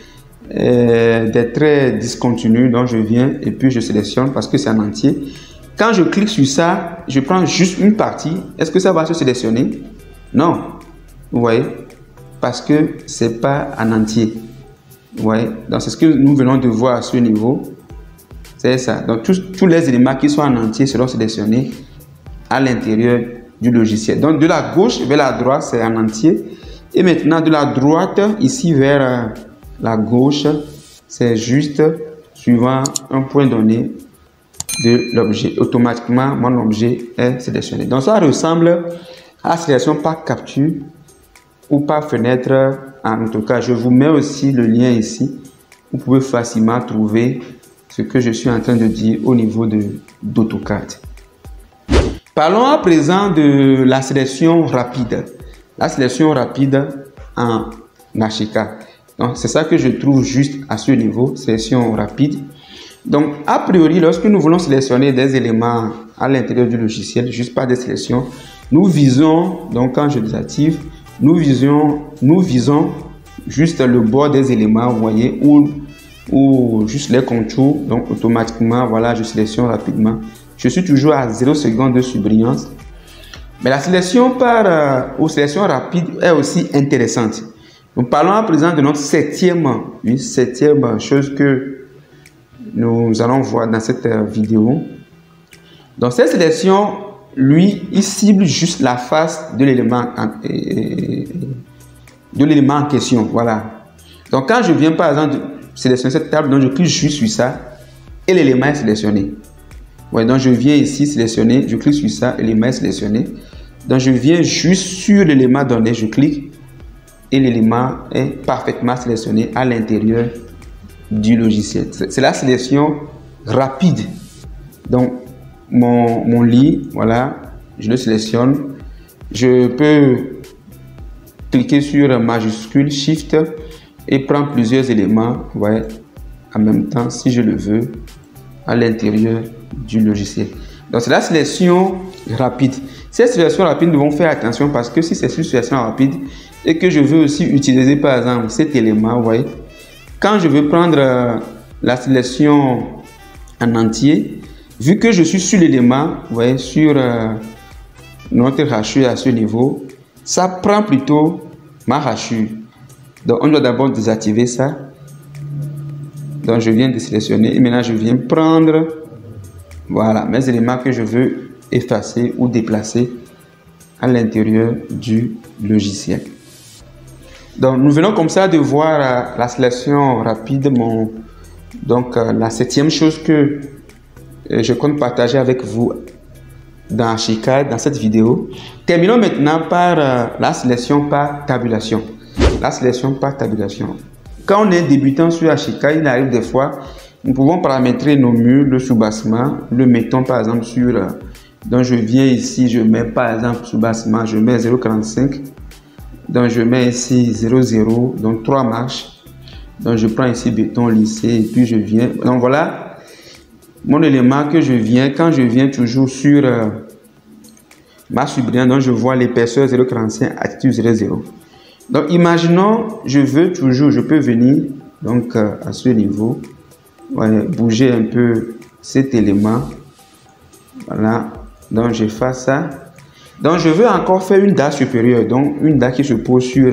des traits discontinus. Donc je viens et puis je sélectionne parce que c'est en entier. Quand je clique sur ça, je prends juste une partie. Est-ce que ça va se sélectionner? Non. Vous voyez, parce que c'est pas en entier. Vous voyez, donc c'est ce que nous venons de voir à ce niveau. C'est ça. Donc tous les éléments qui sont en entier seront sélectionnés à l'intérieur du logiciel. Donc de la gauche vers la droite, c'est en entier. Et maintenant de la droite ici vers la gauche, c'est juste suivant un point donné de l'objet. Automatiquement, mon objet est sélectionné. Donc ça ressemble à la sélection par capture ou par fenêtre en AutoCAD. Je vous mets aussi le lien ici. Vous pouvez facilement trouver ce que je suis en train de dire au niveau d'AutoCAD. Parlons à présent de la sélection rapide. La sélection rapide en Archicad. Donc c'est ça que je trouve juste à ce niveau, sélection rapide. Donc a priori, lorsque nous voulons sélectionner des éléments à l'intérieur du logiciel, juste par des sélections, nous visons, donc quand je désactive, nous visons juste le bord des éléments, vous voyez, ou juste les contours. Donc automatiquement, voilà, je sélectionne rapidement. Je suis toujours à 0 seconde de surbrillance. Mais la sélection ou sélection rapide est aussi intéressante. Nous parlons à présent de notre septième chose que nous allons voir dans cette vidéo. Donc cette sélection, lui, il cible juste la face de l'élément en question. Voilà. Donc quand je viens par exemple sélectionner cette table, donc je clique juste sur ça et l'élément est sélectionné. Ouais, donc je viens ici sélectionner, je clique sur ça et l'élément est sélectionné. Donc je viens juste sur l'élément donné, je clique et l'élément est parfaitement sélectionné à l'intérieur du logiciel. C'est la sélection rapide. Donc mon lit, voilà, je le sélectionne. Je peux cliquer sur majuscule Shift et prendre plusieurs éléments, ouais, en même temps si je le veux à l'intérieur du logiciel. Donc c'est la sélection rapide. Ces sélections rapides, nous devons faire attention parce que si c'est une sélection rapide et que je veux aussi utiliser par exemple cet élément, vous voyez, quand je veux prendre la sélection en entier, vu que je suis sur l'élément, vous voyez, sur notre rachure à ce niveau, ça prend plutôt ma rachure. Donc on doit d'abord désactiver ça. Donc je viens de sélectionner et maintenant je viens prendre, voilà, mes éléments que je veux effacer ou déplacer à l'intérieur du logiciel. Donc nous venons comme ça de voir la sélection rapide, la septième chose que je compte partager avec vous dans Archicad, dans cette vidéo. Terminons maintenant par la sélection par tabulation. La sélection par tabulation. Quand on est débutant sur Archicad, il arrive des fois, nous pouvons paramétrer nos murs, le soubassement, le mettons par exemple sur... donc je viens ici, je mets par exemple soubassement, je mets 0,45. Donc je mets ici 0,0, donc 3 marches. Donc je prends ici béton lissé et puis je viens. Donc voilà mon élément que je viens, quand je viens toujours sur ma subbrillance, donc je vois l'épaisseur 0,45, attitude 0,0. Donc imaginons, je veux toujours, je peux venir donc à ce niveau, ouais, bouger un peu cet élément. Voilà, donc je fais ça. Donc je veux encore faire une dalle supérieure, donc une dalle qui se pose sur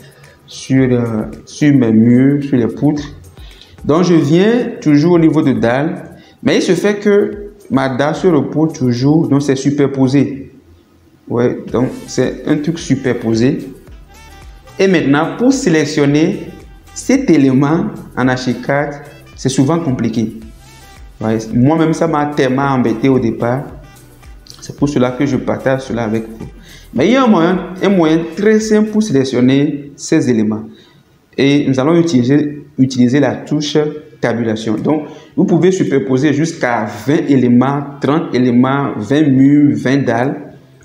mes murs, sur les poutres. Donc je viens toujours au niveau de dalle, mais il se fait que ma dalle se repose toujours, donc c'est superposé. Ouais, donc c'est un truc superposé. Et maintenant, pour sélectionner cet élément en Archicad, c'est souvent compliqué. Ouais, moi-même, ça m'a tellement embêté au départ. C'est pour cela que je partage cela avec vous. Mais il y a un moyen très simple pour sélectionner ces éléments. Et nous allons utiliser la touche tabulation. Donc, vous pouvez superposer jusqu'à 20 éléments, 30 éléments, 20 murs, 20 dalles.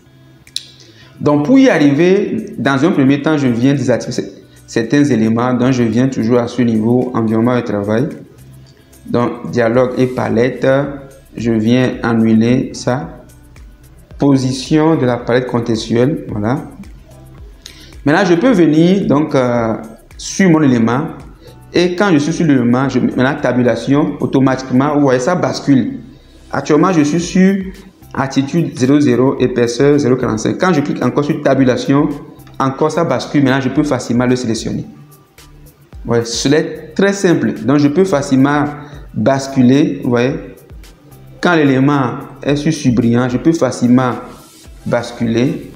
Donc, pour y arriver, dans un premier temps, je viens désactiver certains éléments. Donc, je viens toujours à ce niveau, environnement de travail. Donc, dialogue et palette, je viens annuler ça. Position de la palette contextuelle, voilà. Maintenant, je peux venir donc sur mon élément. Et quand je suis sur l'élément, je mets la tabulation automatiquement. Vous voyez, ça bascule. Actuellement, je suis sur attitude 0,0, épaisseur 0,45. Quand je clique encore sur tabulation, encore ça bascule. Maintenant, je peux facilement le sélectionner. Ouais, c'est très simple. Donc, je peux facilement basculer. Vous voyez, quand l'élément est sur subrillant, je peux facilement basculer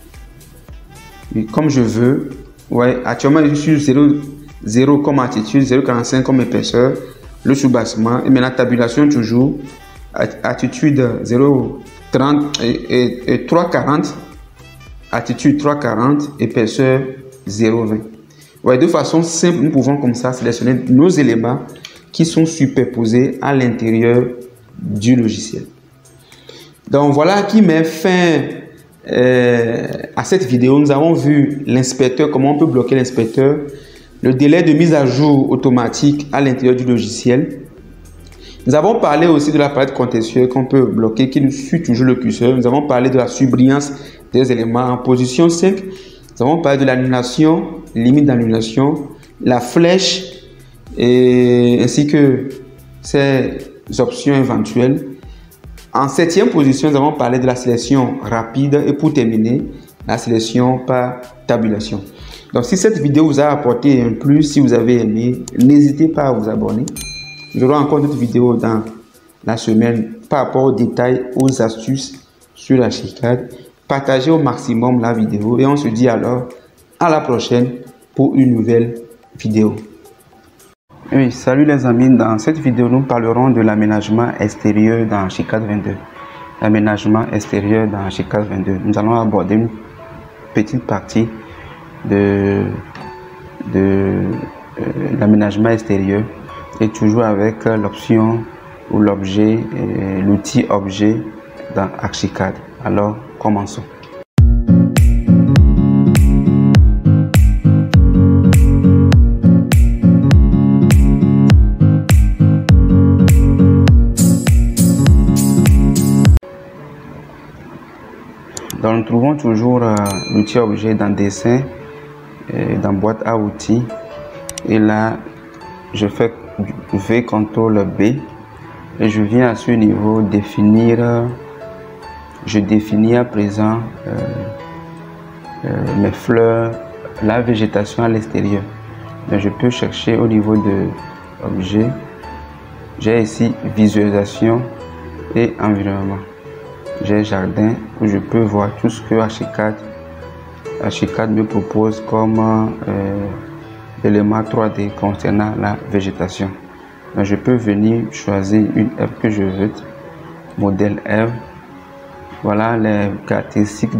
comme je veux. Ouais, actuellement, je suis sur 0 comme attitude, 0,45 comme épaisseur, le soubassement. Et maintenant, tabulation toujours. Attitude 0,30 et 3,40, attitude 3,40, épaisseur 0,20. Ouais, de façon simple, nous pouvons comme ça sélectionner nos éléments qui sont superposés à l'intérieur du logiciel. Donc voilà qui met fin à cette vidéo. Nous avons vu l'inspecteur, comment on peut bloquer l'inspecteur, le délai de mise à jour automatique à l'intérieur du logiciel. Nous avons parlé aussi de la palette contextuelle qu'on peut bloquer, qui nous suit toujours le curseur. Nous avons parlé de la surbrillance des éléments en position 5. Nous avons parlé de l'annulation, limite d'annulation, la flèche, et ainsi que ces options éventuelles. En 7e position, nous avons parlé de la sélection rapide et pour terminer, la sélection par tabulation. Donc, si cette vidéo vous a apporté un plus, si vous avez aimé, n'hésitez pas à vous abonner. Nous aurons encore d'autres vidéos dans la semaine par rapport aux détails, aux astuces sur Archicad. Partagez au maximum la vidéo et on se dit alors à la prochaine pour une nouvelle vidéo. Oui, salut les amis, dans cette vidéo nous parlerons de l'aménagement extérieur dans Archicad 22. L'aménagement extérieur dans Archicad 22. Nous allons aborder une petite partie de l'aménagement extérieur et toujours avec l'option ou l'objet, l'outil objet dans Archicad. Alors, commençons. Donc, nous trouvons toujours l'outil objet dans dessin, dans boîte à outils. Et là, je fais V, CTRL B. Et je viens à ce niveau définir, je définis à présent mes fleurs, la végétation à l'extérieur. Je peux chercher au niveau de objet. J'ai ici visualisation et environnement. J'ai jardin où je peux voir tout ce que Archicad me propose comme élément 3D concernant la végétation. Donc, je peux venir choisir une herbe que je veux, modèle herbe. Voilà les caractéristiques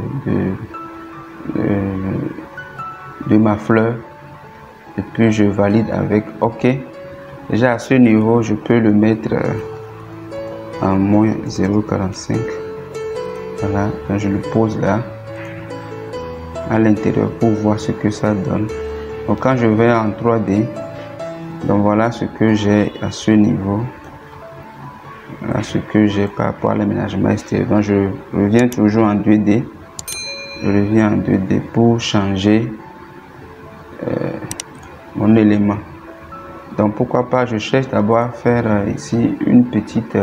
de ma fleur. Et puis je valide avec OK. Déjà à ce niveau, je peux le mettre en moins 0,45. Voilà, donc je le pose là à l'intérieur pour voir ce que ça donne. Donc quand je vais en 3D, donc voilà ce que j'ai à ce niveau. Voilà ce que j'ai par rapport à l'aménagement extérieur. Donc je reviens toujours en 2D. Je reviens en 2D pour changer mon élément. Donc pourquoi pas, je cherche d'abord à faire ici une petite...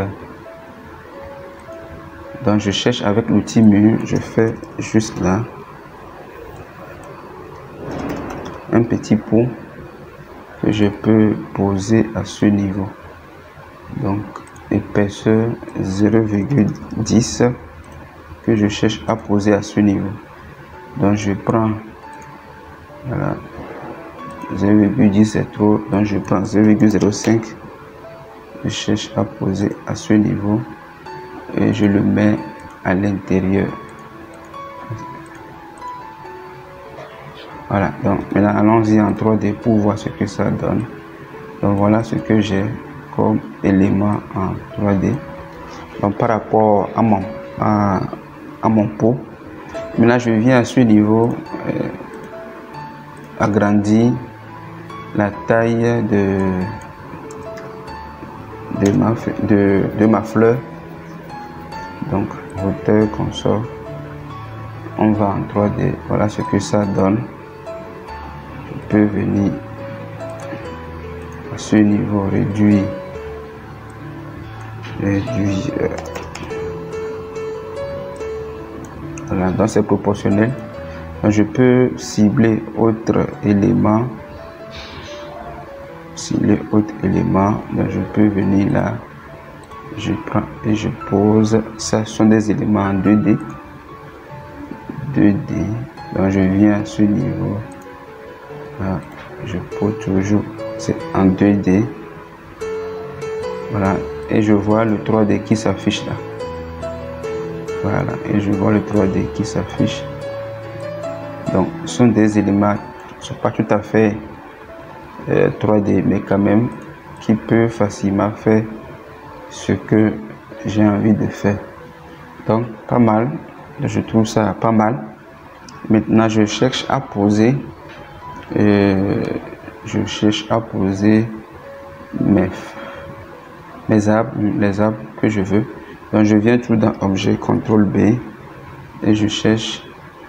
donc je cherche avec l'outil mur, je fais juste là un petit pot que je peux poser à ce niveau. Donc épaisseur 0,10 que je cherche à poser à ce niveau. Donc je prends, voilà, 0,10 c'est trop, donc je prends 0,05, je cherche à poser à ce niveau et je le mets à l'intérieur. Voilà, donc maintenant allons-y en 3D pour voir ce que ça donne. Donc voilà ce que j'ai comme élément en 3D. Donc par rapport à mon pot, maintenant je viens à ce niveau agrandir la taille de ma fleur. Donc hauteur qu'on sort, on va en 3D. Voilà ce que ça donne. Je peux venir à ce niveau, réduire voilà, donc c'est proportionnel. Donc je peux cibler autre élément, donc je peux venir là, je prends et je pose. Ça sont des éléments en 2D. Donc je viens à ce niveau là, je pose toujours, c'est en 2D. Voilà, et je vois le 3D qui s'affiche là. Voilà, et je vois le 3D qui s'affiche. Donc ce sont des éléments qui ne sont pas tout à fait 3D, mais quand même qui peuvent facilement faire ce que j'ai envie de faire. Donc pas mal, je trouve ça pas mal. Maintenant je cherche à poser les arbres que je veux. Donc je viens tout dans objet, CTRL B, et je cherche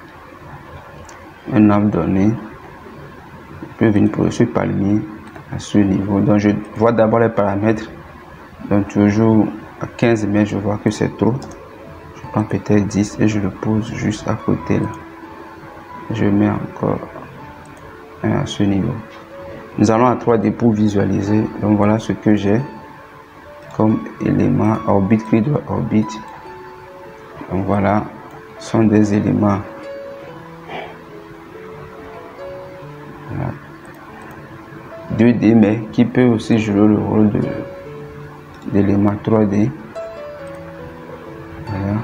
un arbre donné. Je peux venir pour ce palmier à ce niveau. Donc je vois d'abord les paramètres. Donc toujours à 15 mètres, je vois que c'est trop. Je prends peut-être 10 et je le pose juste à côté là. Je mets encore un à ce niveau. Nous allons à 3D pour visualiser. Donc voilà ce que j'ai comme élément orbite, clé de orbite. Donc voilà, ce sont des éléments. Voilà. 2D, mais qui peut aussi jouer le rôle d'élément 3D. Voilà.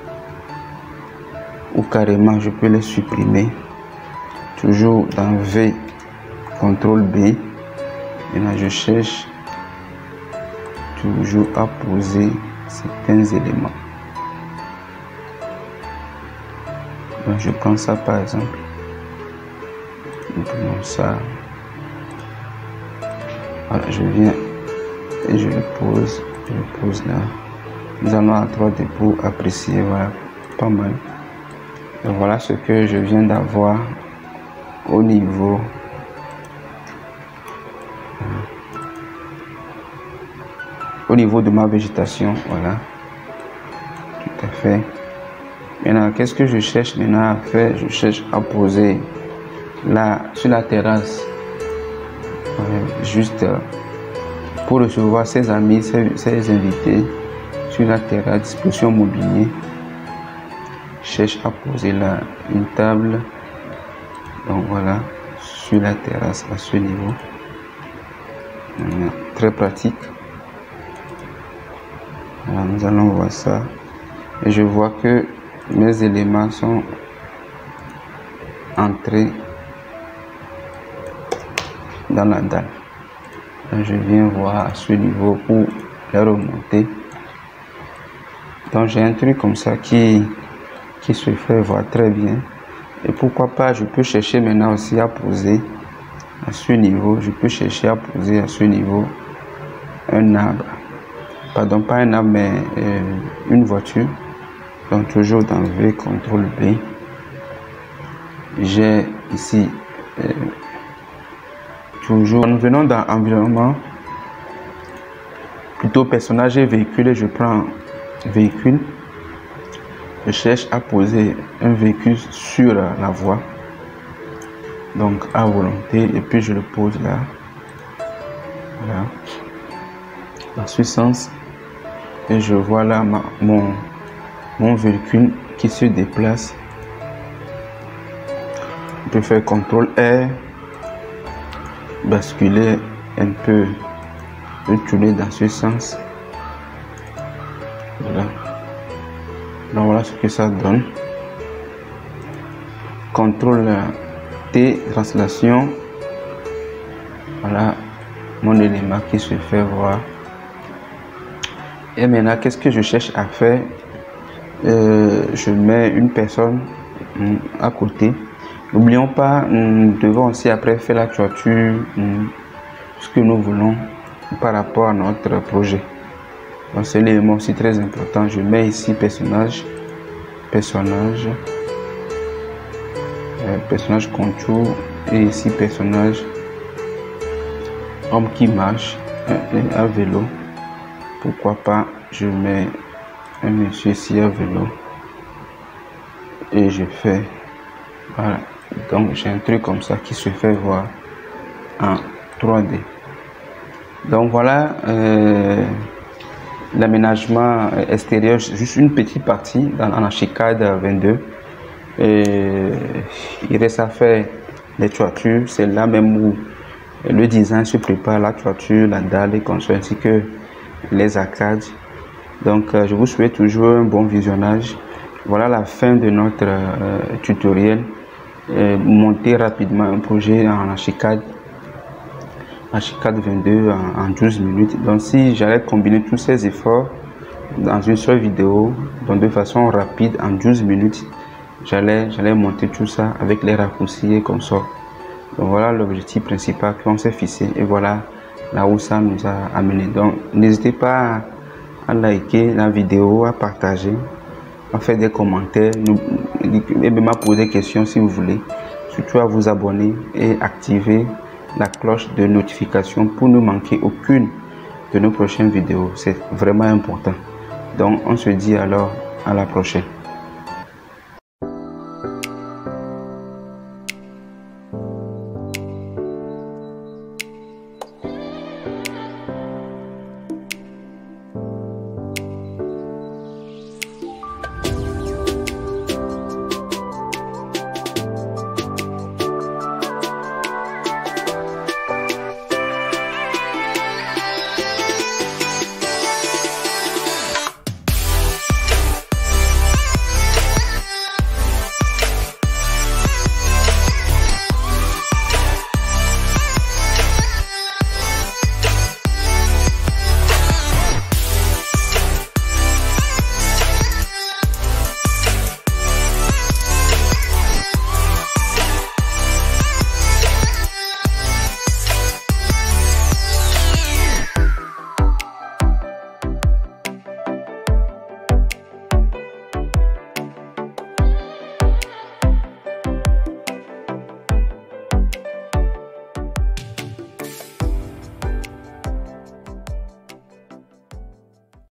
Ou carrément je peux les supprimer. Toujours dans V, CTRL B. Et là je cherche toujours à poser certains éléments. Donc je prends ça par exemple. Nous prenons ça. Voilà, je viens et je le pose là. Nous allons à 3D pour apprécier. Voilà, pas mal. Donc voilà ce que je viens d'avoir au niveau de ma végétation. Voilà, tout à fait. Maintenant qu'est-ce que je cherche maintenant à faire? Je cherche à poser là sur la terrasse, juste pour recevoir ses amis, ses invités sur la terrasse, disposition mobilier. Je cherche à poser là une table. Donc voilà, sur la terrasse à ce niveau. Voilà, très pratique. Voilà, nous allons voir ça. Et je vois que mes éléments sont entrés dans la dalle. Donc je viens voir à ce niveau pour les remonter. Donc j'ai un truc comme ça qui se fait voir très bien. Et pourquoi pas, je peux chercher maintenant aussi à poser à ce niveau. Je peux chercher à poser à ce niveau un arbre. pardon, pas un arbre, mais une voiture. Donc toujours dans V, CTRL B. J'ai ici toujours, nous venons dans environnement, plutôt personnage et véhicule, et je prends véhicule. Je cherche à poser un véhicule sur la voie, donc à volonté, et puis je le pose là. Voilà, dans ce sens, et je vois là mon véhicule qui se déplace. Je peux faire CTRL R, basculer un peu, le tourner dans ce sens. Voilà. Donc voilà ce que ça donne. CTRL T, translation. Voilà mon élément qui se fait voir. Et maintenant, qu'est-ce que je cherche à faire? Je mets une personne à côté. N'oublions pas, nous devons aussi après faire la toiture, ce que nous voulons par rapport à notre projet. Donc c'est l'élément aussi très important. Je mets ici personnage contour, et ici personnage homme qui marche à vélo. Pourquoi pas, je mets un monsieur ici à vélo et je fais, voilà. Donc j'ai un truc comme ça qui se fait voir en 3D. Donc voilà l'aménagement extérieur, juste une petite partie dans Archicad 22. Et il reste à faire les toitures, c'est là même où le design se prépare, la toiture, la dalle, les consoles ainsi que les arcades. Donc je vous souhaite toujours un bon visionnage. Voilà la fin de notre tutoriel. Monter rapidement un projet en Archicad 22 en 12 minutes. Donc si j'allais combiner tous ces efforts dans une seule vidéo, donc de façon rapide en 12 minutes, j'allais monter tout ça avec les raccourcis et comme ça. Donc voilà l'objectif principal qu'on s'est fixé, et voilà là où ça nous a amené. Donc n'hésitez pas à liker la vidéo, à partager, à faire des commentaires, et même à poser des questions si vous voulez. Surtout à vous abonner et activer la cloche de notification pour ne manquer aucune de nos prochaines vidéos. C'est vraiment important. Donc on se dit alors à la prochaine.